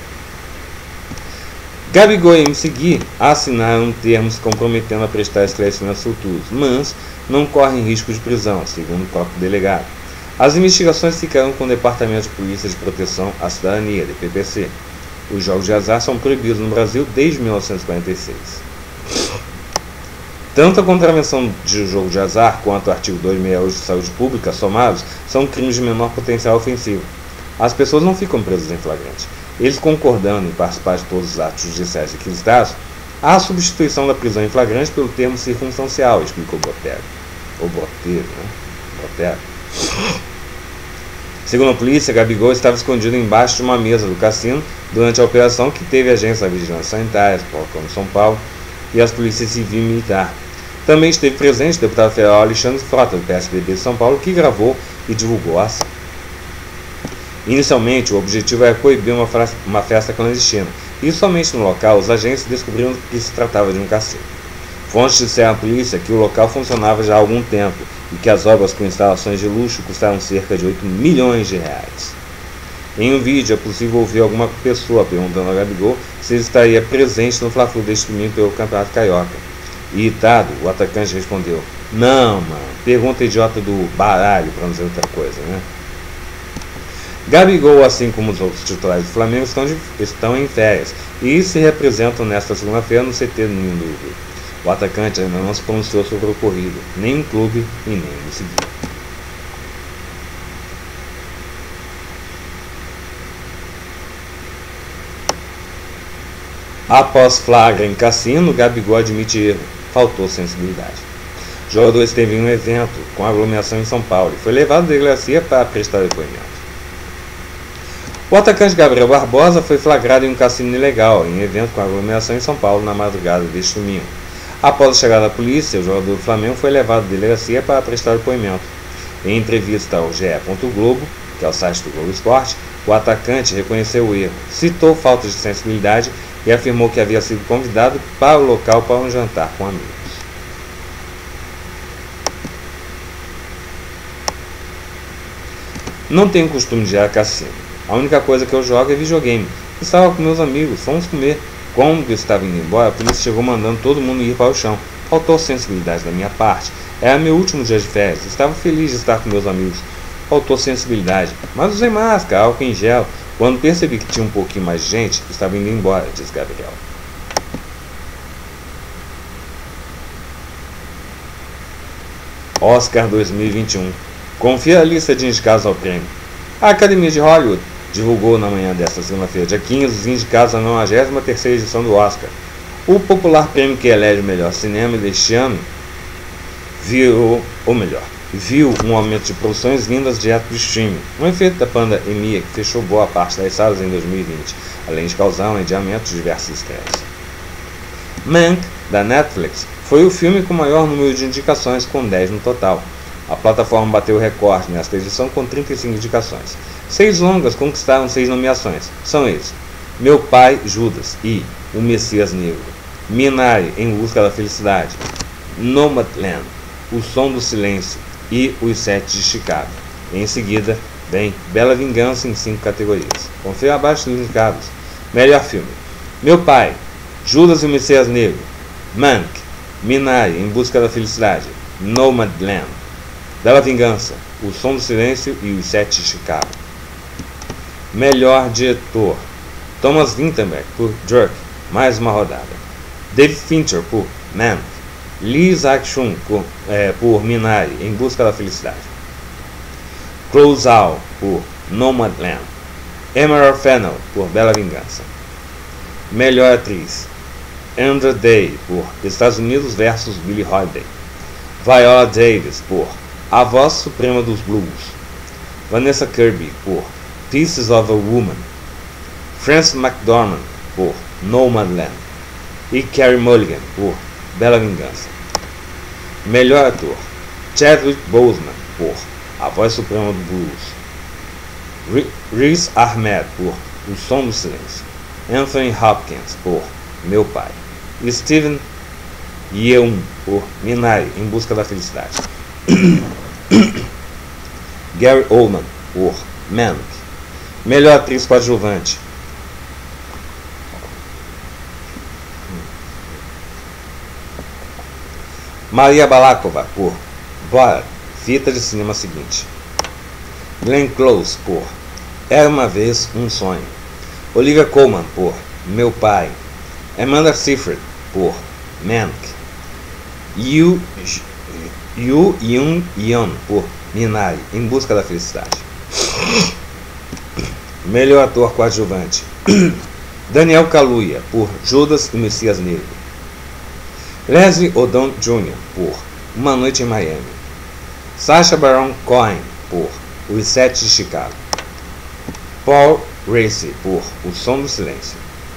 [SPEAKER 1] Gabigol e MC Gui assinaram termos comprometendo a prestar esclarecimentos futuros, mas não correm risco de prisão, segundo o próprio delegado. As investigações ficarão com o Departamento de Polícia de Proteção à Cidadania, DPPC. Os jogos de azar são proibidos no Brasil desde 1946. Tanto a contravenção de jogo de azar quanto o artigo 268 de saúde pública, somados, são crimes de menor potencial ofensivo. As pessoas não ficam presas em flagrante. Eles concordando em participar de todos os atos judiciais requisitados, há a substituição da prisão em flagrante pelo termo circunstancial, explicou Brotero. Ou Brotero, né? Brotero. Segundo a polícia, Gabigol estava escondido embaixo de uma mesa do cassino durante a operação que teve agência da Vigilância Sanitária, Procon de São Paulo, e as polícias civil e militar. Também esteve presente o deputado federal Alexandre Frota, do PSDB de São Paulo, que gravou e divulgou a ação. Inicialmente, o objetivo era coibir uma festa clandestina, e somente no local os agentes descobriram que se tratava de um cassino. Fontes disseram à polícia que o local funcionava já há algum tempo e que as obras com instalações de luxo custaram cerca de 8 milhões de reais. Em um vídeo é possível ouvir alguma pessoa perguntando a Gabigol se ele estaria presente no Fla-Flu deste domingo pelo Campeonato Carioca. Irritado, o atacante respondeu: "Não, mano, pergunta idiota do baralho, para não dizer outra coisa, né?" Gabigol, assim como os outros titulares do Flamengo, estão em férias e se representam nesta segunda-feira no CT do Ninho do Urubu. O atacante ainda não se pronunciou sobre o ocorrido, nem no clube e nem no seguinte. Após flagra em cassino, Gabigol admite erro. Faltou sensibilidade. O jogador esteve em um evento com aglomeração em São Paulo e foi levado à delegacia para prestar depoimento. O atacante Gabriel Barbosa foi flagrado em um cassino ilegal em evento com aglomeração em São Paulo na madrugada deste domingo. Após a chegada da polícia, o jogador do Flamengo foi levado à delegacia para prestar depoimento. Em entrevista ao GE. Globo, que é o site do Globo Esporte, o atacante reconheceu o erro, citou falta de sensibilidade e afirmou que havia sido convidado para o local para um jantar com amigos. Não tenho costume de ir a cassino. A única coisa que eu jogo é videogame. Estava com meus amigos, fomos comer. Quando estava indo embora, a polícia chegou mandando todo mundo ir para o chão. Faltou sensibilidade da minha parte. Era meu último dia de férias. Estava feliz de estar com meus amigos. Faltou sensibilidade. Mas usei máscara, álcool em gel. Quando percebi que tinha um pouquinho mais de gente, estava indo embora, diz Gabriel. Oscar 2021. Confira a lista de indicados ao prêmio. A Academia de Hollywood divulgou na manhã desta segunda-feira, dia 15, os indicados à 93ª edição do Oscar. O popular prêmio que elege o melhor cinema deste ano viu um aumento de produções vindas direto do streaming, um efeito da pandemia que fechou boa parte das salas em 2020, além de causar um adiamento de diversas estreias. Mank, da Netflix, foi o filme com maior número de indicações, com 10 no total. A plataforma bateu o recorde nesta edição com 35 indicações. 6 longas conquistaram 6 nomeações. São eles: Meu Pai, Judas e O Messias Negro, Minari, Em Busca da Felicidade, Nomadland, O Som do Silêncio e Os 7 de Chicago. Em seguida, vem Bela Vingança em 5 categorias. Confira abaixo dos indicados. Melhor filme: Meu Pai, Judas e o Messias Negro, Mank, Minari, Em Busca da Felicidade, Nomadland, Bela Vingança, O Som do Silêncio e Os 7 de Chicago. Melhor diretor: Thomas Vinterberg por Druk, Mais Uma Rodada, David Fincher por Mank, Lee Isaac-Chung por Minari, Em Busca da Felicidade, Chloe Zhao por Nomadland, Emerald Fennell por Bela Vingança. Melhor atriz: Andra Day por Estados Unidos vs Billie Holiday, Viola Davis por A Voz Suprema dos Blues, Vanessa Kirby por Pieces of a Woman, Frances McDormand por Nomadland e Carey Mulligan por Bela Vingança. Melhor ator: Chadwick Boseman por A Voz Suprema do Blues, Riz Ahmed por O Som do Silêncio, Anthony Hopkins por Meu Pai e Steven Yeun por Minari, Em Busca da Felicidade. Gary Oldman por Mank. Melhor atriz coadjuvante: Maria Balakova por Borat, fita de cinema seguinte, Glenn Close por Era Uma Vez um Sonho, Olivia Colman por Meu Pai, Amanda Seyfried por Mank, Yu Eun-yeon por Minari, Em Busca da Felicidade. Melhor ator coadjuvante: Daniel Kaluuya por Judas e o Messias Negro, Leslie Odom Jr. por Uma Noite em Miami, Sacha Baron Cohen por Os 7 de Chicago, Paul Raci por O Som do Silêncio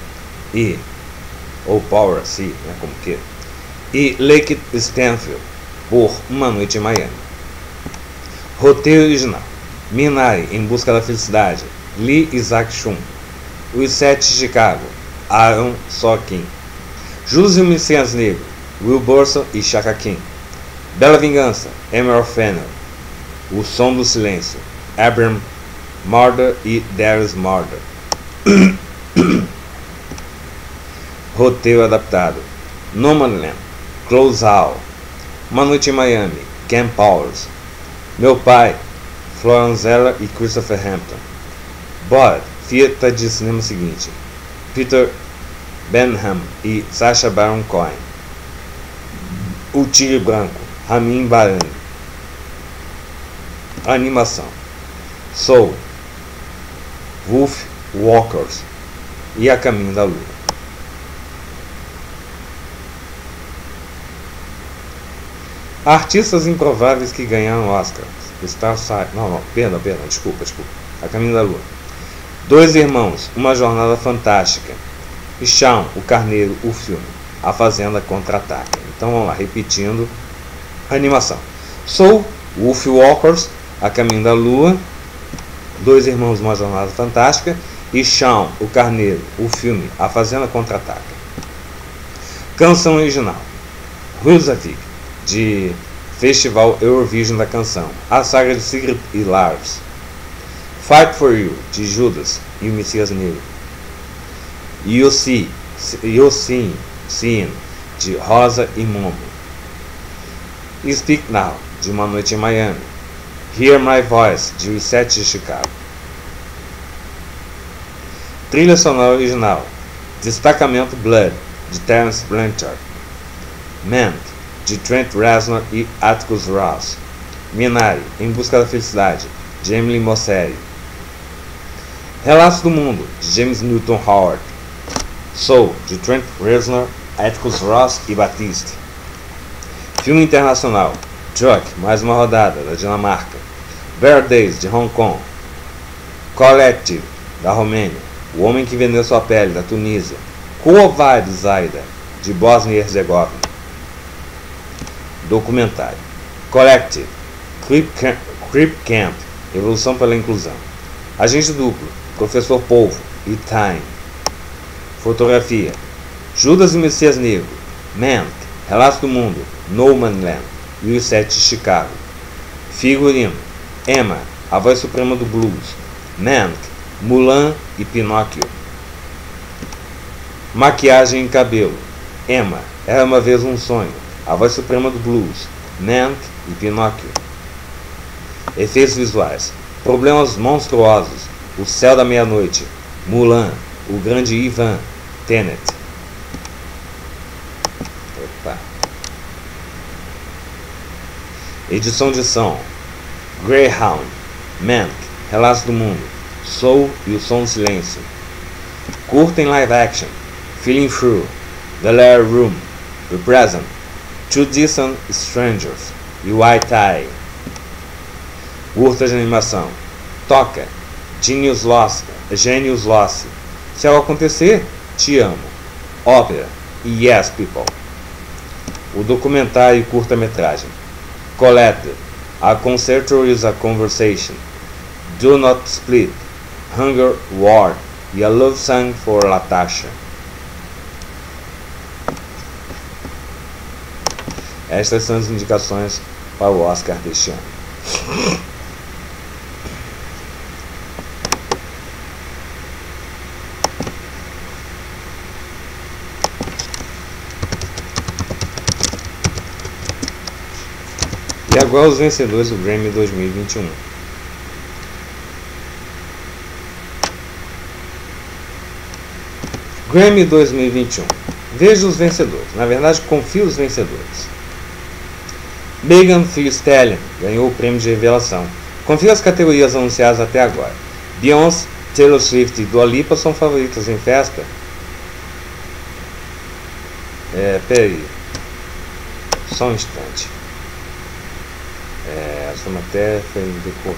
[SPEAKER 1] ou Paul Raci, e Lakeith Stanfield por Uma Noite em Miami. Roteiro original: Minari, Em Busca da Felicidade, Lee Isaac-Chung, Os 7 de Chicago, Aaron Sorkin, Judas e o Messias Negro, Will Burson e Shaka King, Bela Vingança, Emerald Fennell, O Som do Silêncio, Abram Marder e Darius Marder. Roteiro adaptado: Nomadland, Chloe Zhao, Uma Noite em Miami, Ken Powers, Meu Pai, Florian Zeller e Christopher Hampton, Borat, fita de cinema seguinte, Peter Benham e Sacha Baron Cohen, O Tigre Branco, Ramin Djawadi. Animação: Soul, Wolf Walkers e A Caminho da Lua. Artistas improváveis que ganharam Oscar. Desculpa. A Caminho da Lua. Dois Irmãos, Uma Jornada Fantástica. E Shaun, o Carneiro, o filme. A Fazenda Contra-Ataca. Então vamos lá, repetindo a animação. Soul, Wolf Walkers, A Caminho da Lua. Dois Irmãos, Uma Jornada Fantástica. E Shaun, o Carneiro, o filme. A Fazenda Contra-Ataca. Canção original. Husavik, de Festival Eurovision da Canção. A Saga de Sigrid e Lars. Fight for You, de Judas e o Messias Negro. Yosin, de Rosa e Momo. Speak Now, de Uma Noite em Miami. Hear My Voice, de Os Sete de Chicago. Trilha sonora original. Destacamento Blood, de Terence Blanchard. Mank, de Trent Reznor e Atticus Ross. Minari, Em Busca da Felicidade, de Emily Mosseri. Relatos do Mundo, de James Newton Howard. Soul, de Trent Reznor, Atticus Ross e Batiste. Filme internacional. Truck, Mais uma Rodada, da Dinamarca. Bear Days, de Hong Kong. Collective, da Romênia. O Homem que Vendeu Sua Pele, da Tunísia. Kovad Zaida, de Bósnia e Herzegovina. Documentário. Collective, Crip Camp, Revolução pela Inclusão. Agente Duplo, Professor Polvo e Time. Fotografia. Judas e Messias Negro, Mank, Relatos do Mundo, No Man's Land e Os Sete de Chicago. Figurino. Emma, A Voz Suprema do Blues, Mank, Mulan e Pinóquio. Maquiagem e cabelo. Emma, Era Uma Vez um Sonho, A Voz Suprema do Blues, Mank e Pinóquio. Efeitos visuais. Problemas monstruosos. O Céu da Meia-Noite, Mulan, O Grande Ivan, Tenet. Edição de som. Greyhound, Mank, Relatos do Mundo, Soul e O Som do Silêncio. Curta em live action. Feeling Through, The Lair Room, The Present, Two Distant Strangers e White Tie. Curta de animação. Toca, Genius Lost, Se Algo Acontecer, Te Amo, Ópera e Yes People. O documentário e curta-metragem. Collected, A Concerto is a Conversation, Do Not Split, Hunger, War e A Love Song for Latasha. Estas são as indicações para o Oscar deste ano. E agora os vencedores do Grammy 2021. Grammy 2021. Veja os vencedores. Na verdade, confio os vencedores. Megan Thee Stallion ganhou o prêmio de revelação. Confio as categorias anunciadas até agora. Beyoncé, Taylor Swift e Dua Lipa são favoritas em festa? Peraí. Só um instante. Essa matéria foi decorrer.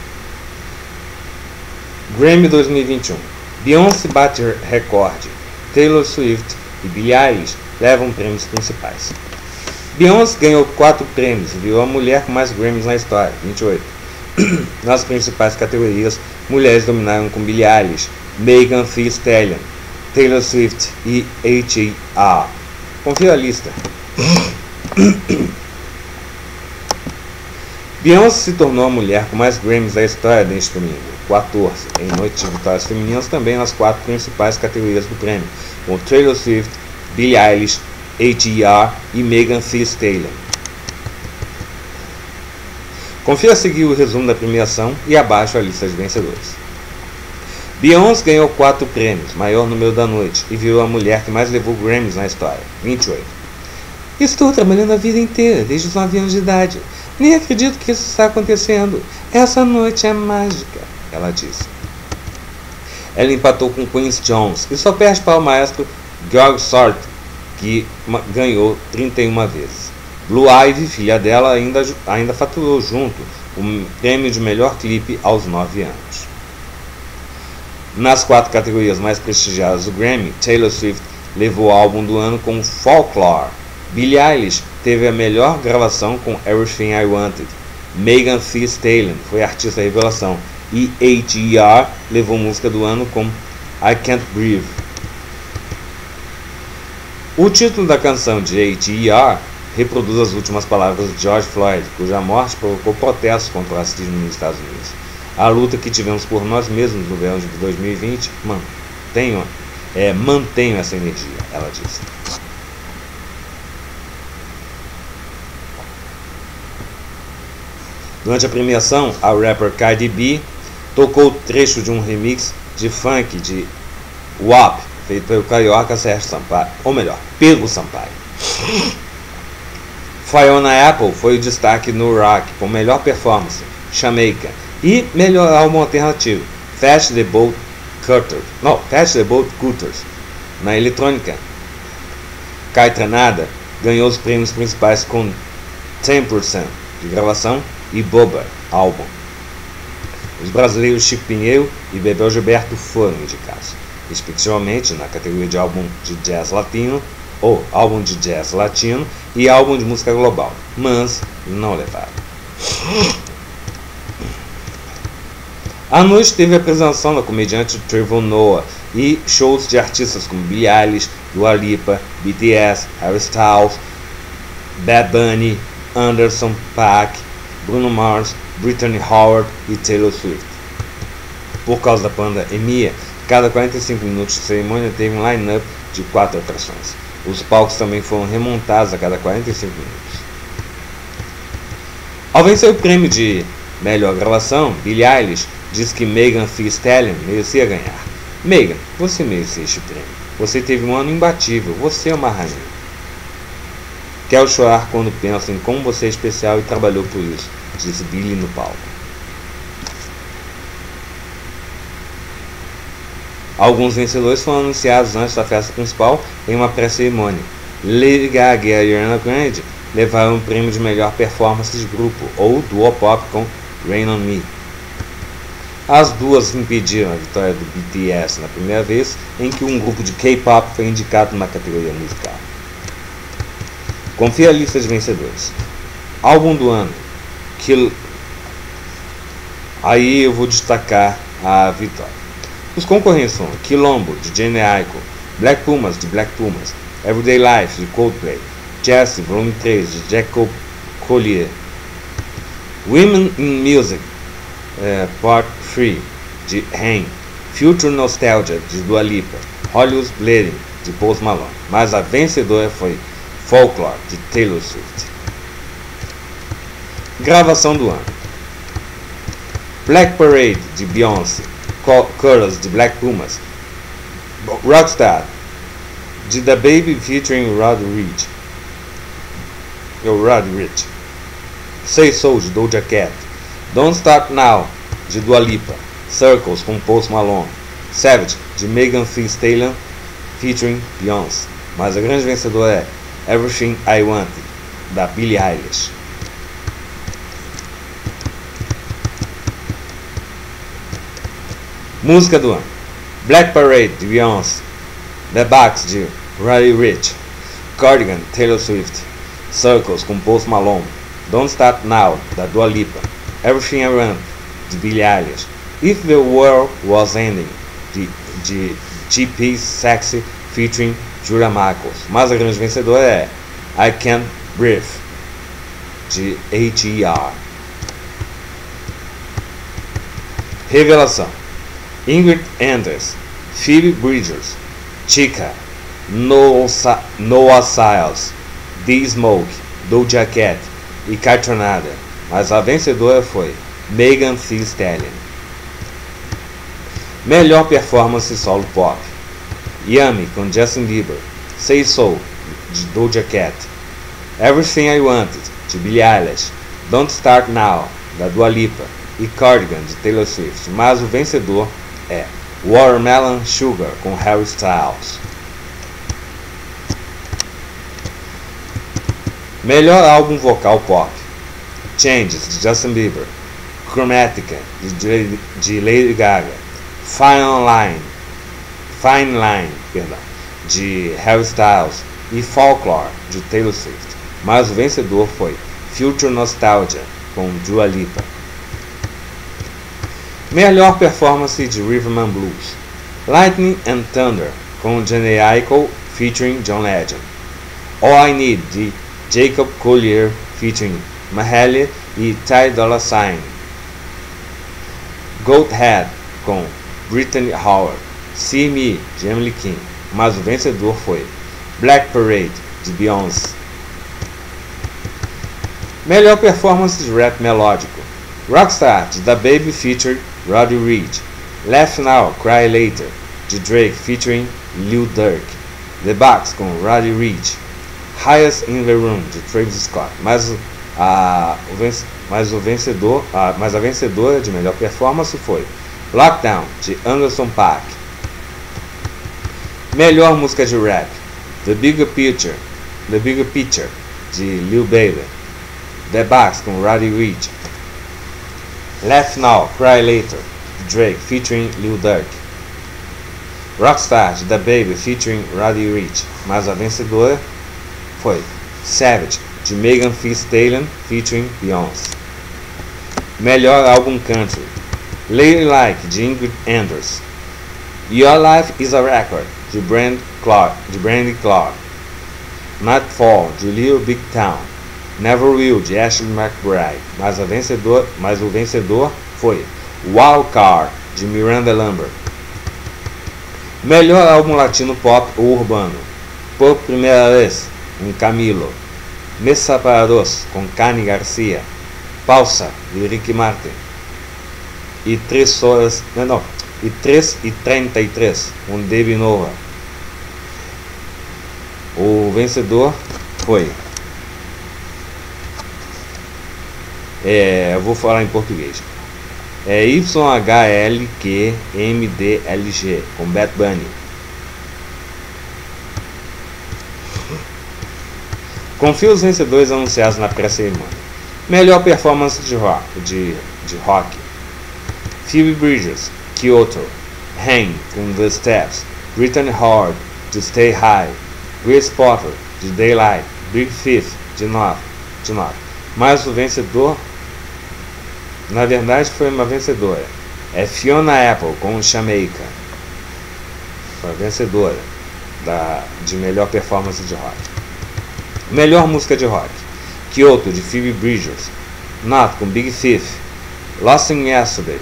[SPEAKER 1] Grammy 2021. Beyoncé bate recorde. Taylor Swift e Billie Eilish levam prêmios principais. Beyoncé ganhou 4 prêmios e virou a mulher com mais Grammys na história, 28. Nas principais categorias, mulheres dominaram com Billie Eilish, Megan Thee Stallion, Taylor Swift e H.E.R. Confira a lista. Beyoncé se tornou a mulher com mais Grammys da história neste domingo, 14, em noite de vitórias femininas também nas 4 principais categorias do prêmio, com Taylor Swift, Billie Eilish, H.E.R. e Megan Thee Stallion. Confira a seguir o resumo da premiação e abaixo a lista de vencedores. Beyoncé ganhou 4 prêmios, maior número da noite, e virou a mulher que mais levou Grammys na história, 28. Estou trabalhando a vida inteira, desde os 9 anos de idade. Nem acredito que isso está acontecendo. Essa noite é mágica, ela disse. Ela empatou com Quincy Jones e só perde para o maestro George Sorti, que ganhou 31 vezes. Blue Ivy, filha dela, ainda faturou junto o prêmio de melhor clipe aos 9 anos. Nas 4 categorias mais prestigiadas do Grammy, Taylor Swift levou o álbum do ano com Folklore. Billie Eilish teve a melhor gravação com Everything I Wanted. Megan Thee Stallion foi a artista revelação e H.E.R. levou música do ano com I Can't Breathe. O título da canção de H.E.R. reproduz as últimas palavras de George Floyd, cuja morte provocou protestos contra o racismo nos Estados Unidos. A luta que tivemos por nós mesmos no verão de 2020, mantenho essa energia, ela disse. Durante a premiação, a rapper Cardi B tocou o trecho de um remix de funk de WAP, feito pelo carioca Sérgio Sampaio, ou melhor, Pedro Sampaio. Fiona Apple foi o destaque no rock com melhor performance, Jamaica, e melhor álbum alternativo, Fast the Boat Cutters. Na eletrônica, Kai Tranada ganhou os prêmios principais com 10% de gravação e Boba, álbum. Os brasileiros Chico Pinheiro e Bebel Gilberto foram indicados, respectivamente na categoria de álbum de jazz latino, ou álbum de jazz latino e álbum de música global, mas não levaram. A noite teve a apresentação da comediante Trevor Noah e shows de artistas como Billie Eilish, Dua Lipa, BTS, Harry Styles, Bad Bunny, Anderson .Paak, Bruno Mars, Brittany Howard e Taylor Swift. Por causa da pandemia, cada 45 minutos de cerimônia teve um line-up de 4 atrações. Os palcos também foram remontados a cada 45 minutos. Ao vencer o prêmio de melhor gravação, Billie Eilish diz que Megan Thee Stallion merecia ganhar. Megan, você merecia este prêmio. Você teve um ano imbatível. Você é uma rainha. Quero chorar quando penso em como você é especial e trabalhou por isso, disse Billie no palco. Alguns vencedores foram anunciados antes da festa principal em uma pré-cerimônia. Lady Gaga e Ariana Grande levaram o prêmio de melhor performance de grupo ou duo pop com Rain on Me. As duas impediram a vitória do BTS na primeira vez em que um grupo de K-pop foi indicado na categoria musical. Confira a lista de vencedores. Álbum do ano. Aí eu vou destacar a vitória. Os concorrentes foram Quilombo, de Jane Aiko, Black Pumas, de Black Pumas, Everyday Life, de Coldplay, Jessie, volume 3, de Jacob Collier, Women in Music, Part 3, de Haim, Future Nostalgia, de Dua Lipa, Hollywood Bleeding, de Post Malone, mas a vencedora foi Folklore, de Taylor Swift. Gravação do ano. Black Parade, de Beyoncé, Colors, de Black Pumas, Rockstar, de The Baby featuring Rod Rich, Say So, de Doja Cat, Don't Start Now, de Dua Lipa, Circles, com Post Malone, Savage, de Megan Thee Stallion featuring Beyoncé, mas a grande vencedora é Everything I Wanted, da Billie Eilish. Música do ano. Black Parade, de Beyoncé, The Box, de Roddy Ricch, Cardigan, Taylor Swift, Circles, com Post Malone, Don't Start Now, da Dua Lipa, Everything I Want, de Billie Eilish, If the World Was Ending, de G.P. Saxe featuring Julia Michaels, mas a grande vencedora é I Can't Breathe, de H.E.R. Revelação. Ingrid Andress, Phoebe Bridgers, Chica, Noah Cyrus, D-Smoke, Doja Cat e Kai Tranada, mas a vencedora foi Megan Thee Stallion. Melhor performance solo pop. Yummy, com Justin Bieber, Say So, de Doja Cat, Everything I Wanted, de Billie Eilish, Don't Start Now, da Dua Lipa e Cardigan, de Taylor Swift, mas o vencedor é Watermelon Sugar, com Harry Styles. Melhor álbum vocal pop: Changes, de Justin Bieber, Chromatica, de Lady Gaga, Fine Line, de Harry Styles e Folklore, de Taylor Swift. Mas o vencedor foi Future Nostalgia, com Dua Lipa. Melhor performance de Rhythm and Blues: Lightning and Thunder, com Jhené Aiko featuring John Legend, All I Need, de Jacob Collier featuring Mahalia e Ty Dolla $ign, Goat Head, com Brittany Howard, See Me, de Emily King. Mas o vencedor foi Black Parade, de Beyoncé. Melhor performance de rap melódico: Rockstar, de DaBaby featuring Roddy Ricch, Laugh Now, Cry Later, de Drake featuring Lil Durk, The Box, com Roddy Ricch, Highest in the Room, de Travis Scott. Mas a vencedora de melhor performance foi Lockdown, de Anderson .Paak. Melhor música de rap: The Bigger Picture, de Lil Baby, The Box, com Roddy Ricch, Laugh Now, Cry Later, de Drake featuring Lil Durk, Rockstar, de DaBaby featuring Roddy Ricch. Mas a vencedora foi Savage, de Megan Thee Stallion featuring Beyoncé. Melhor álbum country: Lady Like, de Ingrid Andress, Your Life is a Record, de Brandy Clark, Nightfall, de Little Big Town, Never Will, de Ashley McBryde. Mas o vencedor foi Wild Card, de Miranda Lambert. Melhor álbum latino pop ou urbano: Por Primera Vez, com Camilo, Mesa para Dos, com Cani Garcia, Pausa, de Ricky Martin, e 3:33, com Debbie Nova. O vencedor foi, eu vou falar em português, YHLQMDLG, com Bad Bunny. Confira os vencedores anunciados na pré-cerimônia. Melhor performance de rock: Phoebe Bridgers, Kyoto, Hang, com The Steps, Brittany Howard, de Stay High, Grace Potter, de Daylight, Big Fifth, de North. Mas o vencedor, na verdade, foi uma vencedora, é Fiona Apple, com Jamaica. Foi a vencedora de melhor performance de rock. Melhor música de rock: Kyoto, de Phoebe Bridgers, Not, com Big Fifth, Lost in Yesterday,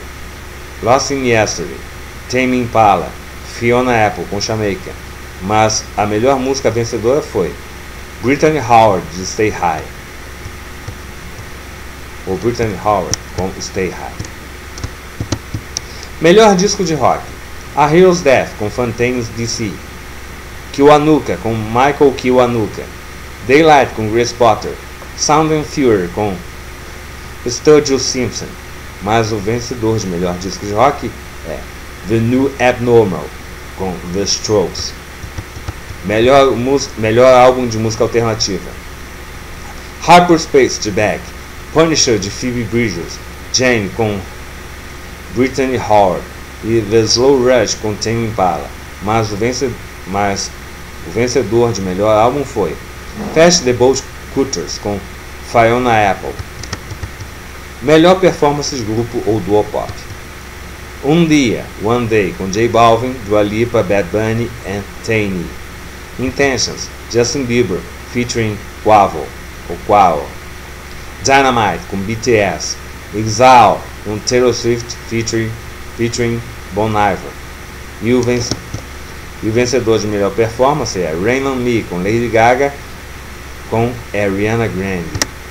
[SPEAKER 1] Tame Impala, Fiona Apple, com Jamaica. Mas a melhor música vencedora foi Brittany Howard, de Stay High, ou Brittany Howard, com Stay High. Melhor disco de rock: A Hero's Death, com Fontaines DC, Kiwanuka, com Michael Kiwanuka, Daylight, com Grace Potter, Sound and Fury, com Sturgill Simpson. Mas o vencedor de melhor disco de rock é The New Abnormal, com The Strokes. Melhor álbum de música alternativa: Hyperspace, de Beck, Punisher, de Phoebe Bridgers, Jane, com Brittany Howard, e The Slow Rush, com Tame Impala. Mas o vencedor de melhor álbum foi Fast the Bolt Cutters, com Fiona Apple. Melhor performance de grupo ou duo pop: Um Dia, One Day, com J Balvin, Dua Lipa, Bad Bunny e Tainy. Intentions, Justin Bieber featuring Quavo, Dynamite, com BTS, Exile, com Taylor Swift featuring Bon Iver. E o vencedor de melhor performance é Rain on Me, com Lady Gaga, com Ariana Grande.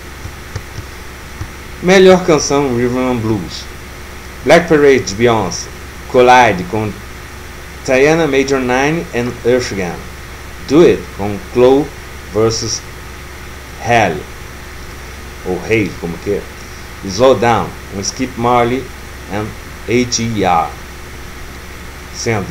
[SPEAKER 1] Melhor canção Rhythm and Blues: Black Parade, de Beyoncé, Collide, com Tiana Major 9 and Earthgang, Do It, com Chloe vs Halle, ou Halle, como que é, Slow Down, com Skip Marley and H.E.R. Sendo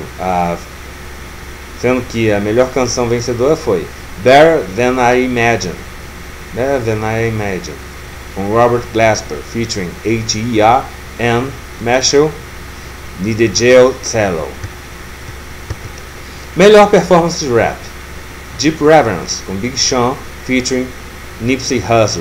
[SPEAKER 1] que a melhor canção vencedora foi Better Than I Imagined, Better Than I Imagined, com Robert Glasper, featuring H.E.R. and Marshall Nidegeocello. Melhor performance de rap: Deep Reverence, com Big Sean, featuring Nipsey Hussle.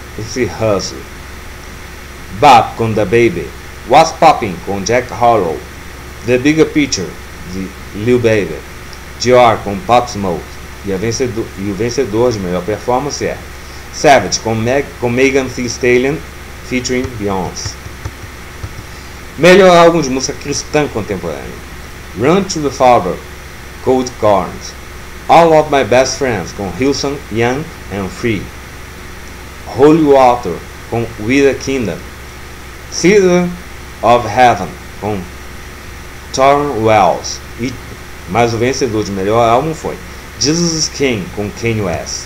[SPEAKER 1] Bop, com Da Baby. What's Poppin', com Jack Harlow. The Bigger Picture, de Lil Baby. Dior, com Pop Smoke. E o vencedor de melhor performance é Savage, com Megan Thee Stallion, featuring Beyoncé. Melhor álbum de música cristã contemporânea: Run to the Father, Cold Corns. All of My Best Friends, com Hillsong, Young and Free. Holy Water, com We the Kingdom. City of Heaven, com Torn Wells. Mas o vencedor de melhor álbum foi Jesus is King, com Kanye West.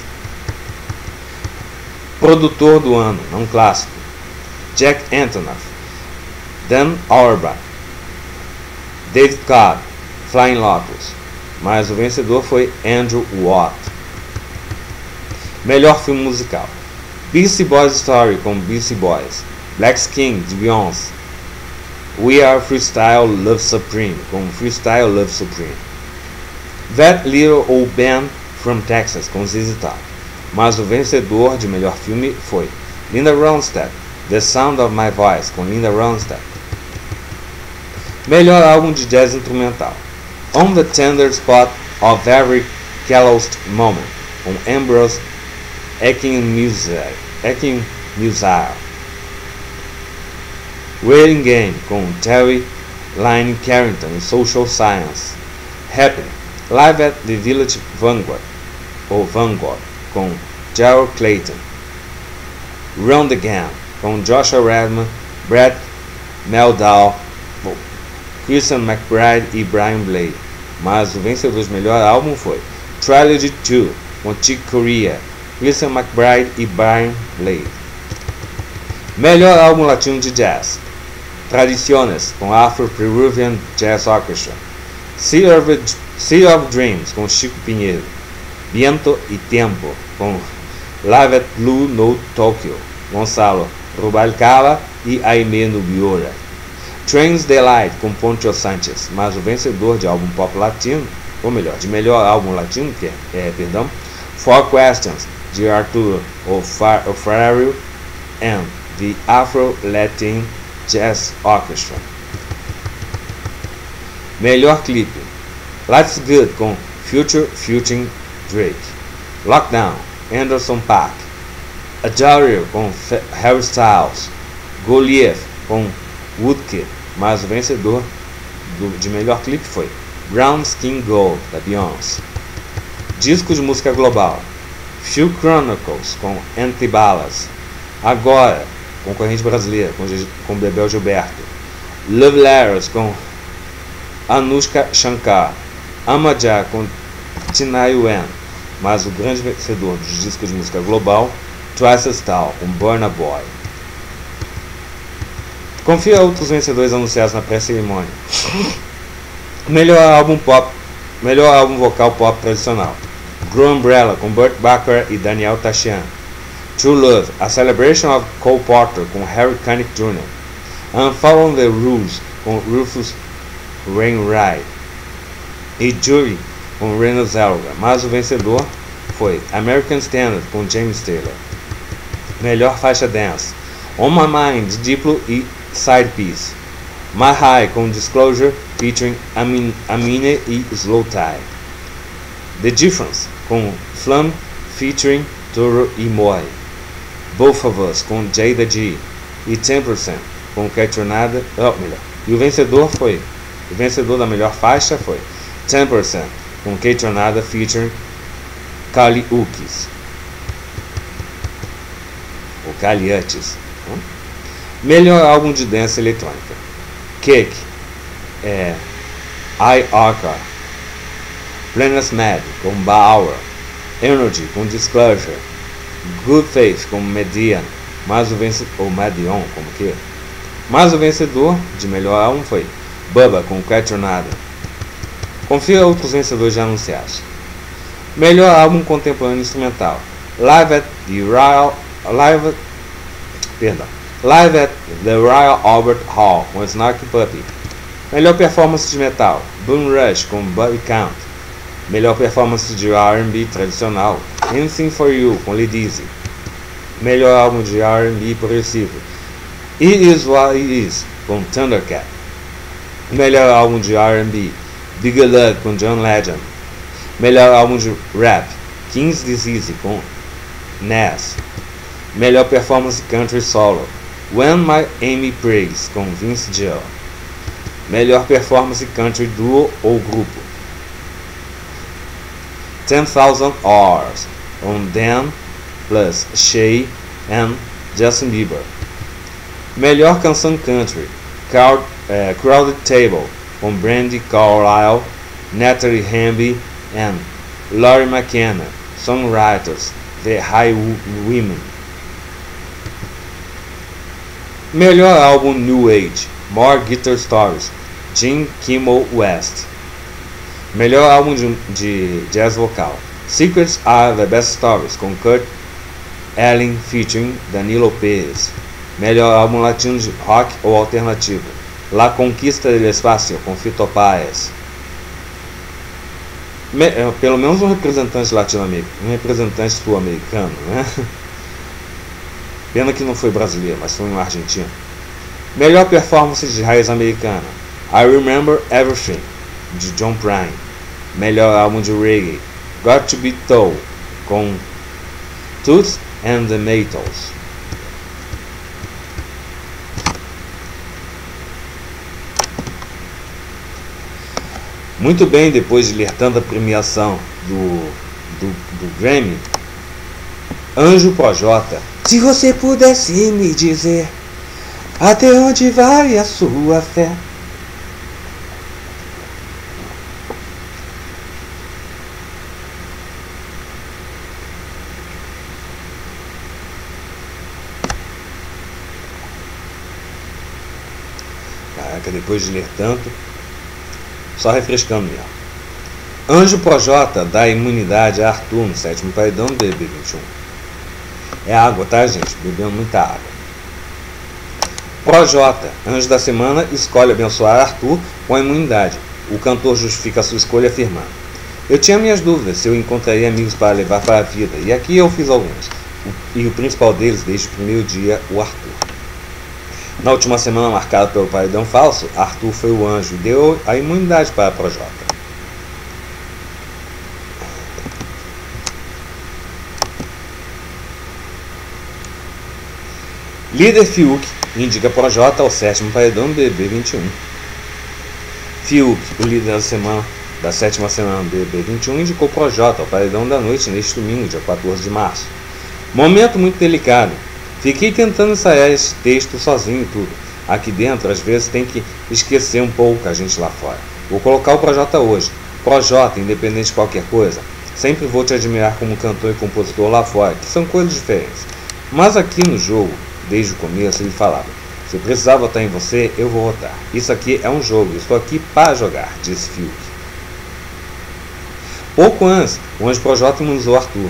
[SPEAKER 1] Produtor do ano, não clássico: Jack Antonoff, Dan Auerbach. David Cobb, Flying Lotus. Mas o vencedor foi Andrew Watt. Melhor filme musical: Beastie Boys Story, com Beastie Boys. Black Skin, de Beyoncé. We Are Freestyle Love Supreme, com Freestyle Love Supreme. That Little Old Band from Texas, com ZZ Top. Mas o vencedor de melhor filme foi Linda Ronstadt, The Sound of My Voice, com Linda Ronstadt. Melhor álbum de jazz instrumental: On the Tender Spot of Every Calloused Moment, com Ambrose Ekinmusire. Waiting Game, com Terry Lyne Carrington e Social Science. Happy, Live at the Village Vanguard, com Gerald Clayton. Round Again, com Joshua Redman, Brett Meldau, Christian McBride e Brian Blade. Mas o vencedor de melhor álbum foi Trilogy 2, com Chick Corea, Christian McBride e Brian Blade. Melhor álbum latino de jazz: Tradiciones, com Afro-Peruvian Jazz Orchestra. Sea of Dreams, com Chico Pinheiro. Viento y Tempo, com Live at Blue Note Tokyo, Gonçalo Rubalcaba e Aimee Nubiola. Trains Delight, com Poncho Sanchez. Mas o vencedor de álbum pop latino, ou melhor, de melhor álbum latino, Four Questions, de Arturo O'Farrill and the Afro-Latin Jazz Orchestra. Melhor clipe: Life's Good, com Future featuring Drake. Lockdown, Anderson .Paak. Adore, com Harry Styles. Goliath, com Woodkid. Mas o vencedor de melhor clipe foi Brown Skin Gold, da Beyoncé. Disco de música global: Few Chronicles, com Antibalas. Agora, concorrente brasileira, com Bebel Gilberto. Love Letters, com Anushka Shankar. Amaja, com Tina Yuan. Mas o grande vencedor dos discos de música global, Twice as Tall, com Burna Boy. Confira outros vencedores anunciados na pré-cerimônia. Melhor álbum vocal pop tradicional: Grow Umbrella, com Burt Bacharach e Daniel Tashian. True Love, A Celebration of Cole Porter, com Harry Connick Jr. Unfollow the Rules, com Rufus Wainwright. E Jury, com Renée Zellweger. Mas o vencedor foi American Standard, com James Taylor. Melhor faixa dance: On My Mind, de Diplo e Side Piece. My High, com Disclosure, featuring Amine e Slow Tie. The Difference, com Flam, featuring Toro e Moi. Both of Us, com Jada G. E 10%, com Ketronada. E o vencedor da melhor faixa foi 10%, com Ketronada, featuring Kali Uchis. Ou Kaliuchis. Melhor álbum de dança eletrônica: Cake, I.R.K. Planet Mad, com Bauer. Energy, com Disclosure. Good Faith, com Median. Mas o vencedor de melhor álbum foi Bubba, com Ketronada. Confira outros vencedores já anunciados. Melhor álbum contemporâneo instrumental: Live at the Royal Albert Hall com Snarky Puppy. Melhor performance de metal, Boom Rush com Body Count. Melhor performance de R&B tradicional, Anything For You com Lil Easy. Melhor álbum de R&B progressivo, It Is What It Is com Thundercat. Melhor álbum de R&B, Bigger Love com John Legend. Melhor álbum de rap, King's Disease com Nas. Melhor performance country solo, When My Amy Prays com Vince Gill. Melhor performance country duo ou grupo, 10,000 Hours on Dan plus Shay and Justin Bieber. Melhor canção country, Crowded Table com Brandi Carlile, Natalie Hamby and Laurie McKenna, songwriters, The Highwomen. Melhor álbum New Age, More Guitar Stories, Jim Kimmel West. Melhor álbum de jazz vocal, Secrets Are the Best Stories com Kurt Elling featuring Danilo Pérez. Melhor álbum latino de rock ou alternativo, La Conquista del Espacio com Fito Páez. Pelo menos um representante latino-americano, um representante sul-americano, né? Pena que não foi brasileiro, mas foi um argentino. Melhor performance de raiz americana, I Remember Everything, de John Prine. Melhor álbum de reggae, Got to Be Told, com Toots and the Maytals. Muito bem, depois de ler tanta premiação do Grammy, Anjo Projota. Se você pudesse me dizer até onde vai a sua fé. Caraca, depois de ler tanto, só refrescando mesmo. Anjo Projota dá imunidade a Arthur no 7º paredão do BBB 21. É água, tá, gente? Bebendo muita água. Projota, anjo da semana, escolhe abençoar Arthur com a imunidade. O cantor justifica a sua escolha afirmando: eu tinha minhas dúvidas se eu encontraria amigos para levar para a vida, e aqui eu fiz alguns. E o principal deles, desde o primeiro dia, o Arthur. Na última semana marcada pelo paredão falso, Arthur foi o anjo e deu a imunidade para Projota. Líder Fiuk indica Projota ao 7º paredão do BBB 21. Fiuk, o líder da 7ª semana do BBB 21, indicou Projota ao paredão da noite neste domingo, dia 14 de março. Momento muito delicado. Fiquei tentando ensaiar esse texto sozinho e tudo. Aqui dentro, às vezes, tem que esquecer um pouco a gente lá fora. Vou colocar o Projota hoje. Projota, independente de qualquer coisa, sempre vou te admirar como cantor e compositor lá fora, que são coisas diferentes. Mas aqui no jogo, desde o começo, ele falava: se eu precisar votar em você, eu vou votar. Isso aqui é um jogo, estou aqui para jogar, disse Fiuk. Pouco antes, o anjo Projota imunizou Arthur.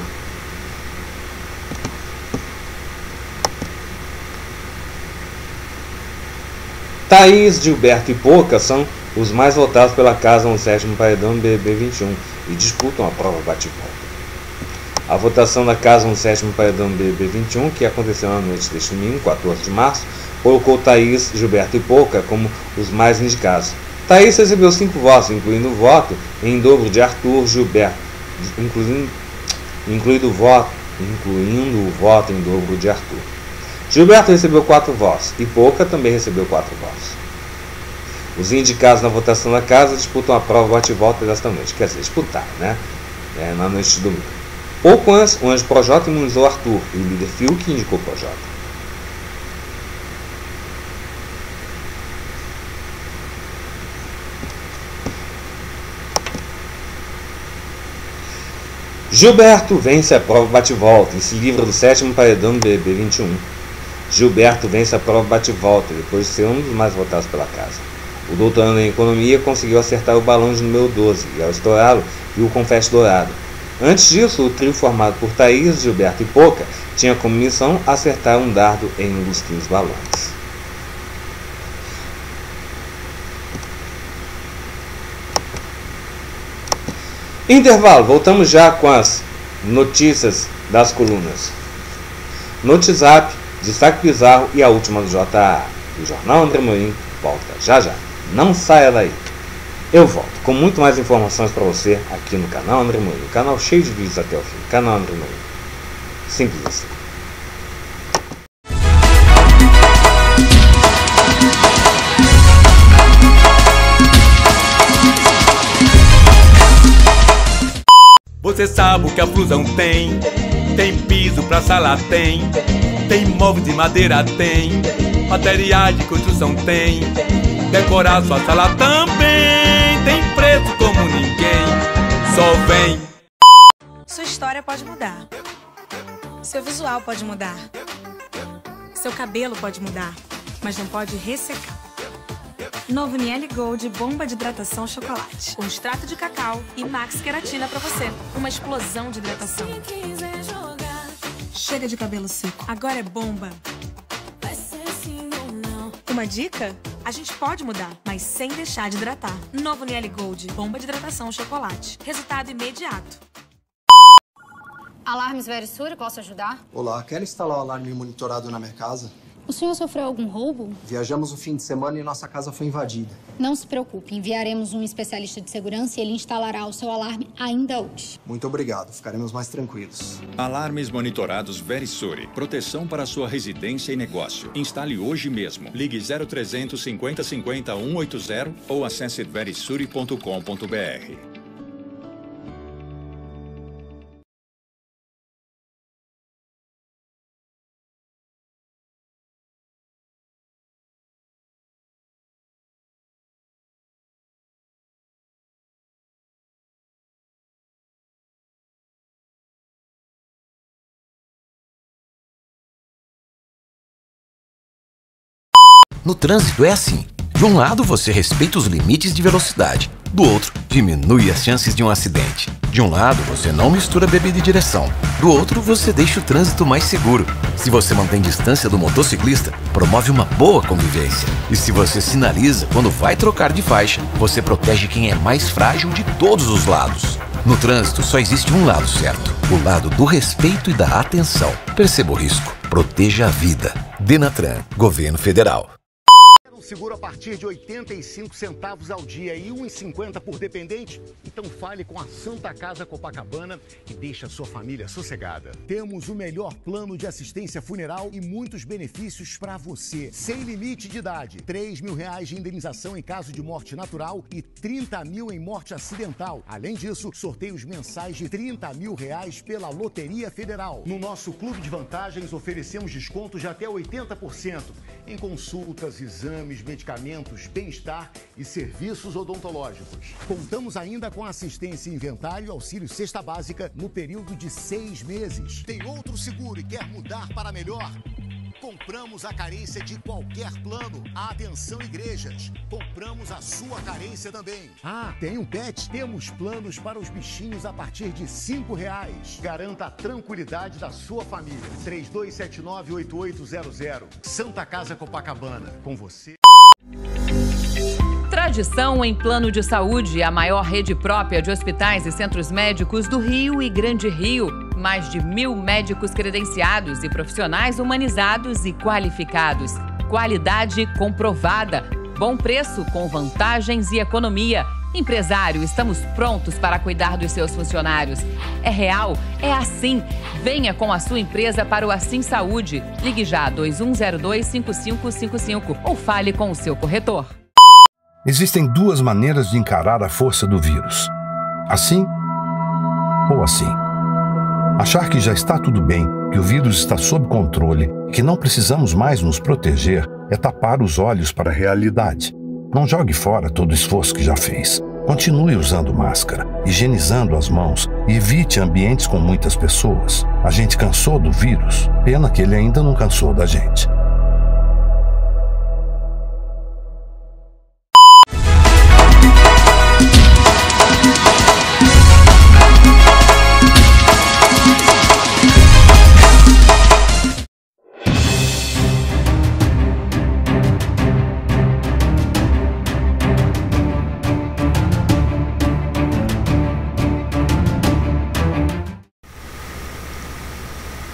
[SPEAKER 1] Thaís, Gilberto e Poca são os mais votados pela casa no 7º paredão do BBB 21 e disputam a prova bate-volta. A votação da casa no 7º paredão do BBB 21, que aconteceu na noite deste domingo, 14 de março, colocou Thaís, Gilberto e Poca como os mais indicados. Thaís recebeu 5 votos, incluindo o voto em dobro de Arthur, Gilberto, incluindo o voto em dobro de Arthur. Gilberto recebeu 4 votos e Poca também recebeu 4 votos. Os indicados na votação da casa disputam a prova bate-volta desta noite. Quer dizer, disputar, né? Na noite de domingo. Pouco antes, o anjo Projota imunizou Arthur e o líder Fiuk indicou Projota. Gilberto vence a prova bate-volta e se livra do 7º paredão do BBB 21. Gilberto vence a prova bate-volta depois de ser um dos mais votados pela casa. O doutorando em economia conseguiu acertar o balão de número 12 e, ao estourá-lo, viu o confete dourado. Antes disso, o trio formado por Thaís, Gilberto e Poca tinha como missão acertar um dardo em um dos 15 balões. Intervalo, voltamos já com as notícias das colunas Notizap, Destaque Bizarro e a última do JA. O Jornal André Morim volta já já. Não saia daí. Eu volto com muito mais informações para você aqui no canal André Morim. Um canal cheio de vídeos até o fim. Canal André Morim. Simples assim.
[SPEAKER 21] Você sabe o que a Flusão tem? Tem piso pra sala, tem móvel de madeira, tem materiais de construção, tem decorar sua sala também. Tem preço como ninguém, só vem.
[SPEAKER 22] Sua história pode mudar, seu visual pode mudar, seu cabelo pode mudar, mas não pode ressecar. Novo Niele Gold bomba de hidratação chocolate, com extrato de cacau e max queratina pra você. Uma explosão de hidratação. Chega de cabelo seco, agora é bomba. Uma dica? A gente pode mudar, mas sem deixar de hidratar. Novo Niele Gold bomba de hidratação chocolate. Resultado imediato.
[SPEAKER 23] Alarmes Verisure, posso ajudar?
[SPEAKER 24] Olá, quero instalar o alarme monitorado na minha casa.
[SPEAKER 23] O senhor sofreu algum roubo?
[SPEAKER 24] Viajamos no fim de semana e nossa casa foi invadida.
[SPEAKER 23] Não se preocupe, enviaremos um especialista de segurança e ele instalará o seu alarme ainda hoje.
[SPEAKER 24] Muito obrigado, ficaremos mais tranquilos.
[SPEAKER 25] Alarmes monitorados Verisure. Proteção para sua residência e negócio. Instale hoje mesmo. Ligue 0300 50 50 180 ou acesse verisure.com.br.
[SPEAKER 26] No trânsito é assim. De um lado, você respeita os limites de velocidade. Do outro, diminui as chances de um acidente. De um lado, você não mistura bebida e direção. Do outro, você deixa o trânsito mais seguro. Se você mantém distância do motociclista, promove uma boa convivência. E se você sinaliza quando vai trocar de faixa, você protege quem é mais frágil de todos os lados. No trânsito, só existe um lado certo. O lado do respeito e da atenção. Perceba o risco. Proteja a vida. Denatran, Governo Federal.
[SPEAKER 27] Seguro a partir de 85 centavos ao dia e 1,50 por dependente? Então fale com a Santa Casa Copacabana e deixe a sua família sossegada. Temos o melhor plano de assistência funeral e muitos benefícios para você. Sem limite de idade, R$3 mil de indenização em caso de morte natural e 30 mil em morte acidental. Além disso, sorteios mensais de R$30 mil pela Loteria Federal. No nosso clube de vantagens, oferecemos descontos de até 80% em consultas, exames, medicamentos, bem-estar e serviços odontológicos. Contamos ainda com assistência em inventário e auxílio cesta básica no período de 6 meses. Tem outro seguro e quer mudar para melhor? Compramos a carência de qualquer plano. Atenção, igrejas. Compramos a sua carência também. Ah, tem um pet? Temos planos para os bichinhos a partir de R$5. Garanta a tranquilidade da sua família. 3279-8800. Santa Casa Copacabana. Com você.
[SPEAKER 28] Tradição em plano de saúde, a maior rede própria de hospitais e centros médicos do Rio e Grande Rio. Mais de 1.000 médicos credenciados e profissionais humanizados e qualificados. Qualidade comprovada. Bom preço com vantagens e economia. Empresário, estamos prontos para cuidar dos seus funcionários. É real, é assim. Venha com a sua empresa para o Assim Saúde. Ligue já 2102-5555 ou fale com o seu corretor.
[SPEAKER 29] Existem duas maneiras de encarar a força do vírus. Assim ou assim. Achar que já está tudo bem, que o vírus está sob controle e que não precisamos mais nos proteger é tapar os olhos para a realidade. Não jogue fora todo o esforço que já fez. Continue usando máscara, higienizando as mãos e evite ambientes com muitas pessoas. A gente cansou do vírus, pena que ele ainda não cansou da gente.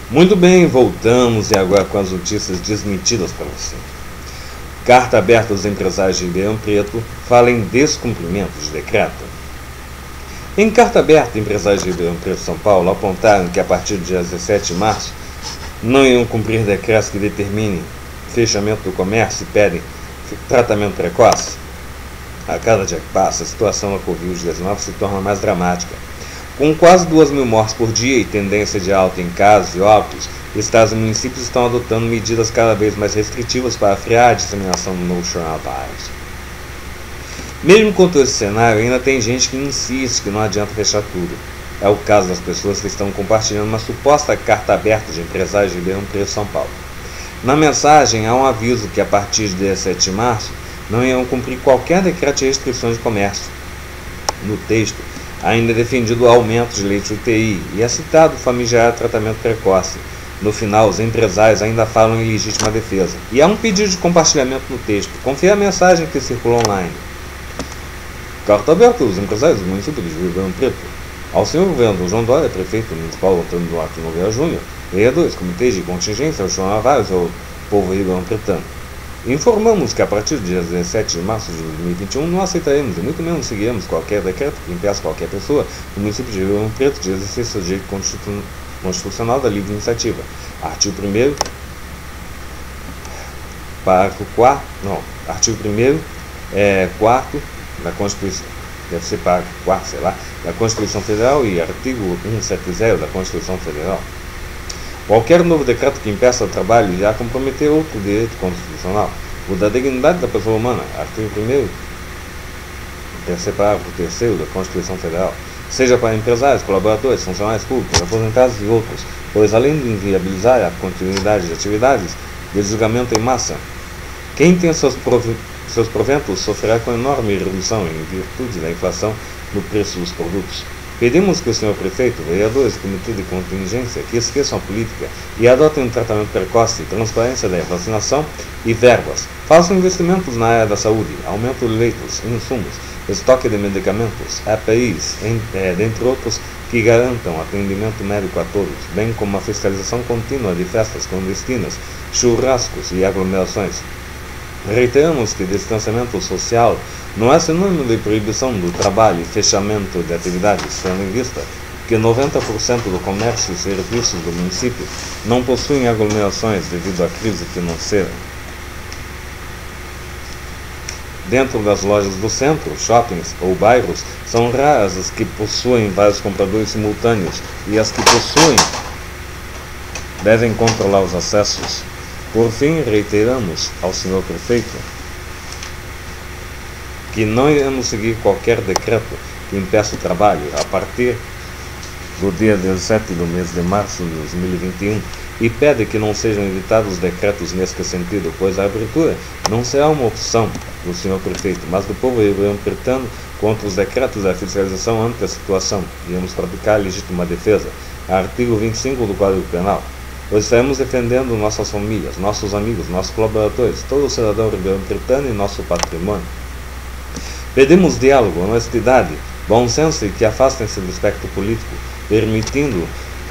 [SPEAKER 1] Muito bem, voltamos e agora com as notícias desmentidas para você. Carta aberta aos empresários de Ribeirão Preto fala em descumprimento de decreto. Em carta aberta, empresários de Ribeirão Preto, São Paulo, apontaram que a partir do dia 17 de março não irão cumprir decretos que determinem fechamento do comércio e pedem tratamento precoce. A cada dia que passa, a situação na Covid-19 se torna mais dramática. Com quase 2.000 mortes por dia e tendência de alta em casos e óbitos, estados e municípios estão adotando medidas cada vez mais restritivas para frear a disseminação do novo coronavírus. Mesmo com todo esse cenário, ainda tem gente que insiste que não adianta fechar tudo. É o caso das pessoas que estão compartilhando uma suposta carta aberta de empresários de Ribeirão Preto, São Paulo. Na mensagem, há um aviso que a partir de 17 de março não irão cumprir qualquer decreto de restrições de comércio. No texto, ainda é defendido o aumento de leitos de UTI e é citado o famigerado tratamento precoce. No final, os empresários ainda falam em legítima defesa. E há um pedido de compartilhamento no texto. Confira a mensagem que circula online. Carta aberta aos empresários do município de Ribeirão Preto. Ao senhor governador João Dória, prefeito municipal Antônio Duarte Nogueira Júnior, vereadores, comitês de contingência aos coronavírus ao povo ribeirão pretano. Informamos que a partir do dia 17 de março de 2021 não aceitaremos e muito menos seguiremos qualquer decreto que impeça qualquer pessoa do município de Ribeirão Preto de exercer seu direito constitucional da livre iniciativa. Artigo 1º, parágrafo 4º, artigo 1º, 4º da Constituição, deve ser parágrafo 4º, sei lá, da Constituição Federal e artigo 170 da Constituição Federal. Qualquer novo decreto que impeça o trabalho irá comprometer outro direito constitucional, o da dignidade da pessoa humana, artigo 1º, terceiro parágrafo 3º da Constituição Federal, seja para empresários, colaboradores, funcionários públicos, aposentados e outros, pois além de inviabilizar a continuidade de atividades de julgamento em massa, quem tem seus proventos sofrerá com enorme redução em virtude da inflação no preço dos produtos. Pedimos que o senhor prefeito, vereadores e comitê de contingência que esqueçam a política e adotem um tratamento precoce, transparência da vacinação e verbas. Façam investimentos na área da saúde, aumento de leitos, insumos, estoque de medicamentos, EPIs, dentre outros, que garantam atendimento médico a todos, bem como a fiscalização contínua de festas clandestinas, churrascos e aglomerações. Reiteramos que distanciamento social não é sinônimo de proibição do trabalho e fechamento de atividades, tendo em vista que 90% do comércio e serviços do município não possuem aglomerações devido à crise financeira. Dentro das lojas do centro, shoppings ou bairros, são raras as que possuem vários compradores simultâneos e as que possuem devem controlar os acessos. Por fim, reiteramos ao senhor prefeito que não iremos seguir qualquer decreto que impeça o trabalho a partir do dia 17 do mês de março de 2021 e pede que não sejam editados decretos neste sentido, pois a abertura não será uma opção do senhor prefeito, mas do povo ribeirão pretano contra os decretos da fiscalização ante a situação. Iremos praticar a legítima defesa, artigo 25 do Código Penal. Pois estaremos defendendo nossas famílias, nossos amigos, nossos colaboradores, todo o cidadão ribeirão pretano e nosso patrimônio. Pedimos diálogo, honestidade, bom senso e que afastem-se do espectro político, permitindo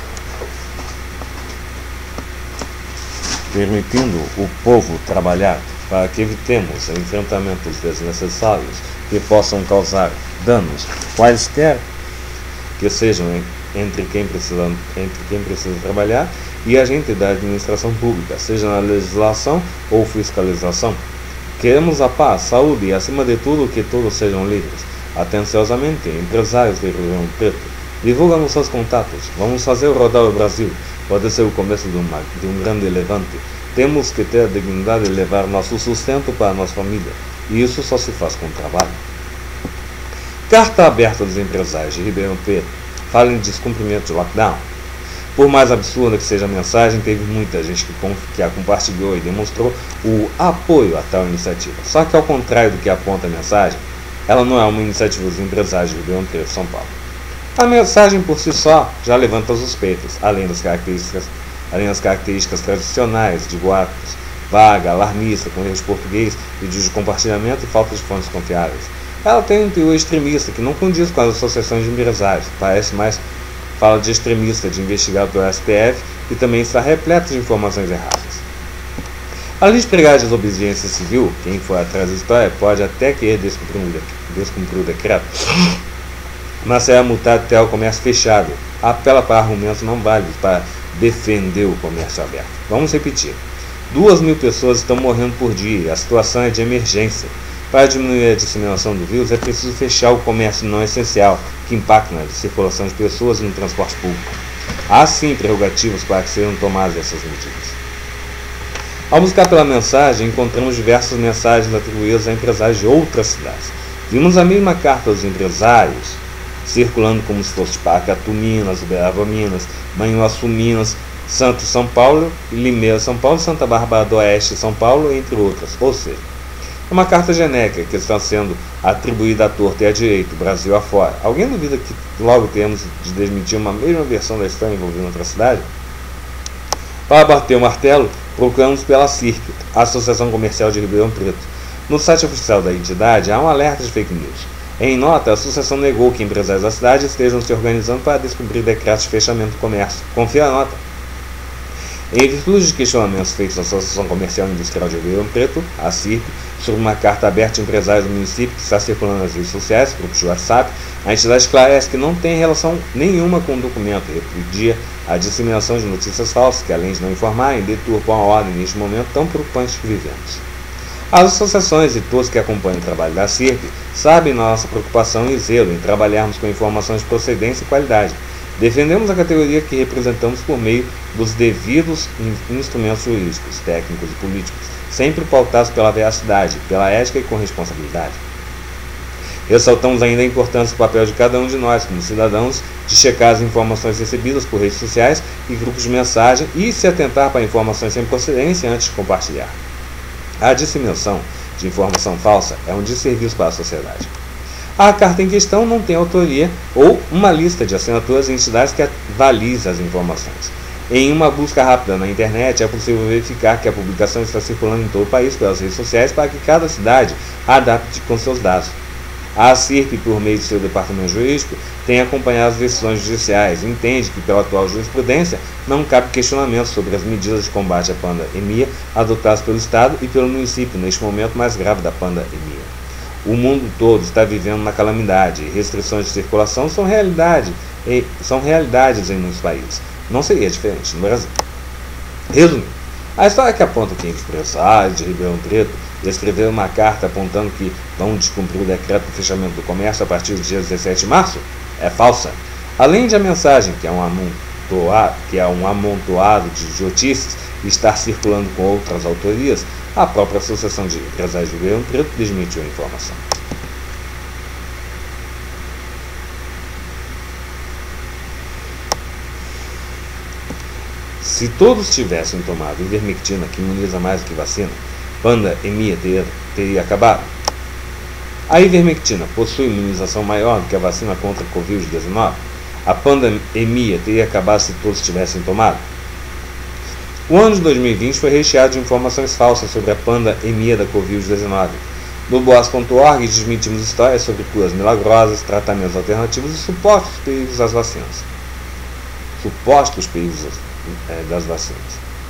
[SPEAKER 1] o povo trabalhar, para que evitemos enfrentamentos desnecessários que possam causar danos, quaisquer que sejam entre quem precisa trabalhar e agente da administração pública, seja na legislação ou fiscalização. Queremos a paz, saúde e, acima de tudo, que todos sejam livres. Atenciosamente, empresários de Ribeirão Preto, divulga nos seus contatos. Vamos fazer rodar o Brasil. Pode ser o começo de um grande levante. Temos que ter a dignidade de levar nosso sustento para a nossa família. E isso só se faz com trabalho. Carta aberta dos empresários de Ribeirão Preto. Fala em descumprimento de lockdown. Por mais absurda que seja a mensagem, teve muita gente que a compartilhou e demonstrou o apoio a tal iniciativa. Só que ao contrário do que aponta a mensagem, ela não é uma iniciativa dos empresários de Ribeirão Preto, São Paulo. A mensagem por si só já levanta suspeitas, além das características tradicionais de boatos, vaga, alarmista, com erros de português, vídeos de compartilhamento e falta de fontes confiáveis. Ela tem um teor extremista que não condiz com as associações de empresários, parece mais fala de extremista, de investigado pelo STF que também está repleta de informações erradas. Além de pregar a desobediência civil, quem for atrás da história pode até querer descumprir o decreto, mas será multado até o comércio fechado. Apela para argumentos não válidos para defender o comércio aberto. Vamos repetir. 2.000 pessoas estão morrendo por dia e a situação é de emergência. Para diminuir a disseminação do vírus, é preciso fechar o comércio não essencial, que impacta na circulação de pessoas e no transporte público. Há sim prerrogativas para que sejam tomadas essas medidas. Ao buscar pela mensagem, encontramos diversas mensagens atribuídas a empresários de outras cidades. Vimos a mesma carta dos empresários circulando como se fosse Paracatu, Minas, Uberaba, Minas, Manhuaçu, Minas, Santos, São Paulo, Limeira, São Paulo, Santa Bárbara do Oeste, São Paulo, entre outras. Ou seja, é uma carta genérica que está sendo atribuída à torta e à direita, Brasil afora. Alguém duvida que logo temos de desmentir uma mesma versão da história envolvendo outra cidade? Para bater o martelo, procuramos pela CIRP, a Associação Comercial de Ribeirão Preto. No site oficial da entidade há um alerta de fake news. Em nota, a associação negou que empresários da cidade estejam se organizando para descumprir decretos de fechamento do comércio. Confira a nota. Em virtude de questionamentos feitos à Associação Comercial e Industrial de Ribeirão Preto, a CIRP, sobre uma carta aberta de empresários do município que está circulando nas redes sociais, grupos de WhatsApp, a entidade esclarece que não tem relação nenhuma com o documento e repudia a disseminação de notícias falsas que, além de não informarem, deturpam a ordem neste momento tão preocupante que vivemos. As associações e todos que acompanham o trabalho da CIRP sabem nossa preocupação e zelo em trabalharmos com informações de procedência e qualidade. Defendemos a categoria que representamos por meio dos devidos instrumentos jurídicos, técnicos e políticos, sempre pautados pela veracidade, pela ética e com responsabilidade. Ressaltamos ainda a importância do papel de cada um de nós, como cidadãos, de checar as informações recebidas por redes sociais e grupos de mensagem e se atentar para informações sem procedência antes de compartilhar. A disseminação de informação falsa é um desserviço para a sociedade. A carta em questão não tem autoria ou uma lista de assinaturas e entidades que avalizam as informações. Em uma busca rápida na internet, é possível verificar que a publicação está circulando em todo o país pelas redes sociais para que cada cidade adapte com seus dados. A CIRP, por meio de seu departamento jurídico, tem acompanhado as decisões judiciais e entende que, pela atual jurisprudência, não cabe questionamento sobre as medidas de combate à pandemia adotadas pelo Estado e pelo município neste momento mais grave da pandemia. O mundo todo está vivendo uma calamidade e restrições de circulação são realidades em muitos países. Não seria diferente no Brasil. Resumindo, a história que aponta que empresários de Ribeirão Preto escreveram uma carta apontando que vão descumprir o decreto de fechamento do comércio a partir do dia 17 de março é falsa. Além de a mensagem, que é um amontoado de idiotices, estar circulando com outras autorias, a própria Associação de Empresários de Ribeirão Preto desmentiu a informação. Se todos tivessem tomado ivermectina, que imuniza mais do que vacina, pandemia teria acabado. A ivermectina possui imunização maior do que a vacina contra a Covid-19. A pandemia teria acabado se todos tivessem tomado. O ano de 2020 foi recheado de informações falsas sobre a pandemia da Covid-19. No boas.org desmentimos histórias sobre curas milagrosas, tratamentos alternativos e supostos perigos das vacinas. Supostos perigos das vacinas.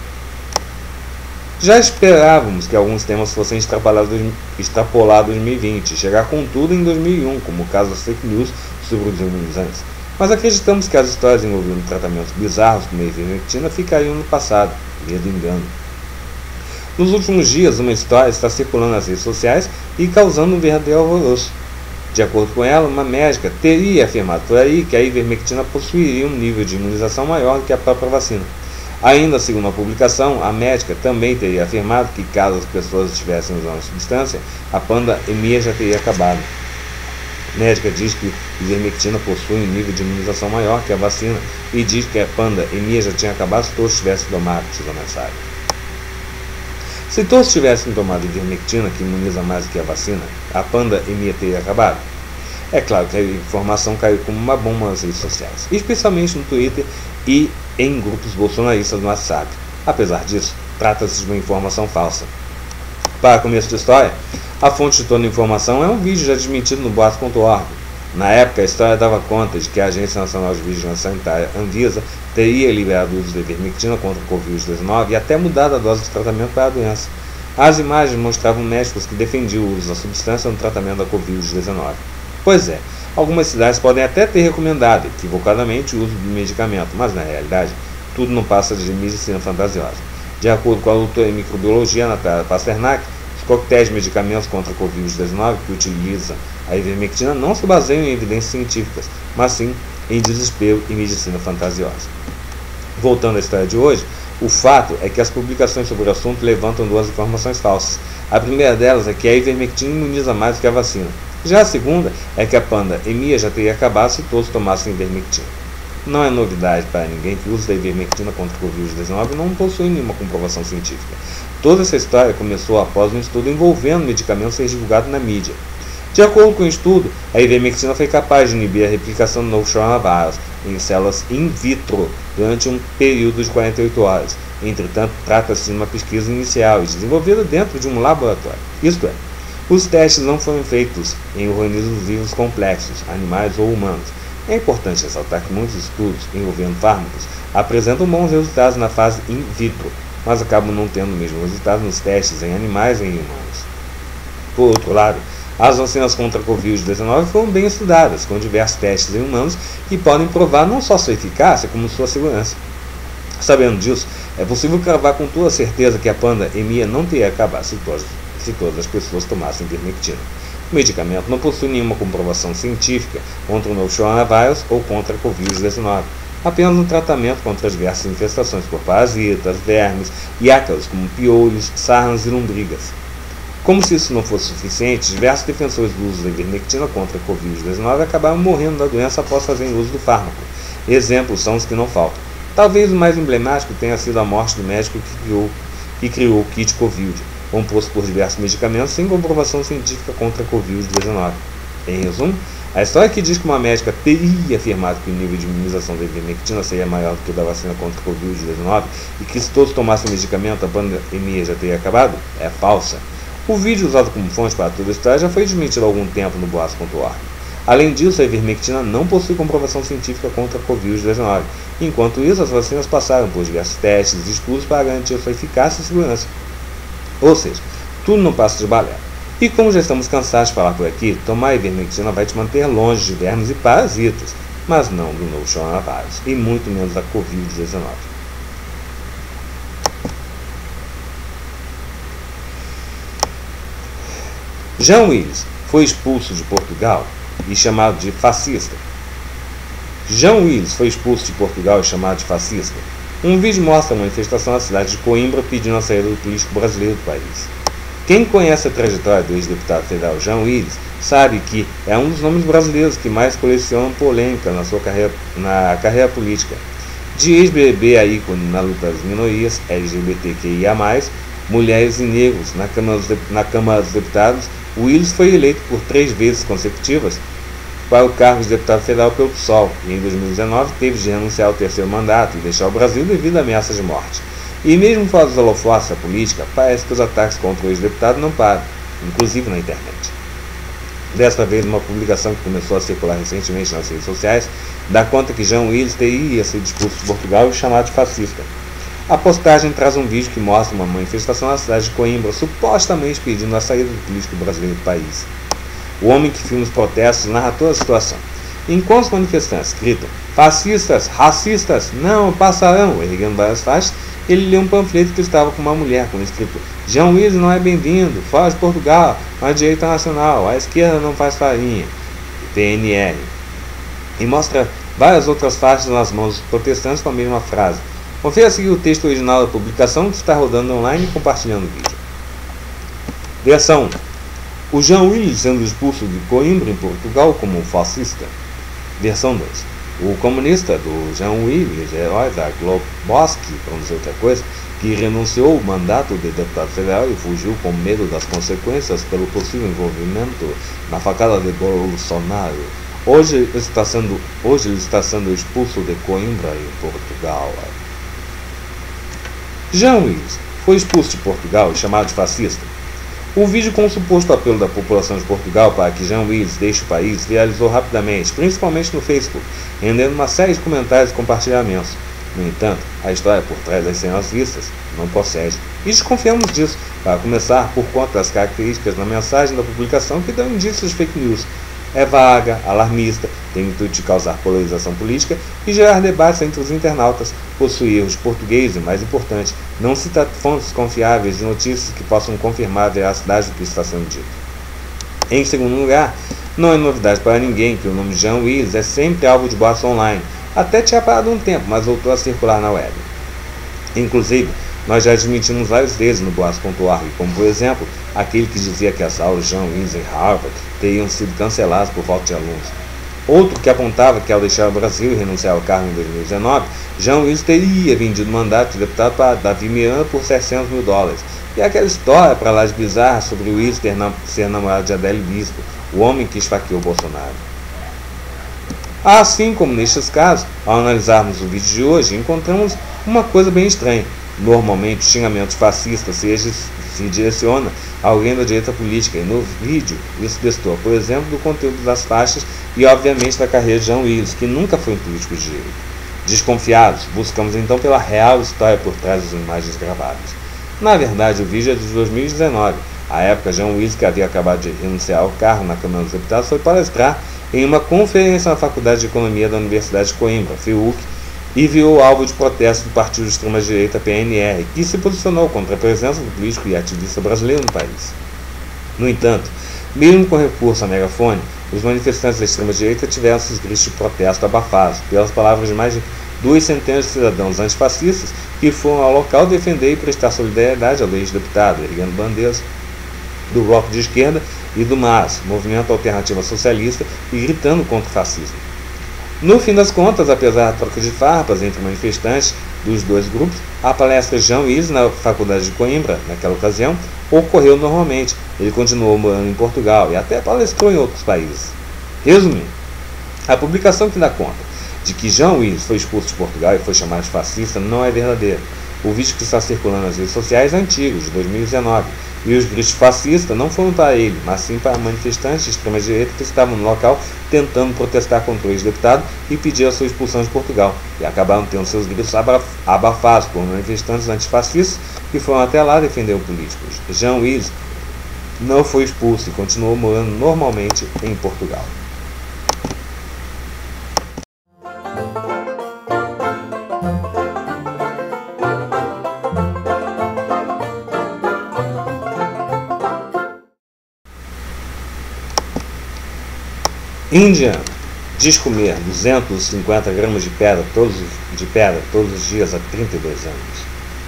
[SPEAKER 1] Já esperávamos que alguns temas fossem extrapolados em 2020 e chegar com tudo em 2001, como o caso das fake news sobre os imunizantes. Mas acreditamos que as histórias envolvendo tratamentos bizarros como a ivermectina ficariam no passado, medo e engano. Nos últimos dias, uma história está circulando nas redes sociais e causando um verdadeiro alvoroço. De acordo com ela, uma médica teria afirmado por aí que a ivermectina possuiria um nível de imunização maior do que a própria vacina. Ainda segundo a publicação, a médica também teria afirmado que caso as pessoas estivessem usando a substância, a pandemia já teria acabado. A médica diz que a ivermectina possui um nível de imunização maior que a vacina e diz que a pandemia já tinha acabado se todos tivessem tomado, diz a mensagem. Se todos tivessem tomado ivermectina, que imuniza mais do que a vacina, a pandemia teria acabado? É claro que a informação caiu como uma bomba nas redes sociais, especialmente no Twitter e em grupos bolsonaristas no WhatsApp. Apesar disso, trata-se de uma informação falsa. Para começo de história, a fonte de toda a informação é um vídeo já desmentido no boas.org. Na época, a história dava conta de que a Agência Nacional de Vigilância Sanitária, Anvisa, teria liberado o uso da ivermectina contra o Covid-19 e até mudado a dose de tratamento para a doença. As imagens mostravam médicos que defendiam o uso da substância no tratamento da Covid-19. Pois é, algumas cidades podem até ter recomendado, equivocadamente, o uso do medicamento, mas na realidade, tudo não passa de medicina fantasiosa. De acordo com a doutora em microbiologia Natália Pasternak, os coquetéis de medicamentos contra a Covid-19 que utilizam a ivermectina não se baseiam em evidências científicas, mas sim em desespero e medicina fantasiosa. Voltando à história de hoje, o fato é que as publicações sobre o assunto levantam duas informações falsas. A primeira delas é que a ivermectina imuniza mais do que a vacina. Já a segunda é que a pandemia já teria acabado se todos tomassem ivermectina. Não é novidade para ninguém que o uso da ivermectina contra o Covid-19 não possui nenhuma comprovação científica. Toda essa história começou após um estudo envolvendo medicamentos ser divulgado na mídia. De acordo com o estudo, a ivermectina foi capaz de inibir a replicação do novo coronavírus em células in vitro durante um período de 48 horas. Entretanto, trata-se de uma pesquisa inicial e desenvolvida dentro de um laboratório. Isto é, os testes não foram feitos em organismos vivos complexos, animais ou humanos. É importante ressaltar que muitos estudos envolvendo fármacos apresentam bons resultados na fase in vitro, mas acabam não tendo o mesmo resultado nos testes em animais e em humanos. Por outro lado, as vacinas contra a Covid-19 foram bem estudadas, com diversos testes em humanos e podem provar não só sua eficácia, como sua segurança. Sabendo disso, é possível cravar com toda certeza que a pandemia não teria acabado se todas as pessoas tomassem ivermectina. O medicamento não possui nenhuma comprovação científica contra o novo coronavírus ou contra a Covid-19, apenas um tratamento contra as diversas infestações por parasitas, vermes e ácaros como piolhos, sarnas e lombrigas. Como se isso não fosse suficiente, diversos defensores do uso da ivermectina contra a Covid-19 acabaram morrendo da doença após fazerem uso do fármaco. Exemplos são os que não faltam. Talvez o mais emblemático tenha sido a morte do médico que criou o kit Covid, composto por diversos medicamentos sem comprovação científica contra a Covid-19. Em resumo, a história que diz que uma médica teria afirmado que o nível de imunização da ivermectina seria maior do que o da vacina contra a Covid-19 e que se todos tomassem o medicamento a pandemia já teria acabado é falsa. O vídeo usado como fonte para toda a história já foi desmentido há algum tempo no boatos.org. Além disso, a ivermectina não possui comprovação científica contra a Covid-19. Enquanto isso, as vacinas passaram por diversos testes e estudos para garantir sua eficácia e segurança. Ou seja, tudo não passa de balela. E como já estamos cansados de falar por aqui, tomar ivermectina vai te manter longe de vermes e parasitas, mas não do novo coronavírus, e muito menos da Covid-19. Jean Willis foi expulso de Portugal e chamado de fascista. Jean Willis foi expulso de Portugal e chamado de fascista. Um vídeo mostra a manifestação na cidade de Coimbra pedindo a saída do político brasileiro do país. Quem conhece a trajetória do ex-deputado federal Jean Willis sabe que é um dos nomes brasileiros que mais colecionam polêmica na carreira política. De ex-BBB a ícone na luta das minorias LGBTQIA+, mulheres e negros na Câmara dos Deputados, Willis foi eleito por 3 vezes consecutivas para o cargo de deputado federal pelo PSOL e em 2019 teve de renunciar ao 3º mandato e deixar o Brasil devido a ameaças de morte. E mesmo fora dos holofotes da política, parece que os ataques contra o ex-deputado não param, inclusive na internet. Desta vez, uma publicação que começou a circular recentemente nas redes sociais dá conta que Jean Willis teria sido expulso de Portugal e chamado de fascista. A postagem traz um vídeo que mostra uma manifestação na cidade de Coimbra, supostamente pedindo a saída do político brasileiro do país. O homem que filma os protestos narra toda a situação. Enquanto os manifestantes gritam "fascistas, racistas, não passarão", erguendo várias faixas, ele lê um panfleto que estava com uma mulher com escrito "Jean Willis não é bem-vindo, fora de Portugal, a direita nacional, a esquerda não faz farinha", PNR. E mostra várias outras faixas nas mãos dos protestantes com a mesma frase. Confira a seguir o texto original da publicação que está rodando online e compartilhando o vídeo. Versão 1. O Jean Willis sendo expulso de Coimbra em Portugal como fascista. Versão 2. O comunista do Jean Willis, herói da Globoski, para não dizer outra coisa, que renunciou ao mandato de deputado federal e fugiu com medo das consequências pelo possível envolvimento na facada de Bolsonaro. Hoje ele está sendo expulso de Coimbra em Portugal. Jean Willis foi expulso de Portugal e chamado de fascista. O vídeo com o suposto apelo da população de Portugal para que Jean Willis deixe o país viralizou rapidamente, principalmente no Facebook, rendendo uma série de comentários e compartilhamentos. No entanto, a história por trás das cenas vistas não procede, e desconfiamos disso, para começar por conta das características da mensagem da publicação que dão indícios de fake news. É vaga, alarmista, tem o intuito de causar polarização política e gerar debates entre os internautas, possui erros de português e, mais importante, não cita fontes confiáveis de notícias que possam confirmar a veracidade do que está sendo dito. Em segundo lugar, não é novidade para ninguém que o nome Jean Willis é sempre alvo de boatos online. Até tinha parado um tempo, mas voltou a circular na web. Inclusive, nós já admitimos várias vezes no boatos.org, como por exemplo, aquele que dizia que as aulas de Jean Willis em Harvard teriam sido canceladas por falta de alunos. Outro que apontava que ao deixar o Brasil e renunciar ao cargo em 2019, Jean Willis teria vendido mandato de deputado para Davi Miranda por $600 mil. E aquela história para lá de bizarra sobre o Willis ser namorado de Adélio Bispo, o homem que esfaqueou Bolsonaro. Assim como nestes casos, ao analisarmos o vídeo de hoje, encontramos uma coisa bem estranha. Normalmente, os xingamentos fascistas se direciona a alguém da direita política, e no vídeo isso destoa, por exemplo, do conteúdo das faixas e, obviamente, da carreira de Jean Willis, que nunca foi um político de direita. Desconfiados, buscamos então pela real história por trás das imagens gravadas. Na verdade, o vídeo é de 2019. À época, Jean Willis, que havia acabado de renunciar ao cargo na Câmara dos Deputados, foi palestrar em uma conferência na Faculdade de Economia da Universidade de Coimbra, FIUC, e virou alvo de protesto do partido de extrema-direita PNR, que se posicionou contra a presença do político e ativista brasileiro no país. No entanto, mesmo com recurso a megafone, os manifestantes da extrema-direita tiveram seus gritos de protesto abafados pelas palavras de mais de 2 centenas de cidadãos antifascistas que foram ao local defender e prestar solidariedade ao ex-deputado, erguendo bandeiras do bloco de esquerda e do MAS, Movimento Alternativa Socialista, e gritando contra o fascismo. No fim das contas, apesar da troca de farpas entre manifestantes dos dois grupos, a palestra de Jean Willis na Faculdade de Coimbra, naquela ocasião, ocorreu normalmente. Ele continuou morando em Portugal e até palestrou em outros países. Resumindo, a publicação que dá conta de que Jean Willis foi expulso de Portugal e foi chamado de fascista não é verdadeira. O vídeo que está circulando nas redes sociais é antigo, de 2019, e os gritos fascistas não foram para ele, mas sim para manifestantes de extrema-direita que estavam no local tentando protestar contra o ex-deputado e pedir a sua expulsão de Portugal, e acabaram tendo seus gritos abafados por manifestantes antifascistas que foram até lá defender o político. Jean Willis não foi expulso e continuou morando normalmente em Portugal. Indiano diz comer 250 gramas de pedra todos os dias há 32 anos.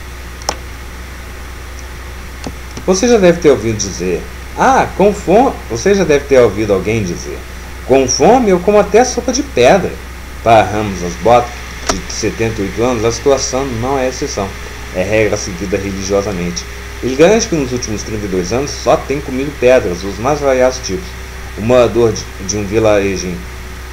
[SPEAKER 1] Você já deve ter ouvido dizer, com fome. Você já deve ter ouvido alguém dizer, com fome eu como até sopa de pedra. Para Ramos Asbot, de 78 anos, a situação não é exceção, é regra seguida religiosamente. Ele garante que nos últimos 32 anos só tem comido pedras dos mais variados tipos. O morador de um vilarejo em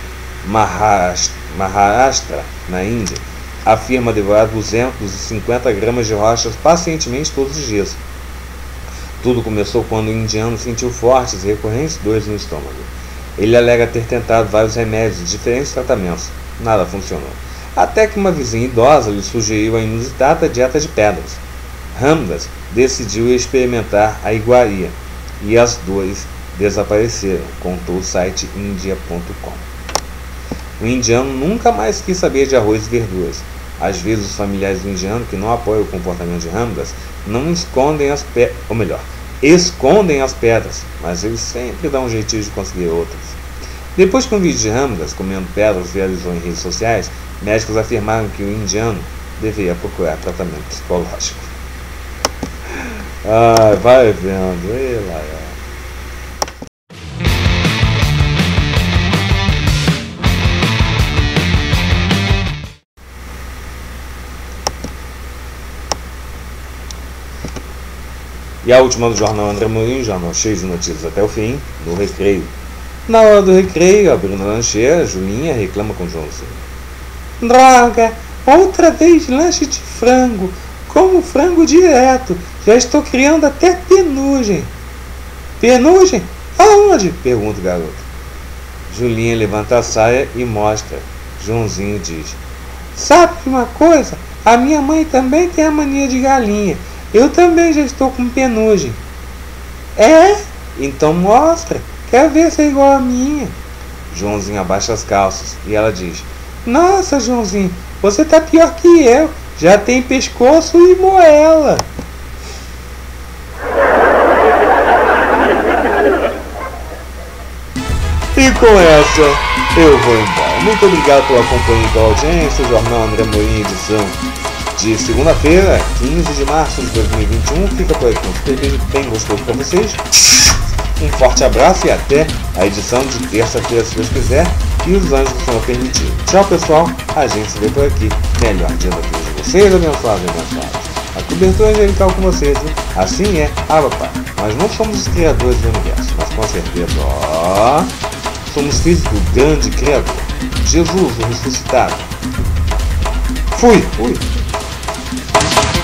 [SPEAKER 1] Maharashtra, na Índia, afirma devorar 250 gramas de rochas pacientemente todos os dias. Tudo começou quando o indiano sentiu fortes e recorrentes dores no estômago. Ele alega ter tentado vários remédios de diferentes tratamentos. Nada funcionou. Até que uma vizinha idosa lhe sugeriu a inusitada dieta de pedras. Ramdas decidiu experimentar a iguaria e as dores desapareceram, contou o site india.com. O indiano nunca mais quis saber de arroz e verduras. Às vezes os familiares do indiano que não apoiam o comportamento de Ramdas não escondem as pedras, ou melhor, escondem as pedras, mas eles sempre dão um jeitinho de conseguir outras. Depois que um vídeo de Ramdas comendo pedras viralizou em redes sociais, médicos afirmaram que o indiano deveria procurar tratamento psicológico. Vai vendo, E a última do jornal André Mourinho, jornal cheio de notícias até o fim, no recreio. Na hora do recreio, a Bruna Lancheira, Julinha, reclama com Joãozinho. Droga, outra vez lanche de frango, como frango direto, já estou criando até penugem. Penugem? Aonde? Pergunta o garoto. Julinha levanta a saia e mostra. Joãozinho diz: sabe de uma coisa? A minha mãe também tem a mania de galinha. Eu também já estou com penugem. É? Então mostra. Quero ver se é igual a minha. Joãozinho abaixa as calças e ela diz: nossa, Joãozinho, você tá pior que eu. Já tem pescoço e moela. E com essa, eu vou embora. Muito obrigado pela companhia e pela audiência. O Jornal André Morim, edição de segunda-feira, 15 de março de 2021. Fica por aqui. Um beijo bem gostoso para vocês. Um forte abraço e até a edição de terça-feira, se Deus quiser, e os anjos do Senhor permitir. Tchau, pessoal. A gente se vê por aqui. Melhor dia da vida de vocês, abençoados e abençoados. A cobertura angelical com vocês, hein? Assim é. Papai. Nós não somos os criadores do universo, mas com certeza, somos filhos do grande Criador, Jesus, o ressuscitado. Fui!